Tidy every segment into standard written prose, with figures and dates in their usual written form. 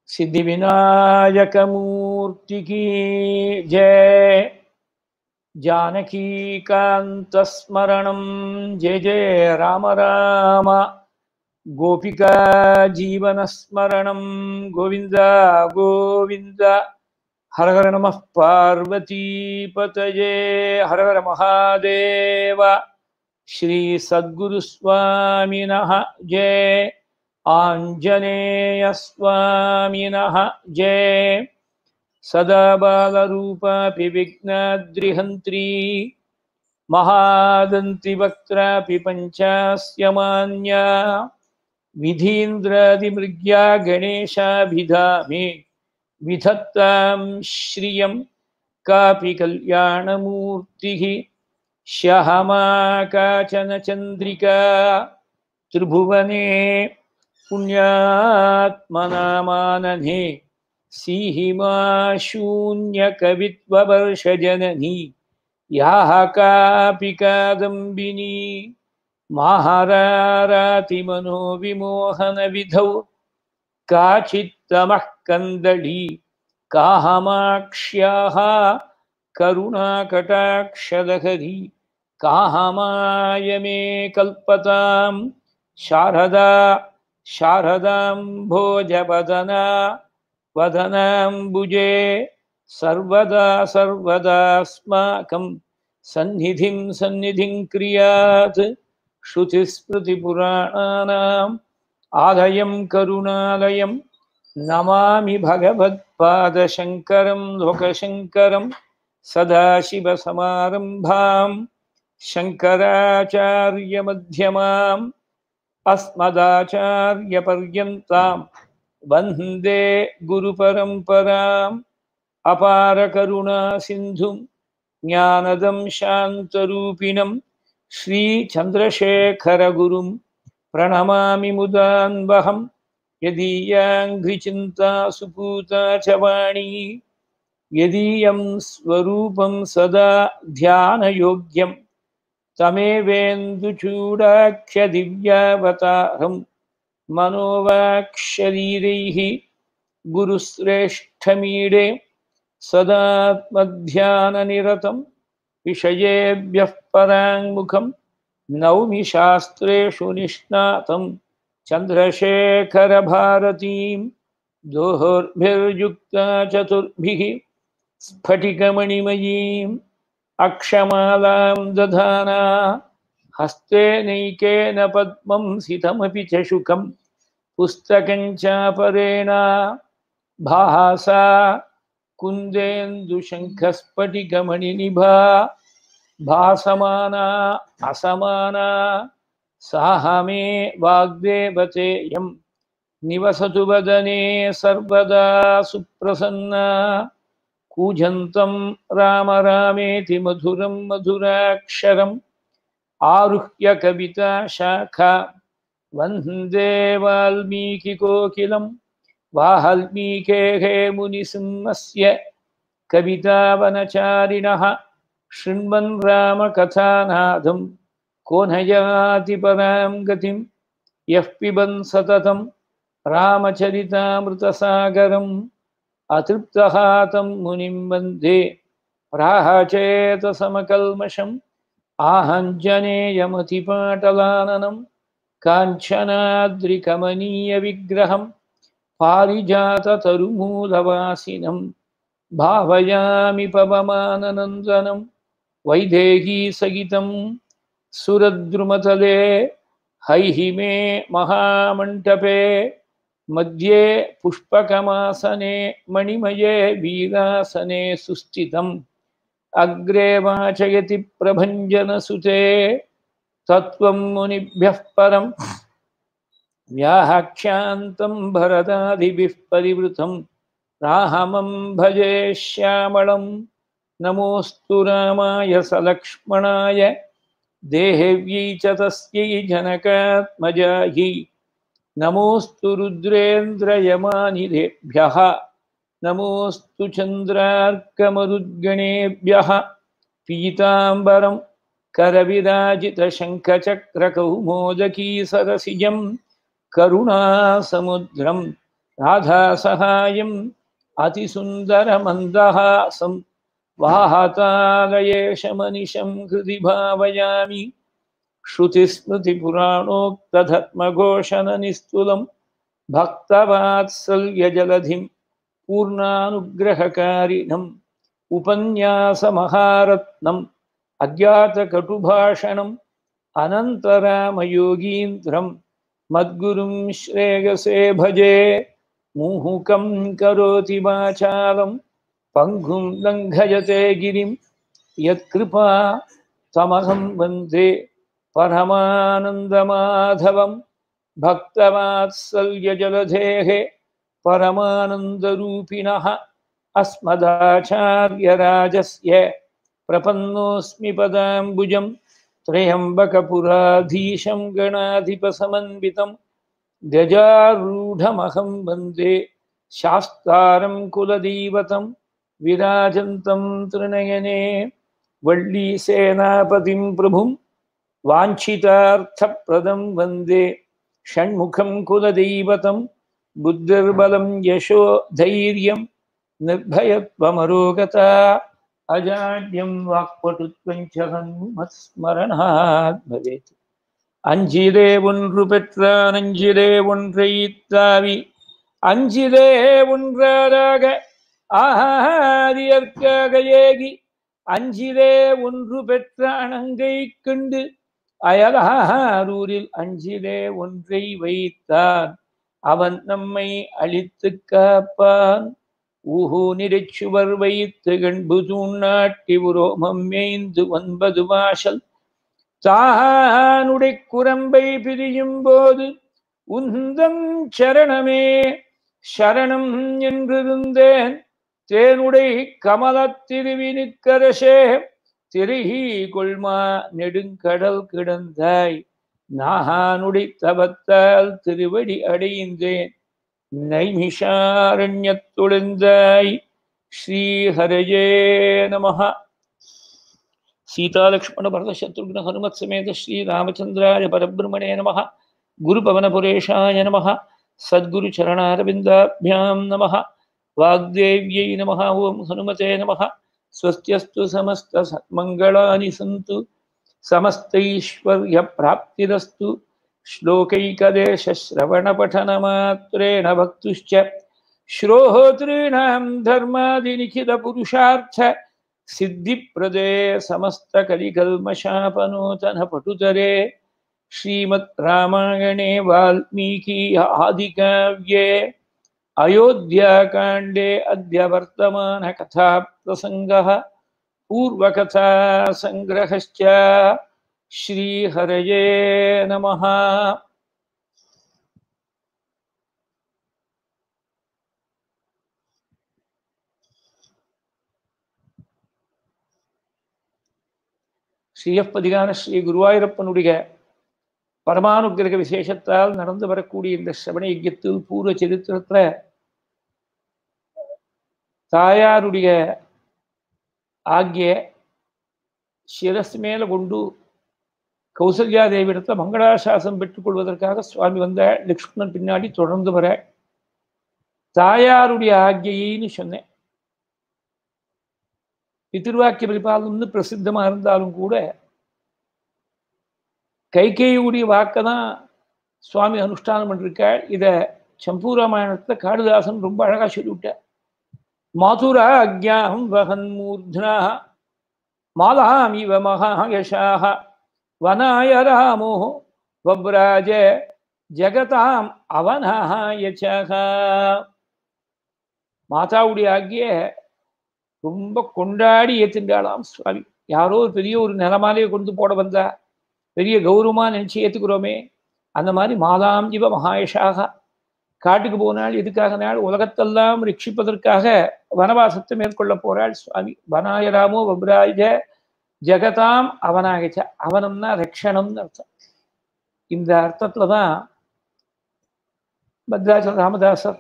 सिद्धिविनायकमूर्ति की जय। जानकीकान्तस्मरणं जय जय राम राम। गोपिका जीवनस्मरणं गोविन्द गोविन्द। हर हर नमः पार्वतीपतये। हर हर महादेव। श्री सद्गुरुस्वामिनः जय। आञ्जनेयस्वामिनः जय। सदा बालरूपापि विघ्नाद्रिहन्त्री महादन्तिवक्त्रापि पञ्चास्य मान्या विधीन्द्रादिमृग्या गणेशाभिधामे विधत्तां श्रियं कापि कल्याणमूर्तिः श्यामा काचन चन्द्रिका त्रिभुवने पुण्यात्मनामानने सीहिमा शून्यकवित्ववर्षजननी याः कापि कादम्बिनी महारारातिमनोविमोहनविधौ काचित्तमः कन्दली कामाक्ष्याः करुणाकटाक्षलहरी कामाय मे कल्पतां शारदा शारदाम्भोजवदना वदनाम्बुजे सर्वदा सर्वदास्माकं सन्निधिं क्रियात्। श्रुतिस्मृतिपुराणानाम् आलयं करुणालयं नमामि भगवत्पादशङ्करं लोकशङ्करं। सदाशिवसमारम्भां शङ्कराचार्यमध्यमाम् अस्मदाचार्यपर्यन्तां वन्दे गुरुपरम्पराम्। अपारकरुणा सिन्धुं ज्ञानदं शान्तरूपिणं श्रीचन्द्रशेखरगुरुं प्रणमामि मुदान्वहं। यदीयाङ्घ्रिचिन्ता सुपूता च वाणी यदीयं स्वरूपं सदा ध्यानयोग्यं तमेवेन्दुचूडाख्यदिव्यावतारं मनोवाक्शरीरैः गुरुश्रेष्ठमीडे सदात्मध्याननिरतं विषयेभ्यः पराङ्मुखं नौमि शास्त्रेषु निष्णातं चन्द्रशेखरभारतीं। दोहोर्भिर्युक्ता चतुर्भिः स्फटिकमणिमयीम् अक्षमालां दधाना हस्ते नैकेन पद्मं सितमपि च शुकं पुस्तकं चापरेण भासा कुन्देन्दुशङ्खस्फटिकमणिनिभा भासमाना असमाना साह मे वाग्देवतेयं निवसतु वदने सर्वदा सुप्रसन्ना। कूजन्तं राम रामेति मधुरं मधुराक्षरम् आरुह्य कविता शाखा वन्दे वाल्मीकिकोकिलं वाल्मीकेः मुनिसिंहस्य कवितावनचारिणः। शृण्वन् रामकथानादं को न याति परां गतिं यः पिबन् सततं रामचरितामृतसागरम्। अतृप्तः तं मुनिं वन्दे प्राहचेतसमकल्मषम् आहञ्जनेयमतिपाटलाननं काञ्चनाद्रिकमनीयविग्रहं पारिजाततरुमूलवासिनं भावयामि पवमाननन्दनं। वैदेहीसहितं सुरद्रुमतले हैहिमे महामण्टपे मध्ये पुष्पकमासने मणिमये वीरासने सुस्थितम्। अग्रे वाचयति प्रभञ्जनसुते तत्त्वं मुनिभ्यः परं व्याख्यान्तं भरतादिभिः परिवृतं। रामं भजे श्यामलं नमोऽस्तु रामाय सलक्ष्मणाय देहेव्यै च तस्यै जनकात्मजायै। नमोऽस्तु रुद्रेन्द्रयमानिलेभ्यः नमोऽस्तु चन्द्रार्कमरुद्गणेभ्यः। पीताम्बरं करविराजितशङ्खचक्रकौमोदकीसरसिजं करुणासमुद्रं राधासहायम् अतिसुन्दरमन्दहासं वाहतालयेशमनिशं हृदि भावयामि श्रुतिस्मृतिपुराणोक्तधर्मघोषणनिस्तुलं भक्तवात्सल्यजलधिं पूर्णानुग्रहकारिणम् उपन्यासमहारत्नम् अज्ञातकटुभाषणम् अनन्तरामयोगीन्द्रं मद्गुरुं श्रेयसे भजे मुहुकं करोति वाचालं पङ्गुं लङ्घयते गिरिं यत्कृपा तमहं वन्दे परमानन्दमाधवं भक्तवात्सल्यजलधेः परमानन्दरूपिणः अस्मदाचार्यराजस्य प्रपन्नोऽस्मि पदाम्बुजं त्र्यम्बकपुराधीशं गणाधिपसमन्वितं गजारूढमहं वन्दे शास्तारं कुलदैवतं विराजन्तं त्रिनयने वल्लीसेनापतिं प्रभुं वाञ्छितार्थप्रदं वन्दे षण्मुखं कुलदैवतं बुद्धिर्बलं यशो धैर्यं निर्भयत्वमरोगता अजाड्यं वाक्पटुत्वं च हनुमत्स्मरणात् भवेत् அஞ்சிலே ஒன்று பெற்றான் அஞ்சிலே ஒன்றை தாவி அஞ்சிலே ஒன்றாக ஆரியற்காக ஏகி அஞ்சிலே ஒன்று பெற்ற அணங்கை கண்டு அயலாரூரில் அஞ்சிலே ஒன்றை வைத்தான் அவன் நம்மை அழித்து காப்பான் ஊஹூ நிறச்சுவர் வைத்து கண்பு தூண்ணாட்டி உரோமம் மேய்ந்து 9 வாசல் தானுடை குரம்பை பிரியும் போது உந்தம் சரணமே சரணம் என்றிருந்தேன் தேனுடை கமலத்திருவினுக்கரசே திரிகி கொள்மா நெடுங்கடல் கிடந்தாய் நானுடை தவத்தால் திருவடி அடைந்தேன் நைமிஷாரண்யத்துழந்தாய் ஸ்ரீஹரயே நமஹ सीता लक्ष्मण भरत शत्रुघ्न हनुमत समेत श्री रामचंद्राय परब्रह्मणे नमः गुरुपवनपुरेशाय नमः सद्गुरु चरणारविन्दाभ्यां नमः वाग्देव्यै नमः ओं हनुमते नमः स्वस्त्यस्तु समस्त सन्मंगलानि सन्तु समस्तैश्वर्यप्राप्तिरस्तु श्लोकैकदेश श्रवणपठनमात्रेण भक्तुश्च श्रोतॄणां धर्मादिनिखिलपुरुषार्थ सिद्धिप्रदे समस्त कलिकल्मषापनूतन पटुतरे श्रीमद् रामायणे वाल्मीकि आदिकाव्ये अयोध्याकाण्डे अद्य वर्तमान कथा प्रसङ्गः पूर्वकथा संग्रहश्च श्रीहरये नमः ஸ்ரீயப்பதிகான ஸ்ரீ குருவாயூரப்பனுடைய பரமானுக்கிரக விசேஷத்தால் நடந்து வரக்கூடிய இந்த சிரவண யஜ்ஞத்தில் பூர்வ சரித்திரத்தில் தாயாருடைய ஆகிய சிரஸ் மேல கொண்டு கௌசல்யா தேவியிடத்தில் மங்களாசாசனம் பெற்றுக்கொள்வதற்காக சுவாமி வந்த லக்ஷ்மணன் பின்னாடி தொடர்ந்து வர தாயாருடைய ஆக்ஞைன்னு சொன்னேன். பிதிர்வாக்கிய பரிபாலனம்னு பிரசித்தமாக இருந்தாலும் கூட கைகேயுடைய வாக்கை தான் சுவாமி அனுஷ்டானம் பண்ணிருக்காள். இதை சம்பூராமாயணத்தில் காளிதாசன் ரொம்ப அழகாக சொல்லிவிட்டார். மாதுரா அக்ஞாம் வகன் மூர்த்னா மாலாம் இவ மகாயஷாக வனாய ராமோ வப்ராஜ ஜகதாம் அவனாயச்சக. மாதாவுடைய ஆகிய ரொம்ப கொண்டாடி ஏத்துண்டாளாம் சுவாமி. யாரோ ஒரு பெரிய ஒரு நிலமாலையை கொண்டு போட வந்தா பெரிய கௌரவமா நினைச்சு ஏத்துக்கிறோமே, அந்த மாதிரி மாதாம் ஜீவ மகாயஷாக காட்டுக்கு போனாள். எதுக்காக நாள் உலகத்தெல்லாம் ரட்சிப்பதற்காக வனவாசத்தை மேற்கொள்ள போறாள் சுவாமி. வனாயராமோ வப்ராஜ ஜெகதாம் அவனாயச்ச. அவனம்னா ரக்ஷணம்னு அர்த்தம். இந்த அர்த்தத்துல தான் பத்ராச்சல ராமதாசர்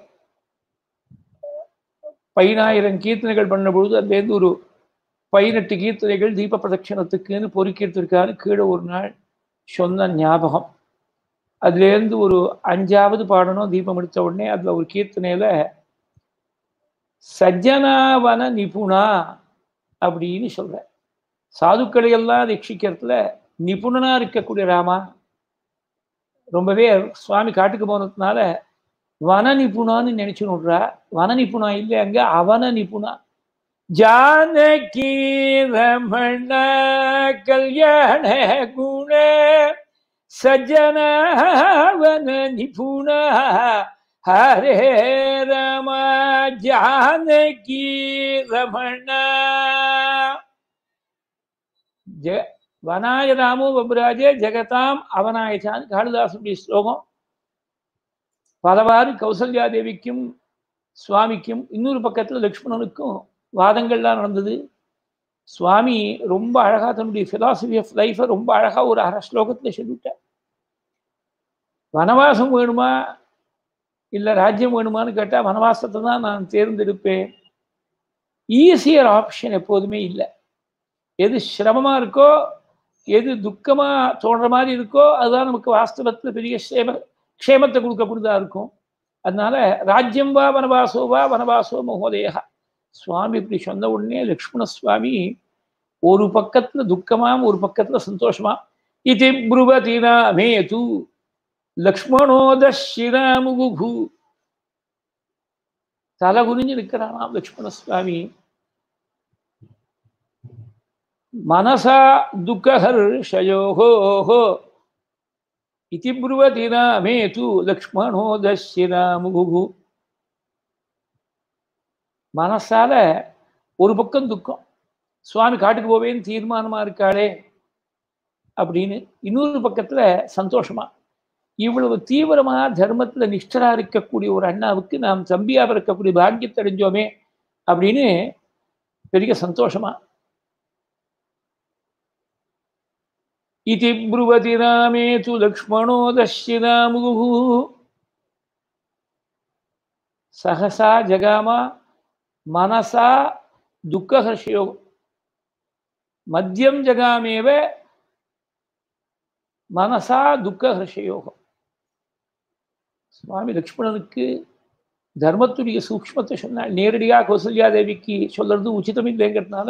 10,000 கீர்த்தனைகள் பண்ண பொழுது அதுலேருந்து ஒரு 18 கீர்த்தனைகள் தீப பிரதட்சணத்துக்குன்னு பொறுக்கியிருக்காரு கீழே ஒரு நாள் சொன்ன ஞாபகம். அதுலேருந்து ஒரு 5வது பாடணும் தீபம் எடுத்த உடனே அதில் ஒரு கீர்த்தனையில் சஜ்ஜனாவன நிபுணா அப்படின்னு சொல்கிறேன். சாதுக்களை எல்லாம் ரட்சிக்கிறதுல நிபுணனாக இருக்கக்கூடிய ராமா. ரொம்பவே சுவாமி காட்டுக்கு போனதுனால வன நிபுணான்னு நினைச்சு நோடுறா. வன நிபுணா இல்லை, அங்க அவன நிபுணா. ஜானகி ரமண கல்யாண குண சஜ்ஜனாவன நிபுணா ஹரே ரம ஜானகி ரமண. வனாய ராமோ பபுராஜே ஜெகதாம் அவனாயச்சான்னு காளிதாசனுடைய ஸ்லோகம். பலவாறு கௌசல்யா தேவிக்கும் சுவாமிக்கும் இன்னொரு பக்கத்தில் லக்ஷ்மணனுக்கும் வாதங்கள்லாம் நடந்தது. சுவாமி ரொம்ப அழகா தன்னுடைய பிலாசபி ஆஃப் லைஃபை ரொம்ப அழகா ஒரு அரை ஸ்லோகத்தில் சொல்லிவிட்டார். வனவாசம் வேணுமா இல்லை ராஜ்யம் வேணுமான்னு கேட்டால் வனவாசத்தை தான் நான் தேர்ந்தெடுப்பேன். ஈஸியர் ஆப்ஷன் எப்போதுமே இல்லை. எது சிரமமாக இருக்கோ, எது துக்கமாக தோன்ற மாதிரி இருக்கோ, அதுதான் நமக்கு வாஸ்தவத்தில் பெரிய க்ஷேமத்தை கொடுக்கக்கூடியதாக இருக்கும். அதனால ராஜ்யம் வா வனவாசோ மகோதயா. சுவாமி இப்படி சொன்ன உடனே லக்ஷ்மண சுவாமி ஒரு பக்கத்தில் துக்கமாம் ஒரு பக்கத்தில் சந்தோஷமா. இது ப்ருவதினா மேது லக்ஷ்மணோதஸ்ரீராமுகு. தலை குனிஞ்சு நிற்கிறானாம் லக்ஷ்மண சுவாமி. மனசா துக்கஹர்ஷயோஹோ இதி ப்ருவதினா மேது லக்ஷ்மணோதஸ்ரீராமுகு. மனசால ஒரு பக்கம் துக்கம், சுவாமி காட்டுக்கு போவேன்னு தீர்மானமா இருக்காளே அப்படின்னு. இன்னொரு பக்கத்துல சந்தோஷமா, இவ்வளவு தீவிரமா தர்மத்துல நிஷ்டரா இருக்கக்கூடிய ஒரு அண்ணாவுக்கு நாம் தம்பியா இருக்கக்கூடிய பாக்கியத்தை அடைஞ்சோமே அப்படின்னு பெரிய சந்தோஷமா. இதி ப்ருவதி ராமேது லக்ஷ்மணோதஸ்ரீராமுகு சகசா ஜகாமா மனசா துக்கஹர்ஷயோ மத்தியம் ஜகாமேவ மனசா துக்கஹர்ஷயோகம். சுவாமி லக்ஷ்மணனுக்கு தர்மத்துடைய சூக்ஷ்மத்தை சொன்னால் நேரடியாக கௌசல்யா தேவிக்கு சொல்றது உச்சிதம் இல்லைங்கிறதுனால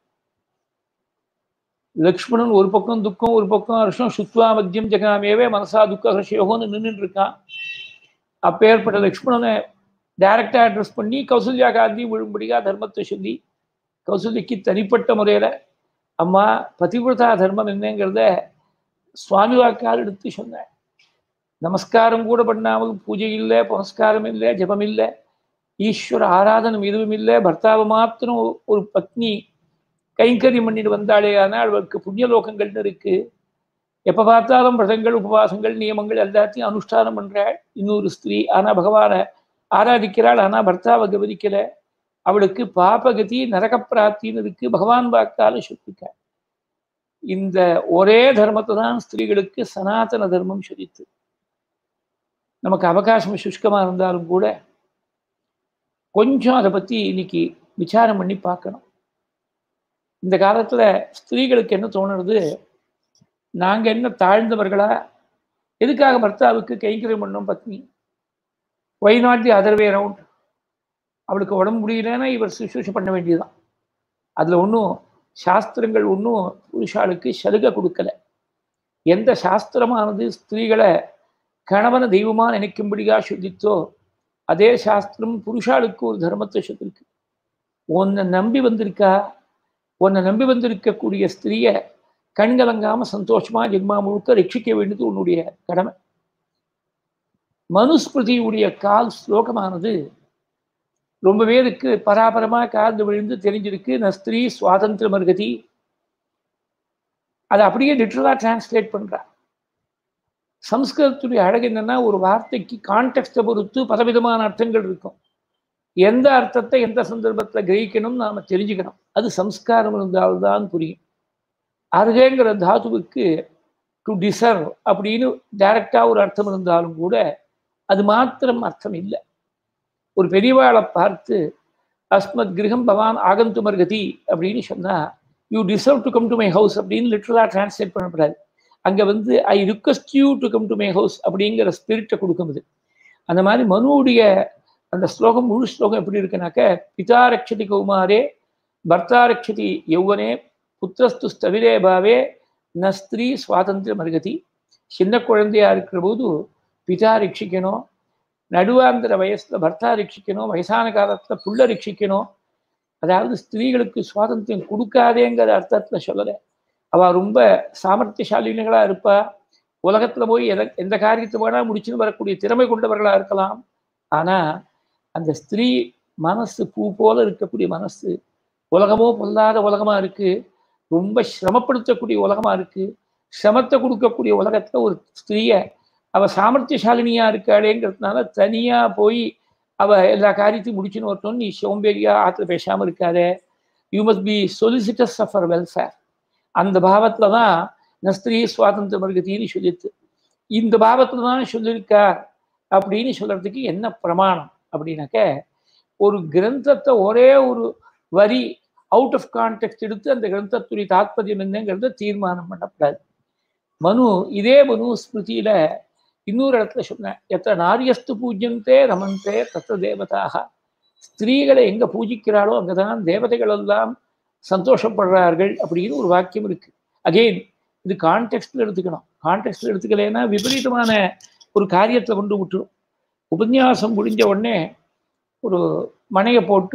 லக்ஷ்மணன் ஒரு பக்கம் துக்கம் ஒரு பக்கம் ஹர்ஷம் சுத்வா மத்தியம் ஜகாமேவே மனசா துக்கஹர்ஷயோகம்னு நின்றுட்டு இருக்கான். அப்பேற்பட்ட லக்ஷ்மணனை டைரக்டா அட்ரஸ் பண்ணி கௌசல்யா காந்தி விழும்படியா தர்மத்தை சொல்லி கௌசல்யக்கு தனிப்பட்ட முறையில அம்மா பதிவிரதா தர்மம் என்னங்கிறத சுவாமி வாக்கால் எடுத்து சொன்னேன். நமஸ்காரம் கூட பண்ணாமல் பூஜை இல்லை, புனஸ்காரம் இல்லை, ஜபம் இல்லை, ஈஸ்வர ஆராதனம் எதுவும் இல்லை, பர்த்தாவை மாத்திரம் ஒரு பத்னி கைங்கரியம் பண்ணிட்டு வந்தாலே ஆனால் அவருக்கு புண்ணியலோகங்கள்னு இருக்கு. எப்போ பார்த்தாலும் விரதங்கள் உபவாசங்கள் நியமங்கள் எல்லாத்தையும் அனுஷ்டானம் பண்றாள் இன்னொரு ஸ்திரீ. ஆனால் பகவானை ஆராதிக்கிறாள், ஆனால் பர்த்தாவை கவனிக்கல. அவளுக்கு பாபகதி நரகப்பிராப்தின்னு இருக்கு. பகவான் வாக்கால சொல்லிருக்க. இந்த ஒரே தர்மத்தை தான் ஸ்திரீகளுக்கு சனாதன தர்மம் சொல்லித்து. நமக்கு அவகாசம் சுஷ்கமா இருந்தாலும் கூட கொஞ்சம் அதை பத்தி இன்னைக்கு விசாரம் பண்ணி பார்க்கணும். இந்த காலத்துல ஸ்திரீகளுக்கு என்ன தோணுறது, நாங்க என்ன தாழ்ந்தவர்களா, எதுக்காக பர்த்தாவுக்கு கைங்கரியம் பண்ணோம் பத்னி, why not the other way around. அவளுக்கு உடம்பு முடியலன்னா இவர் சுசூஷை பண்ண வேண்டியதுதான். அதுல ஒன்றும் சாஸ்திரங்கள் ஒன்றும் புருஷாளுக்கு சலுகை கொடுக்கல. எந்த சாஸ்திரமானது ஸ்திரீகளை கணவனை தெய்வமா நினைக்கும்படியா சொல்லித்தோ அதே சாஸ்திரம் புருஷாளுக்கு ஒரு தர்மத்தை சொல்லிருக்கு. உன்னை நம்பி வந்திருக்கா, உன்னை நம்பி வந்திருக்கக்கூடிய ஸ்திரீயை கண்கலங்காம சந்தோஷமா ஜென்மா முழுக்க ரட்சிக்க வேண்டியது உன்னுடைய கடமை. மனுஸ்மிருதியுடைய கால் ஸ்லோகமானது ரொம்ப பேருக்கு பராபரமா கார்ந்து விழுந்து தெரிஞ்சிருக்கு. ந ஸ்திரீ சுவாதந்திர மர்கதி. அதை அப்படியே லிட்டரலா டிரான்ஸ்லேட் பண்றா. சம்ஸ்கிருதத்துடைய அழகு என்னன்னா, ஒரு வார்த்தைக்கு கான்டெக்ஸ்டை பொறுத்து பலவிதமான அர்த்தங்கள் இருக்கும். எந்த அர்த்தத்தை எந்த சந்தர்ப்பத்தில் கிரகிக்கணும் நாம தெரிஞ்சுக்கணும். அது சம்ஸ்காரம் இருந்தால்தான் புரியும். அருகேங்கிற தாதுவுக்கு டு டிசர்வ் அப்படின்னு டைரக்டா ஒரு அர்த்தம் இருந்தாலும் கூட அது மாத்திரம் அர்த்தம் இல்லை. ஒரு பெரியவாளை பார்த்து அஸ்மத் கிரகம் பவான் ஆகந்துமர்கதி அப்படின்னு சொன்னா you deserve to come to my house அப்படின்னு லிட்டரலா டிரான்ஸ்லேட் பண்ணக்கூடாது. அங்கே வந்து I request you to come to my house அப்படிங்கிற ஸ்பிரிட்டை கொடுக்குது. அந்த மாதிரி மனுவுடைய அந்த ஸ்லோகம், முழு ஸ்லோகம் எப்படி இருக்குனாக்க, பிதா ரக்ஷதி கௌமாரே பர்த்தா ரக்ஷதி யௌவனே புத்திரஸ்து ஸ்தவிரே பாவே ந ஸ்திரீ சுவாதந்திர மருகதி. சின்ன குழந்தையா இருக்கிற போது பிதா ரட்சிக்கணும், நடுவாந்திர வயசுல பர்த்தா ரட்சிக்கணும், வயசான காலத்துல புள்ள ரட்சிக்கணும். அதாவது ஸ்திரீகளுக்கு சுவாதந்திரம் கொடுக்காதேங்கிற அர்த்தத்துல சொல்லலை. அவள் ரொம்ப சாமர்த்தியசாலிகளா இருப்பா, உலகத்துல போய் எந்த காரியத்தை வேணா முடிச்சுன்னு வரக்கூடிய திறமை கொண்டவர்களா இருக்கலாம். ஆனா அந்த ஸ்திரீ மனசு பூ போல இருக்கக்கூடிய மனசு, உலகமோ பொல்லாத உலகமா இருக்கு, ரொம்ப சிரமப்படுத்தக்கூடிய உலகமா இருக்கு. சிரமத்தை கொடுக்கக்கூடிய உலகத்துல ஒரு ஸ்திரீய அவ சாமர்த்தியசாலினியா இருக்காளேங்கிறதுனால தனியா போய் அவ எல்லா காரியத்தையும் முடிச்சுன்னு வரட்டும், நீ சோம்பேறியா ஆத்துல பேசாம இருக்காத, you must be solicitous of our welfare. அந்த பாவத்துல தான் நஸ்திரீ சுவாதந்திர மருகத்தின்னு சொல்லிட்டு, இந்த பாவத்துல தான் சொல்லியிருக்கா அப்படின்னு சொல்றதுக்கு என்ன பிரமாணம் அப்படின்னாக்க, ஒரு கிரந்தத்தை ஒரே ஒரு வரி அவுட் ஆஃப் கான்டெக்ட் எடுத்து அந்த கிரந்தத்துடைய தாத்பரியம் என்னங்கிறத தீர்மானம் பண்ணக்கூடாது. மனு இதே மனு ஸ்மிருதியில இன்னொரு இடத்துல சொன்னேன், எத்த நாரியஸ்து பூஜ்யந்தே ரமந்தே தத்த தேவதாக. ஸ்திரீகளை எங்க பூஜிக்கிறாளோ அங்கதான் தேவதைகள் எல்லாம் சந்தோஷப்படுறார்கள் அப்படின்னு ஒரு வாக்கியம் இருக்கு. அகெயின் இது கான்டெக்ட்ல எடுத்துக்கணும். கான்டெக்ட்ல எடுத்துக்கலைன்னா விபரீதமான ஒரு காரியத்தை கொண்டு விட்டுரும். உபன்யாசம் முடிஞ்ச உடனே ஒரு மனையை போட்டு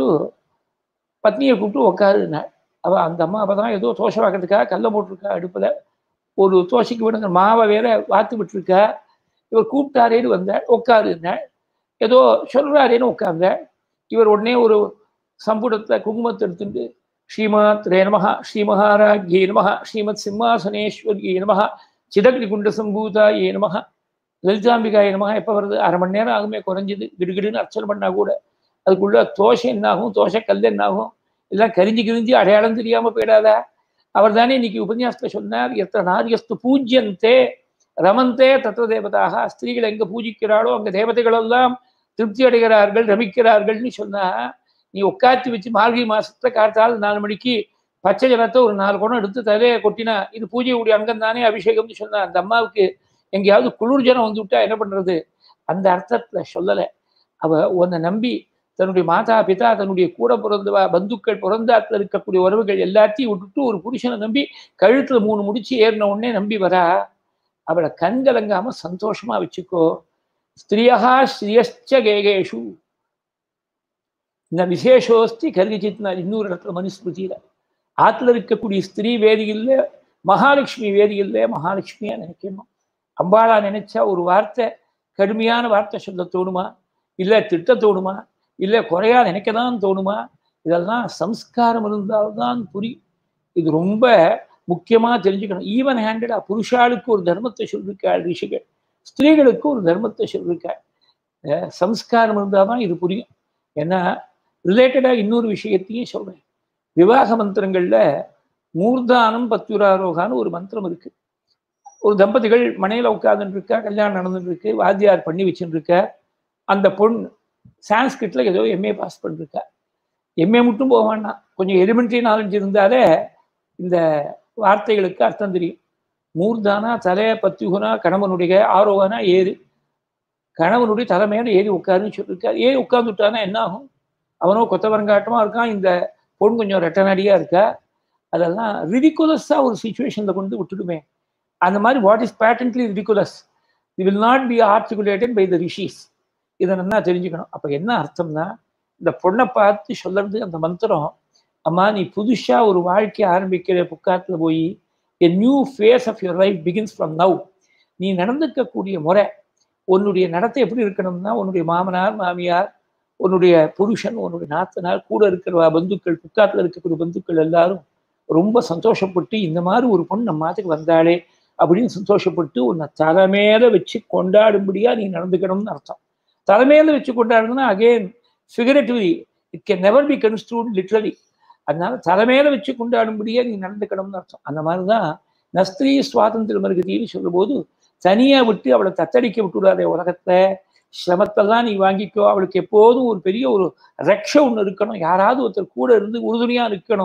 பத்னியை கூப்பிட்டு உட்காருனாள். அவள் அந்த அம்மா அப்பதான் ஏதோ தோசை வாக்கிறதுக்காக கல்லை போட்டிருக்கா அடுப்புல, ஒரு தோசைக்கு விடுங்க மாவை வேற வாத்து விட்டுருக்கா. இவர் கூப்பிட்டாரேன்னு வந்தாள், உட்காருன்னாள். ஏதோ சொல்றாரேன்னு உட்கார்ந்தாள். இவர் உடனே ஒரு சம்புடத்தை குங்குமத்தை எடுத்துட்டு ஸ்ரீமத் ரே நமஹ, ஸ்ரீ மகாராஜ்யே நமஹ, ஸ்ரீமத் சிம்மாசனேஸ்வரியே நமஹ, சிதக்னி குண்ட சம்பூதாயே நமஹ, லலிதாம்பிகாய நமஹ. எப்போ வருது? அரை மணி நேரம் ஆகுமே குறைஞ்சது. கிடுகிடுன்னு அர்ச்சனை பண்ணா கூட அதுக்குள்ள தோசை என்னாகும், தோசை கல் என்னாகும், எல்லாம் கரிஞ்சு அடையாளம் தெரியாம போயிடாதா? அவர் தானே இன்னைக்கு உபன்யாசத்தை சொன்னார், எத்த நாரியஸ்து பூஜ்யந்தே ரமந்தே தத்துவ தேவதாக. ஸ்திரீகள் எங்க பூஜிக்கிறாளோ அங்க தேவதைகள் எல்லாம் திருப்தி அடைகிறார்கள், ரமிக்கிறார்கள்னு சொன்னா, நீ உட்காந்து வச்சு மார்கழி மாசத்துல காத்தால் 4 மணிக்கு பச்சை ஜலத்தை ஒரு 4 குடம் எடுத்து தலையை கொட்டினா இது பூஜையுடைய அங்கம் தானே அபிஷேகம்னு சொன்னா, அந்த அம்மாவுக்கு எங்கேயாவது குளிர் ஜனம் வந்து விட்டா என்ன பண்றது? அந்த அர்த்தத்துல சொல்லலை. அவ உன்னை நம்பி தன்னுடைய மாதா பிதா, தன்னுடைய கூட பிறந்த பந்துக்கள், பிறந்தாத்துல இருக்கக்கூடிய உறவுகள் எல்லாத்தையும் விட்டுட்டு ஒரு புருஷனை நம்பி கழுத்துல 3 முடிச்சு ஏறின உடனே நம்பி வரா. அவளை கண்கலங்காம சந்தோஷமா வச்சுக்கோ. ஸ்திரியா ஸ்ரீயச்ச கேகேஷு இந்த விசேஷோஸ்தி கருகிச்சித்னா. இன்னொரு இடத்துல மனுஸ்மிருதியில ஆத்துல இருக்கக்கூடிய ஸ்திரீ வேதியில் மகாலட்சுமி வேதியில் மகாலட்சுமியா நினைக்கணும். அம்பாளா நினைச்சா ஒரு வார்த்தை, கடுமையான வார்த்தை சொல்ல தோணுமா, இல்லை திட்ட தோணுமா, இல்லை குறையா நினைக்கதான் தோணுமா? இதெல்லாம் சம்ஸ்காரம் இருந்தால்தான் புரியும். இது ரொம்ப முக்கியமா தெரிஞ்சுக்கணும். ஈவன் ஹேண்டடா புருஷாளுக்கு ஒரு தர்மத்தை சொல்லியிருக்காள் ரிஷிகள், ஸ்திரீகளுக்கு ஒரு தர்மத்தை சொல்லியிருக்காள். சம்ஸ்காரம் இருந்தால் தான் இது புரியும். ஏன்னா ரிலேட்டடா இன்னொரு விஷயத்தையும் சொல்றேன். விவாக மந்திரங்கள்ல மூர்தானம் பத்யுராரோகான்னு ஒரு மந்திரம் இருக்கு. ஒரு தம்பதிகள் மனையில உட்கார்ந்துட்டு இருக்கா, கல்யாணம் நடந்துட்டு இருக்கு, வாத்தியார் பண்ணி வச்சுட்டு இருக்க. அந்த பொண்ணு சான்ஸ்கிரிட்ல ஏதோ எம்ஏ பாஸ் பண்ணிருக்கா. எம்ஏ மட்டும் போக வேண்டாம், கொஞ்சம் எலிமெண்ட்ரி நாலேஜ் இருந்தாலே இந்த வார்த்தைகளுக்கு அர்த்தம் தெரியும். மூர்தானா தலை, பத்யுகுனா கணவனுடைய, ஆரோகனா ஏறு, கணவனுடைய தலைமையில ஏறி உட்காருன்னு சொல்லியிருக்காரு. ஏறி உட்கார்ந்துட்டானா என்ன ஆகும்? அவனோ கொத்தவரங்காட்டமா இருக்கான், இந்த பொண்ணு கொஞ்சம் ரெட்டநடியா இருக்கா. அதெல்லாம் ரிடிகுலஸா ஒரு சிச்சுவேஷன்ல கொண்டு விட்டுடுமே. அந்த மாதிரி what is patently ridiculous will not be articulated by the rishis. இதை நல்லா தெரிஞ்சுக்கணும். அப்ப என்ன அர்த்தம்னா, இந்த பொண்ணை பார்த்து சொல்றது அந்த மந்திரம், அம்மா நீ புதுசா ஒரு வாழ்க்கையை ஆரம்பிக்கிற புக்காத்துல போய் a new phase of your life begins from now. நீ நடந்துக்கக்கூடிய முறை, உன்னுடைய நடத்தை எப்படி இருக்கணும்னா, உன்னுடைய மாமனார் மாமியார், உன்னுடைய புருஷன், உன்னுடைய நாத்தனார், கூட இருக்கிற பந்துக்கள், புக்காத்துல இருக்கக்கூடிய பந்துக்கள் எல்லாரும் ரொம்ப சந்தோஷப்பட்டு இந்த மாதிரி ஒரு பொண்ணு நம்ம மாத்துக்கு வந்தாளே அப்படின்னு சந்தோஷப்பட்டு உன்னை தலைமையில வச்சு கொண்டாடும்படியா நீ நடந்துக்கணும்னு அர்த்தம். தலைமையில வச்சு கொண்டாடுனா again figuratively, it can never be construed literally. அதனால தலைமையில வச்சு கொண்டாடும்படியா நீ நடந்துக்கணும்னு அர்த்தம். அந்த மாதிரிதான் நஸ்திரீ சுவாதந்திர மருகதின்னு சொல்லும் போது தனியா விட்டு அவளை தத்தடிக்க விட்டுடாதே. உலகத்தை சிரமத்தெல்லாம் நீ வாங்கிக்கோ. அவளுக்கு எப்போதும் ஒரு பெரிய ஒரு ரக்ஷ ஒன்று இருக்கணும், யாராவது ஒருத்தர் கூட இருந்து உறுதுணையா இருக்கணும்.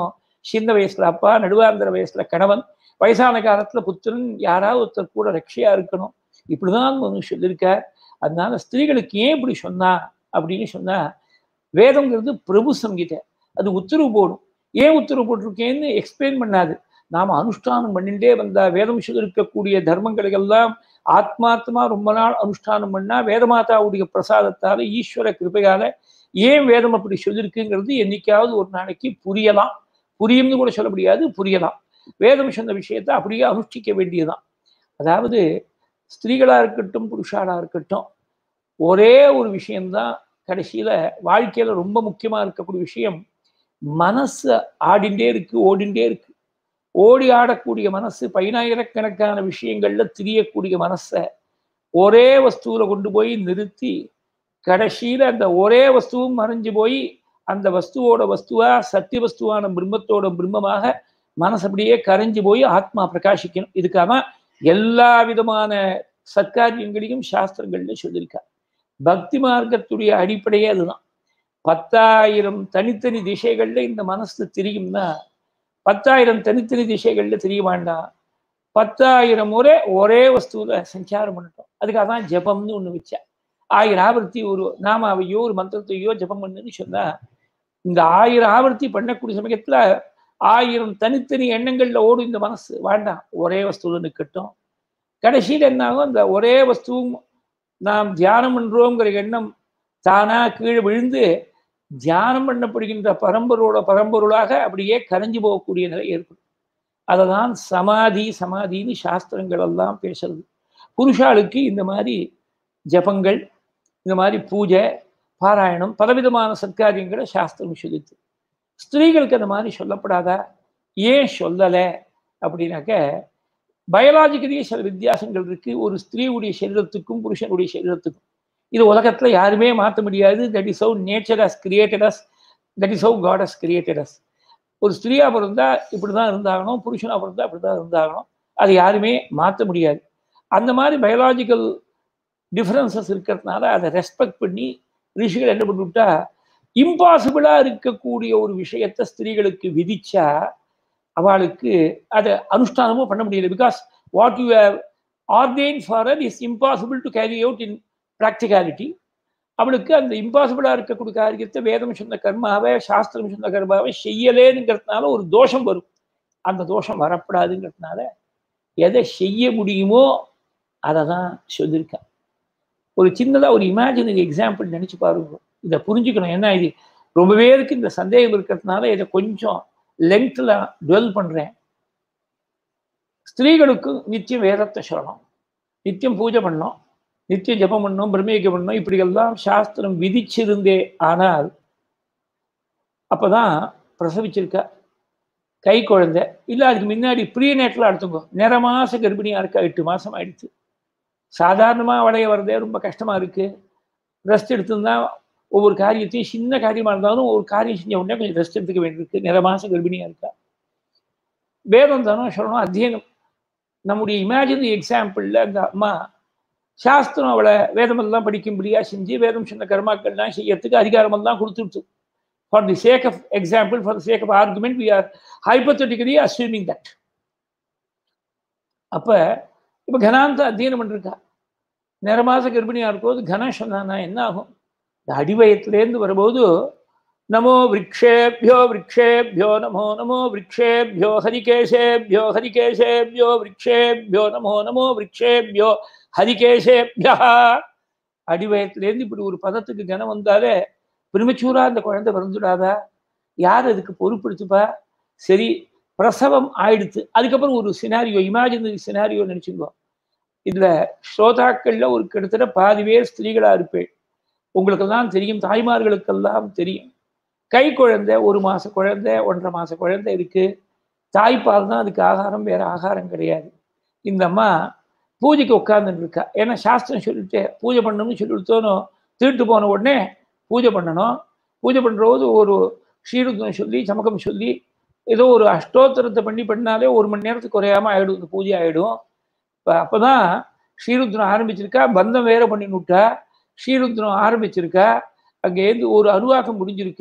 சின்ன வயசுல அப்பா, நடுவாந்திர வயசுல கணவன், வயசான காலத்துல புத்திரன், யாராவது ஒருத்தர் கூட ரட்சையா இருக்கணும். இப்படிதான் ஒன்று சொல்லியிருக்கார். அதனால ஸ்திரீகளுக்கு ஏன் இப்படி சொன்னா அப்படின்னு சொன்னா, வேதம்ங்கிறது பிரபு சங்கீதை, அது உத்தரவு போடும். ஏன் உத்தரவு போட்டிருக்கேன்னு எக்ஸ்பிளைன் பண்ணாது. நாம அனுஷ்டானம் பண்ணிட்டே வந்தா வேதம் இருக்கக்கூடிய தர்மங்களை எல்லாம் ஆத்மாத்மா ரொம்ப நாள் அனுஷ்டானம் பண்ணா வேதமாதாவுடைய பிரசாதத்தால ஈஸ்வர கிருபையால ஏன் வேதம் அப்படி சொல்லியிருக்குங்கிறது என்னைக்காவது ஒரு நாளைக்கு புரியலாம். புரியும்னு கூட சொல்ல முடியாது, புரியலாம். வேதம் சொன்ன விஷயத்தை அப்படியே அனுஷ்டிக்க வேண்டியதுதான். அதாவது ஸ்திரீகளா இருக்கட்டும் புருஷாலா இருக்கட்டும், ஒரே ஒரு விஷயம்தான் கடைசியில வாழ்க்கையில ரொம்ப முக்கியமா இருக்கக்கூடிய விஷயம். மனசு ஆடிண்டே இருக்கு, ஓடிண்டே இருக்கு. ஓடி ஆடக்கூடிய மனசு, பதினாயிரக்கணக்கான விஷயங்கள்ல திரியக்கூடிய மனசை ஒரே வஸ்துவில கொண்டு போய் நிறுத்தி கடைசியில அந்த ஒரே வஸ்துவும் மறைஞ்சு போய் அந்த வஸ்துவோட வஸ்துவா சத்திய வஸ்துவான பிரம்மத்தோட பிரம்மமாக மனசு அப்படியே கரைஞ்சு போய் ஆத்மா பிரகாசிக்கணும். இதுக்காக எல்லா விதமான சத்காரியங்களையும் சாஸ்திரங்கள்ல சொல்லியிருக்கார். பக்தி மார்க்கத்துடைய அடிப்படையே அதுதான். 10,000 தனித்தனி திசைகள்ல இந்த மனசு தெரியும்னா 10,000 தனித்தனி திசைகள்ல தெரிய வேண்டாம். 10,000 முறை ஒரே வஸ்துவில சஞ்சாரம் பண்ணட்டும். அதுக்காக தான் ஜபம்னு ஒண்ணு வச்சேன். 1000 ஆவர்த்தி ஒரு நாமாவையோ ஒரு மந்திரத்தையோ ஜபம் பண்ணுன்னு சொன்னா, இந்த 1000 ஆவர்த்தி பண்ணக்கூடிய சமயத்துல 1000 தனித்தனி எண்ணங்கள்ல ஓடும் இந்த மனசு. வேண்டாம், ஒரே வஸ்துவில நிற்கட்டும். கடைசியில் என்ன ஆகும், அந்த ஒரே வஸ்துவும் நாம் தியானம் பண்றோங்கிற எண்ணம் தானா கீழே விழுந்து தியானம் பண்ணப்படுகின்ற பரம்பொருளாக அப்படியே கரைஞ்சு போகக்கூடிய நிலை ஏற்படும். அதை தான் சமாதின்னு சாஸ்திரங்கள் எல்லாம் பேசுறது. புருஷாளுக்கு இந்த மாதிரி ஜபங்கள், இந்த மாதிரி பூஜை, பாராயணம், பலவிதமான சத்காரியங்களை சாஸ்திரம் சொல்லித்து. ஸ்திரீகளுக்கு அந்த மாதிரி சொல்லப்படாதா? ஏன் சொல்லலை அப்படின்னாக்க, பயாலஜிக்கலியே சில வித்தியாசங்கள் இருக்கு ஒரு ஸ்திரீவுடைய சரீரத்துக்கும் புருஷனுடைய சரீரத்துக்கும். இது உலகத்துல யாருமே மாற்ற முடியாது. That is how nature has created us, that is how God has created us. ஒரு ஸ்திரீயா பிறந்தா இப்படிதான் இருந்தாகணும், புருஷனா பிறந்தா இப்படிதான் இருந்தாகணும். அது யாருமே மாற்ற முடியாது. அந்த மாதிரி பயாலஜிக்கல் டிஃபரன்சஸ் இருக்கிறதுனால அதை ரெஸ்பெக்ட் பண்ணி ரிஷிகள் என்ன பண்ணிவிட்டா, இம்பாசிபிளா இருக்கக்கூடிய ஒரு விஷயத்தை ஸ்திரீகளுக்கு விதிச்சா அவளுக்கு அதை அனுஷ்டானமும் பண்ண முடியல. Because what you have ordained for her is impossible to carry out in practicality. அவளுக்கு அந்த இம்பாசிபிளா இருக்கக்கூடிய காரியத்தை வேதம் சொன்ன கர்மாவை, சாஸ்திரம் சொன்ன கர்மாவை செய்யலேங்கிறதுனால ஒரு தோஷம் வரும். அந்த தோஷம் வரப்படாதுங்கிறதுனால எதை செய்ய முடியுமோ அதை தான் சொல்லியிருக்கேன். ஒரு சின்னதாக ஒரு இமேஜினரி எக்ஸாம்பிள் நினைச்சு பாருங்க, இதை புரிஞ்சுக்கணும். ஏன்னா இது ரொம்ப பேருக்கு இந்த சந்தேகம் இருக்கிறதுனால இதை கொஞ்சம் லெங்க்ல டுவெல் பண்றேன். ஸ்திரீகளுக்கு நித்தியம் வேதத்தை சொல்லணும், நித்தியம் பூஜை பண்ணணும், நித்தியம் ஜபம் பண்ணணும், பிரம்மயஜம் பண்ணணும், இப்படி எல்லாம் சாஸ்திரம் விதிச்சிருந்தே. ஆனால் அப்பதான் பிரசவிச்சிருக்கா கை குழந்தை இல்லை, அதுக்கு முன்னாடி ப்ரீநேட்டில் எடுத்துங்க, நிற மாச கர்ப்பிணியா இருக்கா, 8 மாசம் ஆயிடுச்சு. சாதாரணமா வளைய வரதே ரொம்ப கஷ்டமா இருக்கு. ரெஸ்ட் எடுத்துருந்தா ஒவ்வொரு காரியத்தையும், சின்ன காரியமா இருந்தாலும் ஒரு காரியம் செஞ்ச உடனே கொஞ்சம் ரெஸ்ட் எடுத்துக்க வேண்டியிருக்கு. நிற மாச கர்ப்பிணியா இருக்கா. வேதம் தானே சொல்லணும், அத்தியனம். நம்முடைய இமேஜினரி எக்ஸாம்பிள்ல அந்த அம்மா சாஸ்திரம் அவளை வேதமெல்லாம் படிக்கும்படியா செஞ்சு வேதம் சொன்ன கர்மாக்கள்லாம் செய்யறதுக்கு அதிகாரமெல்லாம் கொடுத்துடுச்சு. For the sake of example, for the sake of argument, we are hypothetically assuming that. அப்ப இப்ப கனாந்த அத்தியனம் பண்ணிருக்கா. நிறமாச கர்ப்பிணியா இருக்கும்போது கனம் சொன்னா என்ன ஆகும்? இந்த அடிவயத்திலேருந்து வரும்போது நமோ விரக்ஷேபியோ விரக்ஷேபியோ நமோ நமோ விரக்ஷேபியோ ஹரிகேசேபியோ ஹரிகேசேபியோ விரக்ஷேபியோ நமோ நமோ விரக்ஷேபியோ ஹரிகேசேபியா. அடிவயத்திலேருந்து இப்படி ஒரு பதத்துக்கு கனம் வந்தாலே பிரிமச்சூரா அந்த குழந்தை பிறந்துடாதா? யார் அதுக்கு பொறுப்படுத்துப்பா? சரி, பிரசவம் ஆயிடுத்து. அதுக்கப்புறம் ஒரு சினாரியோ, இமேஜினரி சினாரியோ நினைச்சுக்கோ. இதுல ஸ்ரோதாக்கள்ல ஒரு கிட்டத்தட்ட பாதி பேர் ஸ்திரீகளா இருப்பேன். உங்களுக்கெல்லாம் தெரியும், தாய்மார்களுக்கெல்லாம் தெரியும். கை குழந்தை, 1 மாச குழந்தை, 1.5 மாச குழந்தை இருக்கு. தாய்ப்பால் தான் அதுக்கு ஆகாரம், வேற ஆகாரம் கிடையாது. இந்த அம்மா பூஜைக்கு உட்கார்ந்துட்டு இருக்கா. ஏன்னா சாஸ்திரம் சொல்லிட்டு பூஜை பண்ணணும்னு சொல்லிவிட்டோனோ, தீட்டு போன உடனே பூஜை பண்ணணும். பூஜை பண்றது ஒரு ஸ்ரீருத்ரம் சொல்லி சமக்கம் சொல்லி ஏதோ ஒரு அஷ்டோத்திரத்தை பண்ணாலே 1 மணி நேரத்துக்கு குறையாம ஆயிடும், இந்த பூஜை ஆயிடும். அப்பதான் ஸ்ரீருத்ரம் ஆரம்பிச்சிருக்கா, பந்தம் வேற பண்ணினுட்டா. ஸ்ரீருத்ரம் ஆரம்பிச்சிருக்கா, அங்கேருந்து ஒரு அனுவாக்கம் முடிஞ்சிருக்கு.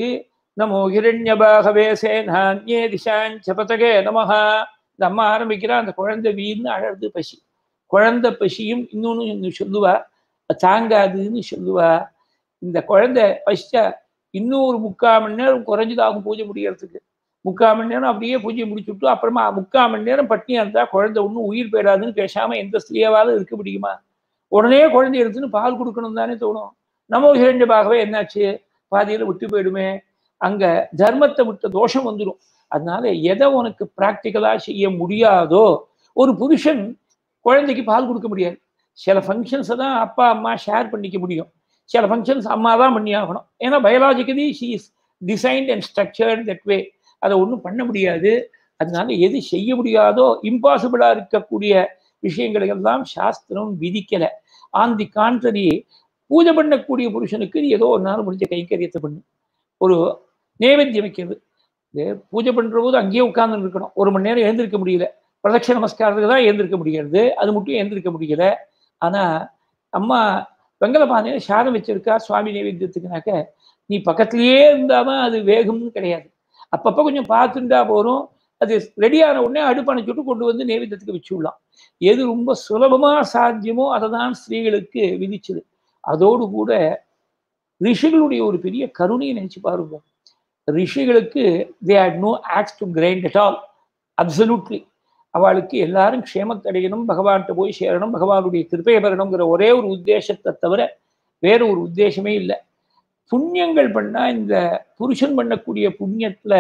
நமோ ஹிரண்யபாகவே சேனான்யே திசாஞ்ச பதகே நமஹ. இந்த அம்மா ஆரம்பிக்கிறா, அந்த குழந்தை வீர்னு அழகு பசி. குழந்தை பசியும் இன்னொன்னு சொல்லுவா, தாங்காதுன்னு சொல்லுவா. இந்த குழந்தை பசிச்சா இன்னும் ஒரு 3/4 மணி நேரம் குறைஞ்சதாகும் பூஜை முடியறதுக்கு. 3/4 மணி நேரம் அப்படியே பூஜை முடிச்சுட்டு அப்புறமா 3/4 மணி நேரம் பட்னியா இருந்தா குழந்தை ஒன்றும் உயிர் போயிடாதுன்னு பேசாம எந்த ஸ்திரீயாவது இருக்க முடியுமா? உடனே குழந்தை எடுத்துன்னு பால் கொடுக்கணும் தானே தோணும். நமோ ஹிரண்யபாகவே என்னாச்சு, பாதியில விட்டு போயிடுமே, அங்க தர்மத்தை விட்ட தோஷம் வந்துடும். அதனால எதை உனக்கு பிராக்டிக்கலா செய்ய முடியாதோ, ஒரு புருஷன் குழந்தைக்கு பால் கொடுக்க முடியாது. சில ஃபங்க்ஷன்ஸை தான் அப்பா அம்மா ஷேர் பண்ணிக்க முடியும், சில ஃபங்க்ஷன்ஸ் அம்மா தான் பண்ணி ஆகணும். ஏன்னா biologically she is designed and structured that way. அதை ஒன்றும் பண்ண முடியாது. அதனால எது செய்ய முடியாதோ, இம்பாசிபிளா இருக்கக்கூடிய விஷயங்களை எல்லாம் சாஸ்திரம் விதிக்கலை. ஆன் தி கான்ட்ரரி, பூஜை பண்ணக்கூடிய புருஷனுக்கு ஏதோ ஒரு நாள் முடிஞ்ச கைங்கரியத்தை பண்ணு. ஒரு நைவேத்தியம் வைக்கிறது, பூஜை பண்ற போது அங்கேயே உட்கார்ந்து இருக்கணும். 1 மணி நேரம் எழுந்திருக்க முடியல, பிரதட்ச நமஸ்காரத்துக்கு தான் எழுந்திருக்க முடியாது, அது மட்டும் எழுந்திருக்க முடியல. ஆனா அம்மா வெங்கல பானையில சாதம் வச்சிருக்கா சுவாமி நைவேத்தியத்துக்குனாக்க, நீ பக்கத்திலேயே இருந்தாதான் அது வேகும்னு கிடையாது. அப்பப்போ கொஞ்சம் பார்த்துட்டா போறோம். அது ரெடியான உடனே அடுப்பணைச்சுட்டு கொண்டு வந்து நைவேத்தியத்துக்கு வச்சு விடலாம். எது ரொம்ப சுலபமா சாத்தியமோ அதை தான் ஸ்திரீகளுக்கு விதிச்சது. அதோடு கூட ரிஷிகளுடைய ஒரு பெரிய கருணையை நினைச்சு பாருங்க. ரிஷிகளுக்கு they had no axe to grind at all, absolutely. அவளுக்கு எல்லாரும் க்ஷேமத்தடையணும், பகவான்கிட்ட போய் சேரணும், பகவானுடைய கிருபையை பெறணுங்கிற ஒரே ஒரு உத்தேசத்தை தவிர வேற ஒரு உத்தேசமே இல்லை. புண்ணியங்கள் பண்ணா இந்த புருஷன் பண்ணக்கூடிய புண்ணியத்துல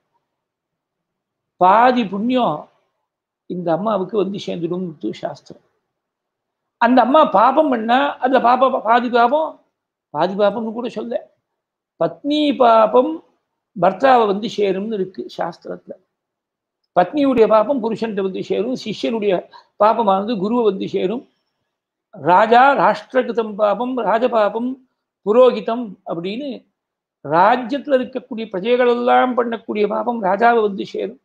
பாதி புண்ணியம் இந்த அம்மாவுக்கு வந்து சேர்ந்துடும் சாஸ்திரம். அந்த அம்மா பாபம் பண்ணா அந்த பாதி பாபம்னு கூட சொல்ல, பத்னி பாபம் பர்த்தாவை வந்து சேரும்னு இருக்கு சாஸ்திரத்துல. பத்னியுடைய பாபம் புருஷன்கிட்ட வந்து சேரும், சிஷ்யனுடைய பாபமானது குருவை வந்து சேரும். ராஜா ராஷ்டிரகிருதம் பாபம் ராஜபாபம் புரோகிதம் அப்படின்னு ராஜ்யத்துல இருக்கக்கூடிய பிரஜைகள் எல்லாம் பண்ணக்கூடிய பாபம் ராஜாவை வந்து சேரும்,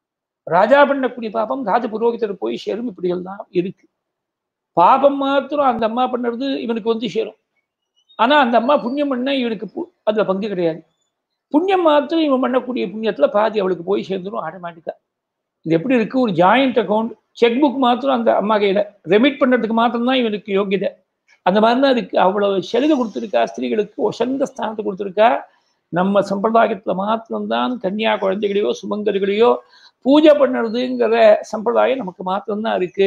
ராஜா பண்ணக்கூடிய பாபம் ராஜ புரோகிதர் போய் சேரும். இப்படி எல்லாம் இருக்கு. பாபம் மாத்திரம் அந்த அம்மா பண்ணுறது இவனுக்கு வந்து சேரும். ஆனா அந்த அம்மா புண்ணியம் பண்ண இவனுக்கு அதுல பங்கு கிடையாது. புண்ணியம் மாத்திரம் இவன் பண்ணக்கூடிய புண்ணியத்துல பாதி அவளுக்கு போய் சேர்ந்துடும் ஆட்டோமேட்டிக்கா. இது எப்படி இருக்கு, ஒரு ஜாயிண்ட் அக்கௌண்ட், செக் புக் மாத்திரம் அந்த அம்மா கையில, ரெமிட் பண்றதுக்கு மாத்திரம் தான் இவனுக்கு யோகியதை. அந்த மாதிரி தான் இருக்கு. அவ்வளவு சலுகை கொடுத்துருக்கா ஸ்திரீகளுக்கு, ஒசந்த ஸ்தானத்தை கொடுத்துருக்கா. நம்ம சம்பிரதாயத்துல மாத்திரம்தான் கன்னியா குழந்தைகளையோ சுமங்கர்களையோ பூஜை பண்ணுறதுங்கிற சம்பிரதாயம் நமக்கு மாத்திரம்தான் இருக்கு.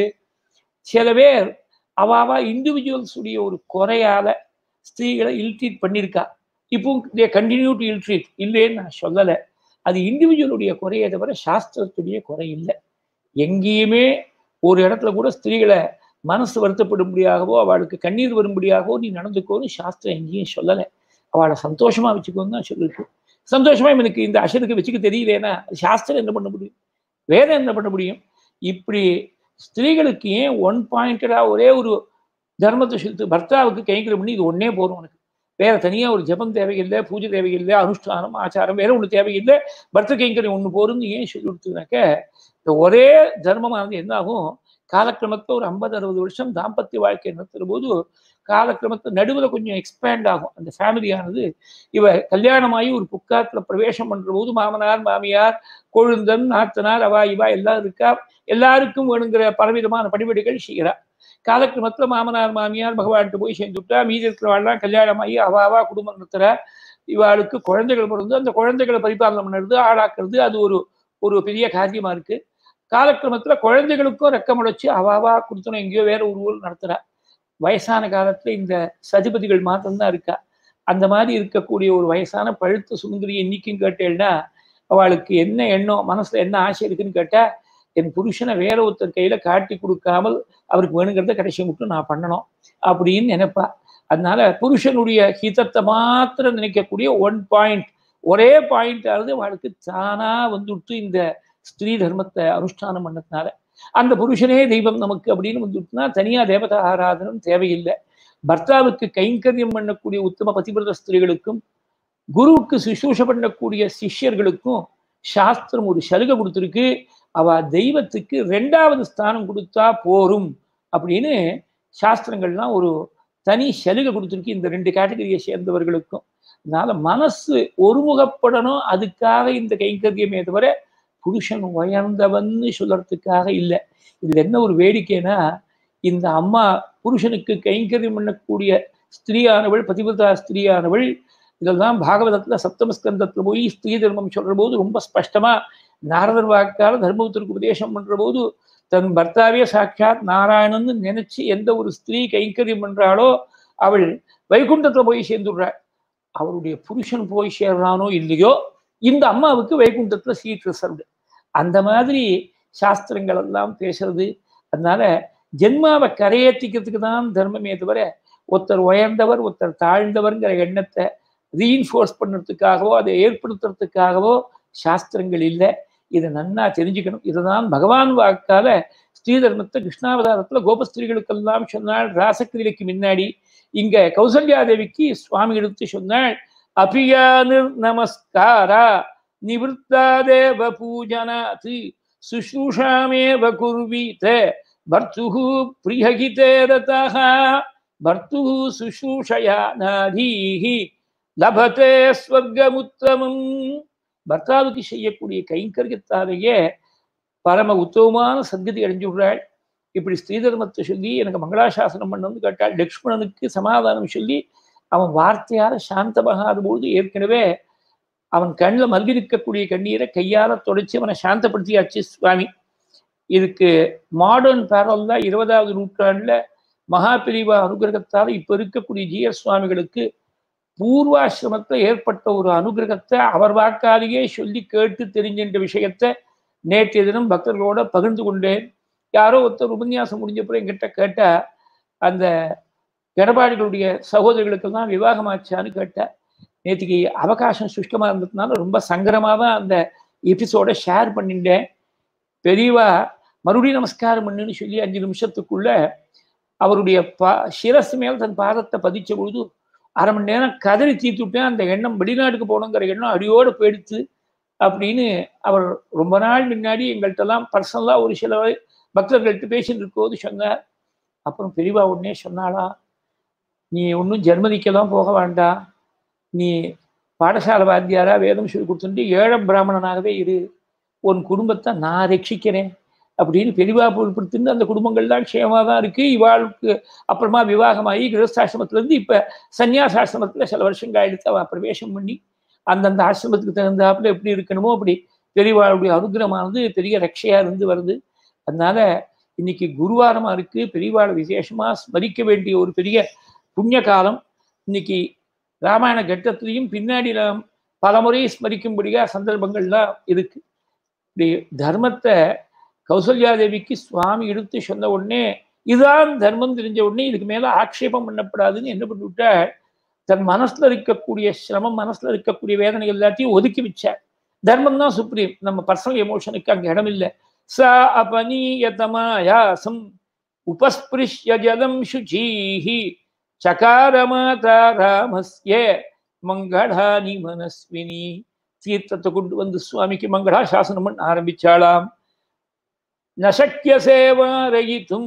சில பேர் அவாவா இண்டிவிஜுவல்ஸ் உடைய ஒரு குறையால ஸ்திரீகளை இல்ட்ரீட் பண்ணியிருக்கா. இப்போ தே கண்டினியூ டு இல்ட்ரீட், இல்லைன்னு நான் சொல்லலை. அது இண்டிவிஜுவலுடைய குறையை தவிர சாஸ்திரத்துடைய குறை இல்லை. எங்கேயுமே ஒரு இடத்துல கூட ஸ்திரீகளை மனசு வருத்தப்படும்படியாகவோ அவளுக்கு கண்ணீர் வரும்படியாகவோ நீ நடந்துக்கோன்னு சாஸ்திரம் எங்கேயும் சொல்லலை. அவளை சந்தோஷமா வச்சுக்கோன்னு தான் சொல்லிருக்கு. சந்தோஷமா இவனுக்கு இந்த அஷருக்கு வச்சுக்க தெரியலேன்னா சாஸ்திரம் என்ன பண்ண முடியும், வேதம் என்ன பண்ண முடியும்? இப்படி ஸ்திரீகளுக்கு ஏன் ஒன் பாயிண்டடா ஒரே ஒரு தர்மத்தை சொல்லிட்டு பர்த்தாவுக்கு கைங்கரம் பண்ணி இது ஒன்னே போதும் உனக்கு, வேற தனியா ஒரு ஜபம் தேவையில்லை, பூஜை தேவையில்லை, அனுஷ்டானம் ஆச்சாரம் வேற ஒன்று தேவையில்லை, பர்த்த கைங்கரம் ஒன்று போரும்னு ஏன் சொல்லி கொடுத்ததுனாக்க, இந்த ஒரே தர்மமானது என்ன ஆகும், காலக்கிரமத்தில் ஒரு 50-60 வருஷம் தாம்பத்திய வாழ்க்கை நடத்துகிற போது காலக்கிரமத்தில் நடுவில் கொஞ்சம் எக்ஸ்பேண்ட் ஆகும் அந்த ஃபேமிலியானது. இவ கல்யாணமாகி ஒரு புக்காத்துல பிரவேசம் பண்ற போது மாமனார் மாமியார் கொழுந்தன் நாத்தனார் அவா இவா எல்லாம் இருக்கா, எல்லாருக்கும் வேணுங்கிற பலவிதமான பணிபடிகள் செய்கிறா. காலக்கிரமத்தில் மாமனார் மாமியார் பகவான்கிட்ட போய் சேர்ந்துட்டா, மீதி இருக்கிறவாள்லாம் கல்யாணமாகி அவாவா குடும்பம் நடத்துற, இவாளுக்கு குழந்தைகள் பிறந்து அந்த குழந்தைகளை பரிபாலனம் பண்ணுறது ஆளாக்குறது அது ஒரு பெரிய காரியமா இருக்கு. காலக்கிரமத்தில் குழந்தைகளுக்கும் ரெக்கம் உழைச்சி அவாவா கொடுத்தனும் எங்கேயோ வேற ஒரு ஊர் நடத்துறா. வயசான காலத்துல இந்த சதிபதிகள் மாத்திரம்தான் இருக்கா. அந்த மாதிரி இருக்கக்கூடிய ஒரு வயசான பழுத்த சுந்தரி இன்னைக்கும் கேட்டேன்னா அவளுக்கு என்ன எண்ணம், மனசுல என்ன ஆசை இருக்குன்னு கேட்டா, என் புருஷனை வேற ஒருத்தர் கையில காட்டி கொடுக்காமல் அவருக்கு வேணுங்கிறத கடைசி மட்டும் நான் பண்ணணும் அப்படின்னு நினைப்பா. அதனால புருஷனுடைய ஹிதத்தை மாத்திரம் நினைக்கக்கூடிய ஒரே பாயிண்ட் ஆகுது அவளுக்கு தானா வந்துட்டு இந்த ஸ்திரீ தர்மத்தை அனுஷ்டானம் பண்ணதுனால. அந்த புருஷனே தெய்வம் நமக்கு அப்படின்னு வந்துட்டுனா தனியா தேவதா ஆராதனம் தேவையில்லை. பர்த்தாவுக்கு கைங்கரியம் பண்ணக்கூடிய உத்தம பதிவிரத ஸ்திரீகளுக்கும் குருவுக்கு சுசூஷ பண்ணக்கூடிய சிஷ்யர்களுக்கும் சாஸ்திரம் ஒரு சலுகை கொடுத்துருக்கு. அவ தெய்வத்துக்கு 2வது ஸ்தானம் கொடுத்தா போரும் அப்படின்னு சாஸ்திரங்கள்லாம் ஒரு தனி சலுகை கொடுத்துருக்கு இந்த 2 கேட்டகரியை சேர்ந்தவர்களுக்கும். அதனால மனசு ஒருமுகப்படணும், அதுக்காக இந்த கைங்கரியமே தவிர புருஷன் உயர்ந்தவன்னு சொல்றதுக்காக இல்லை. இதுல என்ன ஒரு வேடிக்கைன்னா, இந்த அம்மா புருஷனுக்கு கைங்கரியம் பண்ணக்கூடிய ஸ்திரீயானவள், பதிவிரதா ஸ்திரீயானவள், இதெல்லாம் பாகவதத்துல சப்தமஸ்கந்தத்துல போய் ஸ்திரீ தர்மம் சொல்ற போது ரொம்ப ஸ்பஷ்டமா நாரதர் வாக்கால தர்மபுத்திரருக்கு உபதேசம் பண்ற போது தன் பர்த்தாவே சாட்சாத் நாராயணன்னு நினைச்சு எந்த ஒரு ஸ்திரீ கைங்கரியம் பண்றாளோ அவள் வைகுண்டத்துல போய் சேர்ந்துடுறாள். அவருடைய புருஷன் போய் சேர்றானோ இல்லையோ இந்த அம்மாவுக்கு வைகுண்டத்துல சீட் ரிசர்வ்டு. அந்த மாதிரி சாஸ்திரங்கள் எல்லாம் பேசுறது. அதனால ஜென்மாவை கரையேற்றிக்கிறதுக்கு தான் தர்மமே தவிர ஒருத்தர் உயர்ந்தவர் ஒருத்தர் தாழ்ந்தவர்ங்கிற எண்ணத்தை ரீஇன்ஃபோர்ஸ் பண்ணுறதுக்காகவோ அதை ஏற்படுத்துறதுக்காகவோ சாஸ்திரங்கள் இல்லை. இதை நன்னா தெரிஞ்சுக்கணும். இதுதான் பகவான் வாக்கால ஸ்ரீ தர்மத்தை கிருஷ்ணாவதாரத்துல கோபஸ்திரீகளுக்கெல்லாம் சொன்னாள். ராசக்கிரிக்கு முன்னாடி இங்க கௌசல்யா தேவிக்கு சுவாமி எடுத்து சொன்னாள். அபியா நிர்நமஸ்காரா நிவృత్తా தேவ பூஜனாத் சுஷ்ரூஷாமேவ குர்வீத பர்த்துஹு பிரியஹிதே ரதஹ பர்த்துஹு சுஷ்ரூஷயா நாதீஹி லபதே ஸ்வர்கமுத்தமம். பர்த்தாவுக்கு செய்யக்கூடிய கைங்கரியத்தாலேயே பரம உத்தமமான சத்கதி அடைஞ்சு விடுறாள். இப்படி ஸ்ரீ தர்மத்தை சொல்லி எனக்கு மங்களாசாசனம் பண்ணணும்னு கேட்டாள். லக்ஷ்மணனுக்கு சமாதானம் சொல்லி அவன் வார்த்தையால சாந்தமாகாத பொழுது ஏற்கனவே அவன் கண்ணில் மல்கிருக்கக்கூடிய கண்ணீரை கையால தொடச்சி அவனை சாந்தப்படுத்தியாச்சு சுவாமி. இதுக்கு மாடர்ன் பேரல்ல 20வது நூற்றாண்டுல மகாபிரிவா அனுகிரகத்தால் இப்ப இருக்கக்கூடிய ஜிஎஸ் சுவாமிகளுக்கு பூர்வாசிரமத்தில் ஏற்பட்ட ஒரு அனுகிரகத்தை அவர் வாக்காலேயே சொல்லி கேட்டு தெரிஞ்சின்ற விஷயத்தை நேற்றைய தினம் பக்தர்களோட பகிர்ந்து கொண்டேன். யாரோ ஒருத்தர் உபன்யாசம் முடிஞ்சப்பறம் என்கிட்ட கேட்டா, அந்த எடப்பாடிகளுடைய சகோதரிகளுக்கெல்லாம் விவாகமாச்சான்னு கேட்டா. நேற்றுக்கு அவகாசம் சுஷ்டமா இருந்ததுனால ரொம்ப சங்கரமாக தான் அந்த எபிசோட ஷேர் பண்ணிட்டேன். பெரியவா மறுபடியும் நமஸ்காரம் பண்ணுன்னு சொல்லி 5 நிமிஷத்துக்குள்ள அவருடைய சிரசு மேல் தன் பாதத்தை பதிச்ச பொழுது அரை மணி நேரம் கதறி தீர்த்துவிட்டேன். அந்த எண்ணம் வெளிநாட்டுக்கு போகணுங்கிற எண்ணம் அடியோடு போயிடுத்து அப்படின்னு அவர் ரொம்ப நாள் முன்னாடி எங்கள்கிட்டலாம் பர்சனலாக ஒரு சில பக்தர்கள்ட்ட பேசிட்டு இருக்கும்போது சொன்னார். அப்புறம் பெரியவா உடனே சொன்னாளா, நீ ஒன்றும் ஜெர்மனிக்கெல்லாம் போக வேண்டாம், நீ பாடசாலை வாத்தியாரா வேதம் சொல்லி கொடுத்துட்டு ஏழை பிராமணனாகவே இரு, உன் குடும்பத்தை நான் ரட்சிக்கிறேன் அப்படின்னு பெரியவா பொருட்படுத்திட்டு அந்த குடும்பங்கள்லாம் க்ஷேமாக தான் இருக்குது. இவாளுக்கு அப்புறமா விவாகமாகி கிரகஸ்தாசிரமத்திலேருந்து இப்போ சன்னியாசாசிரமத்தில் சில வருஷங்கள் ஆயிடுத்து. அவள் பிரவேசம் பண்ணி அந்தந்த ஆசிரமத்துக்கு தகுந்தாப்புல எப்படி இருக்கணுமோ அப்படி பெரியவாளுடைய அனுகிரகமானது பெரிய ரட்சையாக இருந்து வருது. அதனால இன்னைக்கு குருவாரமாக இருக்குது. பெரியவாளை விசேஷமாக ஸ்மரிக்க வேண்டிய ஒரு பெரிய புண்ணிய காலம். இன்னைக்கு ராமாயண கட்டத்திலையும் பின்னாடி நாம் பலமுறை ஸ்மரிக்கும்படியாக சந்தர்ப்பங்கள்லாம் இருக்கு. இப்படி தர்மத்தை கௌசல்யாதேவிக்கு சுவாமி எடுத்து சொன்ன உடனே இதுதான் தர்மம் தெரிஞ்ச உடனே இதுக்கு மேலே ஆக்ஷேபம் பண்ணப்படாதுன்னு என்ன பண்ணிவிட்டா, தன் மனசுல இருக்கக்கூடிய சிரமம் மனசுல இருக்கக்கூடிய வேதனை எல்லாத்தையும் ஒதுக்கி வச்சார். தர்மம் தான் சுப்ரீம். நம்ம பர்சனல் எமோஷனுக்கு அங்கே இடம் இல்லை. ச அபனீயதமாயாசம் உபஸ்பிருஷ்ய ஜலம் சுச்சீஹி சகாரமாதா ராமஸ்ய மங்களானி மனஸ்வினி. தீர்த்தத்தை கொண்டு வந்து சுவாமிக்கு மங்களா சாசனம் பண்ண ஆரம்பிச்சாளாம். நசக்கிய சேவாரயித்தும்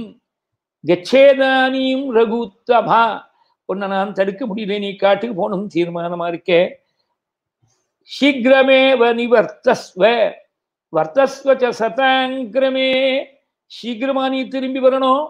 கச்சேதானியும் ரகுத்தமா. உன்னை நான் தடுக்க முடியல, நீ காட்டுக்கு போகணும் தீர்மானமா இருக்கே. சீக்கிரமேவ நிவர்த்தஸ்வ வர்த்தஸ்வ சதாங்கிரமே. சீக்கிரமா நீ திரும்பி வரணும்,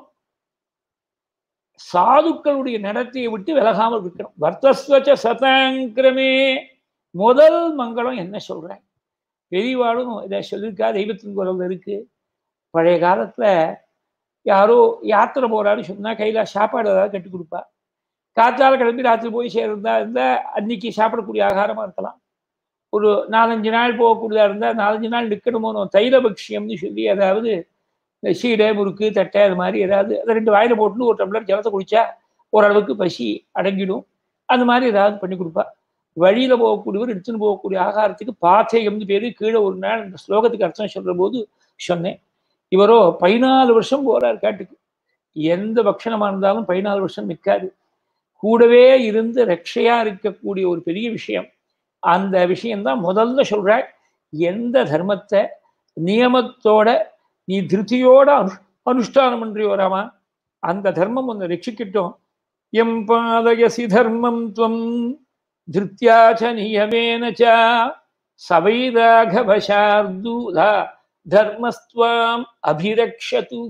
சாதுக்களுடைய நடத்தையை விட்டு விலகாமல் இருக்கணும். வர்த்தஸ்வ சதாங்கிரமே. முதல் மங்களம் என்ன சொல்றேன், பெரியவாளும் இதை சொல்லியிருக்கா, தெய்வத்தின் குரல் இருக்கு. பழைய காலத்துல யாரோ யாத்திரை போறான்னு சொன்னா கையில சாப்பாடு ஏதாவது கட்டி கொடுப்பா. காத்தால கிளம்பி ராத்திரி போய் சேர்ந்தா இருந்தால் அன்னைக்கு சாப்பிடக்கூடிய ஆகாரமா இருக்கலாம். ஒரு 4-5 நாள் போகக்கூடியதா இருந்தால் 4-5 நாள் நிற்கணுமோ தைலபக்ஷியம்னு சொல்லி, அதாவது சீடை முறுக்கு தட்டை அது மாதிரி ஏதாவது அதை 2 வாயில போட்டுன்னு ஒரு டம்ளர் ஜலத்தை குடிச்சா ஓரளவுக்கு பசி அடங்கிடும். அந்த மாதிரி ஏதாவது பண்ணி கொடுப்பா. வழியில போகக்கூடியவர் எடுத்துன்னு போகக்கூடிய ஆகாரத்துக்கு பாத்தேயம்னு பேரு. கீழே ஒரு நாள் இந்த ஸ்லோகத்துக்கு அர்த்தம் சொல்ற போது சொன்னேன். இவரோ 14 வருஷம் போறார் காட்டுக்கு. எந்த பக்ஷணமா இருந்தாலும் 14 வருஷம் நிற்காது. கூடவே இருந்து ரட்சையா இருக்கக்கூடிய ஒரு பெரிய விஷயம். அந்த விஷயம்தான் முதல்ல சொல்ற. எந்த தர்மத்தை நியமத்தோட நீ திருப்தியோட அனுஷ்டானம் பண்றியோராமா, அந்த தர்மம் உன்னை ரட்சிக்கட்டும். எம் பாதயசி தர்மம் துவம் திருத்யாச்ச நியமேன ச சவைராகவசார்தூலா தர்மஸ்துவாம் அபிரக்ஷது.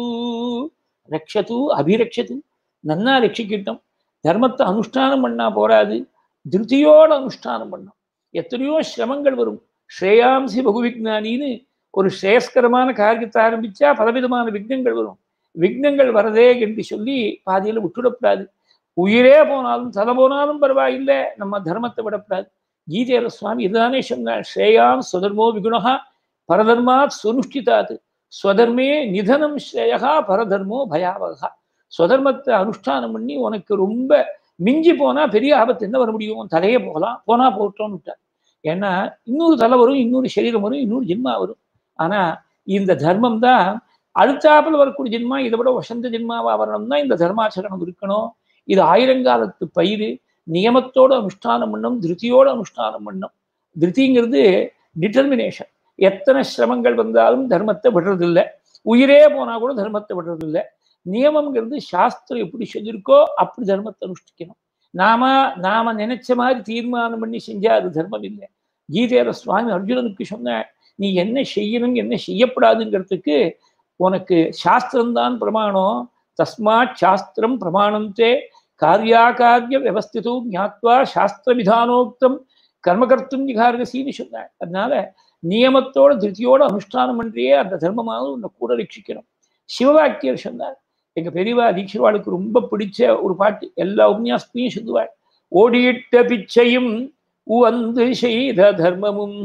ரக்ஷது அபிரக்ஷது, நன்னா ரட்சிக்கிட்டோம். தர்மத்தை அனுஷ்டானம் பண்ணா போராது, திருப்தியோட அனுஷ்டானம் பண்ணோம். எத்தனையோ சிரமங்கள் வரும். ஸ்ரேயாம்சி பகுவிக்னானின்னு ஒரு ஸ்ரேயஸ்கரமான காரியத்தை ஆரம்பிச்சா பலவிதமான விக்னங்கள் வரும். விக்னங்கள் வரதே என்று சொல்லி பாதியில் விட்டுவிடக்கூடாது. உயிரே போனாலும் தலை போனாலும் பரவாயில்லை, நம்ம தர்மத்தை விடக்கூடாது. கீதையில சுவாமி இதுதானே சொன்னார், ஸ்ரேயான் ஸ்வதர்மோ விகுணா பரதர்மாத் சுனுஷ்டிதாத் ஸ்வதர்மே நிதனம் ஸ்ரேயா பரதர்மோ பயாவகா. ஸ்வதர்மத்தை அனுஷ்டானம் பண்ணி உனக்கு ரொம்ப மிஞ்சி போனா பெரிய ஆபத்து என்ன வர முடியும்? தலையே போகலாம், போனா போட்டோம்னு விட்டார். ஏன்னா இன்னொரு தலை வரும், இன்னொரு சரீரம் வரும், இன்னொரு ஜென்மா வரும். ஆனா இந்த தர்மம் தான் அடுத்தாப்பில் வரக்கூடிய ஜென்மா இதை விட வசந்த ஜென்மாவா வரணும்னா இந்த தர்மாச்சரணம் இருக்கணும். இது ஆயிரங்காலத்து பயிர். நியமத்தோட அனுஷ்டானம் பண்ணணும், திருத்தியோட அனுஷ்டானம் பண்ணணும். திருத்திங்கிறது டிட்டர்மினேஷன். எத்தனை சிரமங்கள் வந்தாலும் தர்மத்தை விடுறதில்லை, உயிரே போனா கூட தர்மத்தை விடுறதில்லை. நியமம்ங்கிறது சாஸ்திரம் எப்படி சொல்லியிருக்கோ அப்படி தர்மத்தை அனுஷ்டிக்கணும். நாம நினைச்ச மாதிரி தீர்மானம் பண்ணி செஞ்சா அது தர்மம் இல்லை. கீதையில சுவாமி அர்ஜுனனுக்கு சொன்ன, நீ என்ன செய்யணும் என்ன செய்யப்படாதுங்கிறதுக்கு உனக்கு சாஸ்திரம்தான் பிரமாணம். தஸ்மாத் சாஸ்திரம் பிரமாணந்தே காரியாகாரிய வியவஸ்திதோ ஞாத்வா சாஸ்திரவிதானோக்தம் கர்மகர்த்தும் நிகாரகசின்னு சொன்னார். அதனால நியமத்தோட திருத்தியோட அனுஷ்டானம் பண்றியே அந்த தர்மமாக உன்னை கூட ரட்சிக்கணும். சிவவாக்கியர் சொன்னார், எங்க பெரியவா தீட்சிவாளுக்கு ரொம்ப பிடிச்ச ஒரு பாட்டு, எல்லா உபன்யாசத்தையும் சொல்லுவாள். ஓடியிட்ட பிச்சையும் உவந்து செய்த தர்மமும்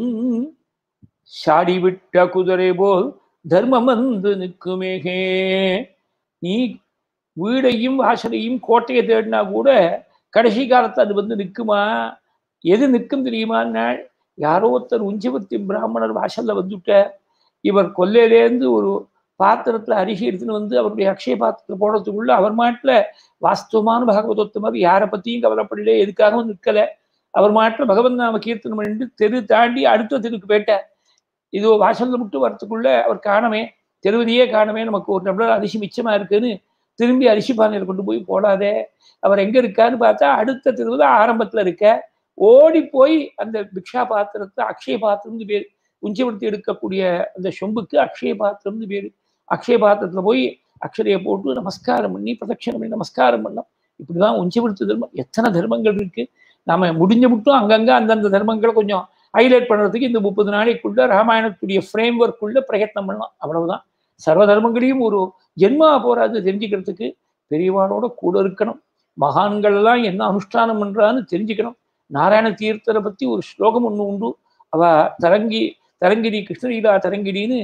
சாடிவிட்ட குதிரை போல் தர்மம் வந்து நிற்குமேகே. நீ வீடையும் வாசலையும் கோட்டையை தேடினா கூட கடைசி காலத்தை அது வந்து நிற்குமா? எது நிற்கும் தெரியுமான்னா, யாரோ ஒருத்தர் உஞ்சவர்த்தி பிராமணர் வாசல்ல வந்துட்ட, இவர் கொல்லையிலேருந்து ஒரு பாத்திரத்துல அரிசி எடுத்துன்னு வந்து அவருடைய அக்ஷய பாத்திரத்தை போடுறதுக்குள்ள அவர் மாட்டில் வாஸ்தவமான பாகவதத்தை மாதிரி யாரை பத்தியும் கவலைப்படல, எதுக்காகவும் நிற்கல. அவர் மாட்டில் பகவன் நாம கீர்த்தனம் பண்ணிட்டு தெரு தாண்டி அடுத்த தெருக்கு போயிட்டார். இது வாசல்ல விட்டு வரத்துக்குள்ள அவர் காணமே, தெருவதியே காணமே, நமக்கு ஒரு டம்ளர் அரிசி மிச்சமா இருக்குன்னு திரும்பி அரிசி பானையில் கொண்டு போய் போடாதே. அவர் எங்க இருக்கான்னு பார்த்தா அடுத்த தெருவில் ஆரம்பத்துல இருக்க. ஓடி போய் அந்த பிக்ஷா பாத்திரத்தை, அக்ஷய பாத்திரம்னு பேர், உஞ்சவர்த்தி எடுக்கக்கூடிய அந்த சொம்புக்கு அக்ஷய பாத்திரம்னு பேரு. அக்ஷய பாத்திரத்துல போய் அக்ஷரையை போட்டு நமஸ்காரம் பண்ணி பிரதட்சணம் பண்ணி நமஸ்காரம் பண்ணோம். இப்படிதான் உஞ்சவர்த்தி தர்மம். எத்தனை தர்மங்கள் இருக்கு. நாம முடிஞ்ச மட்டும் அங்கங்க அந்தந்த தர்மங்களை கொஞ்சம் ஹைலைட் பண்ணுறதுக்கு இந்த 30 நாளைக்குள்ள ராமாயணத்துடைய ஃப்ரேம் ஒர்க்குள்ள பிரயத்னம் பண்ணலாம், அவ்வளவுதான். சர்வ தர்மங்களையும் ஒரு ஜென்மா போராது தெரிஞ்சுக்கிறதுக்கு பெரியவாளோட கூட இருக்கணும். மகான்கள் எல்லாம் என்ன அனுஷ்டானம் பண்றான்னு தெரிஞ்சுக்கணும். நாராயண தீர்த்தரை பத்தி ஒரு ஸ்லோகம் ஒன்று உண்டு. அவ தரங்கிரி கிருஷ்ணலீலா தரங்கிரின்னு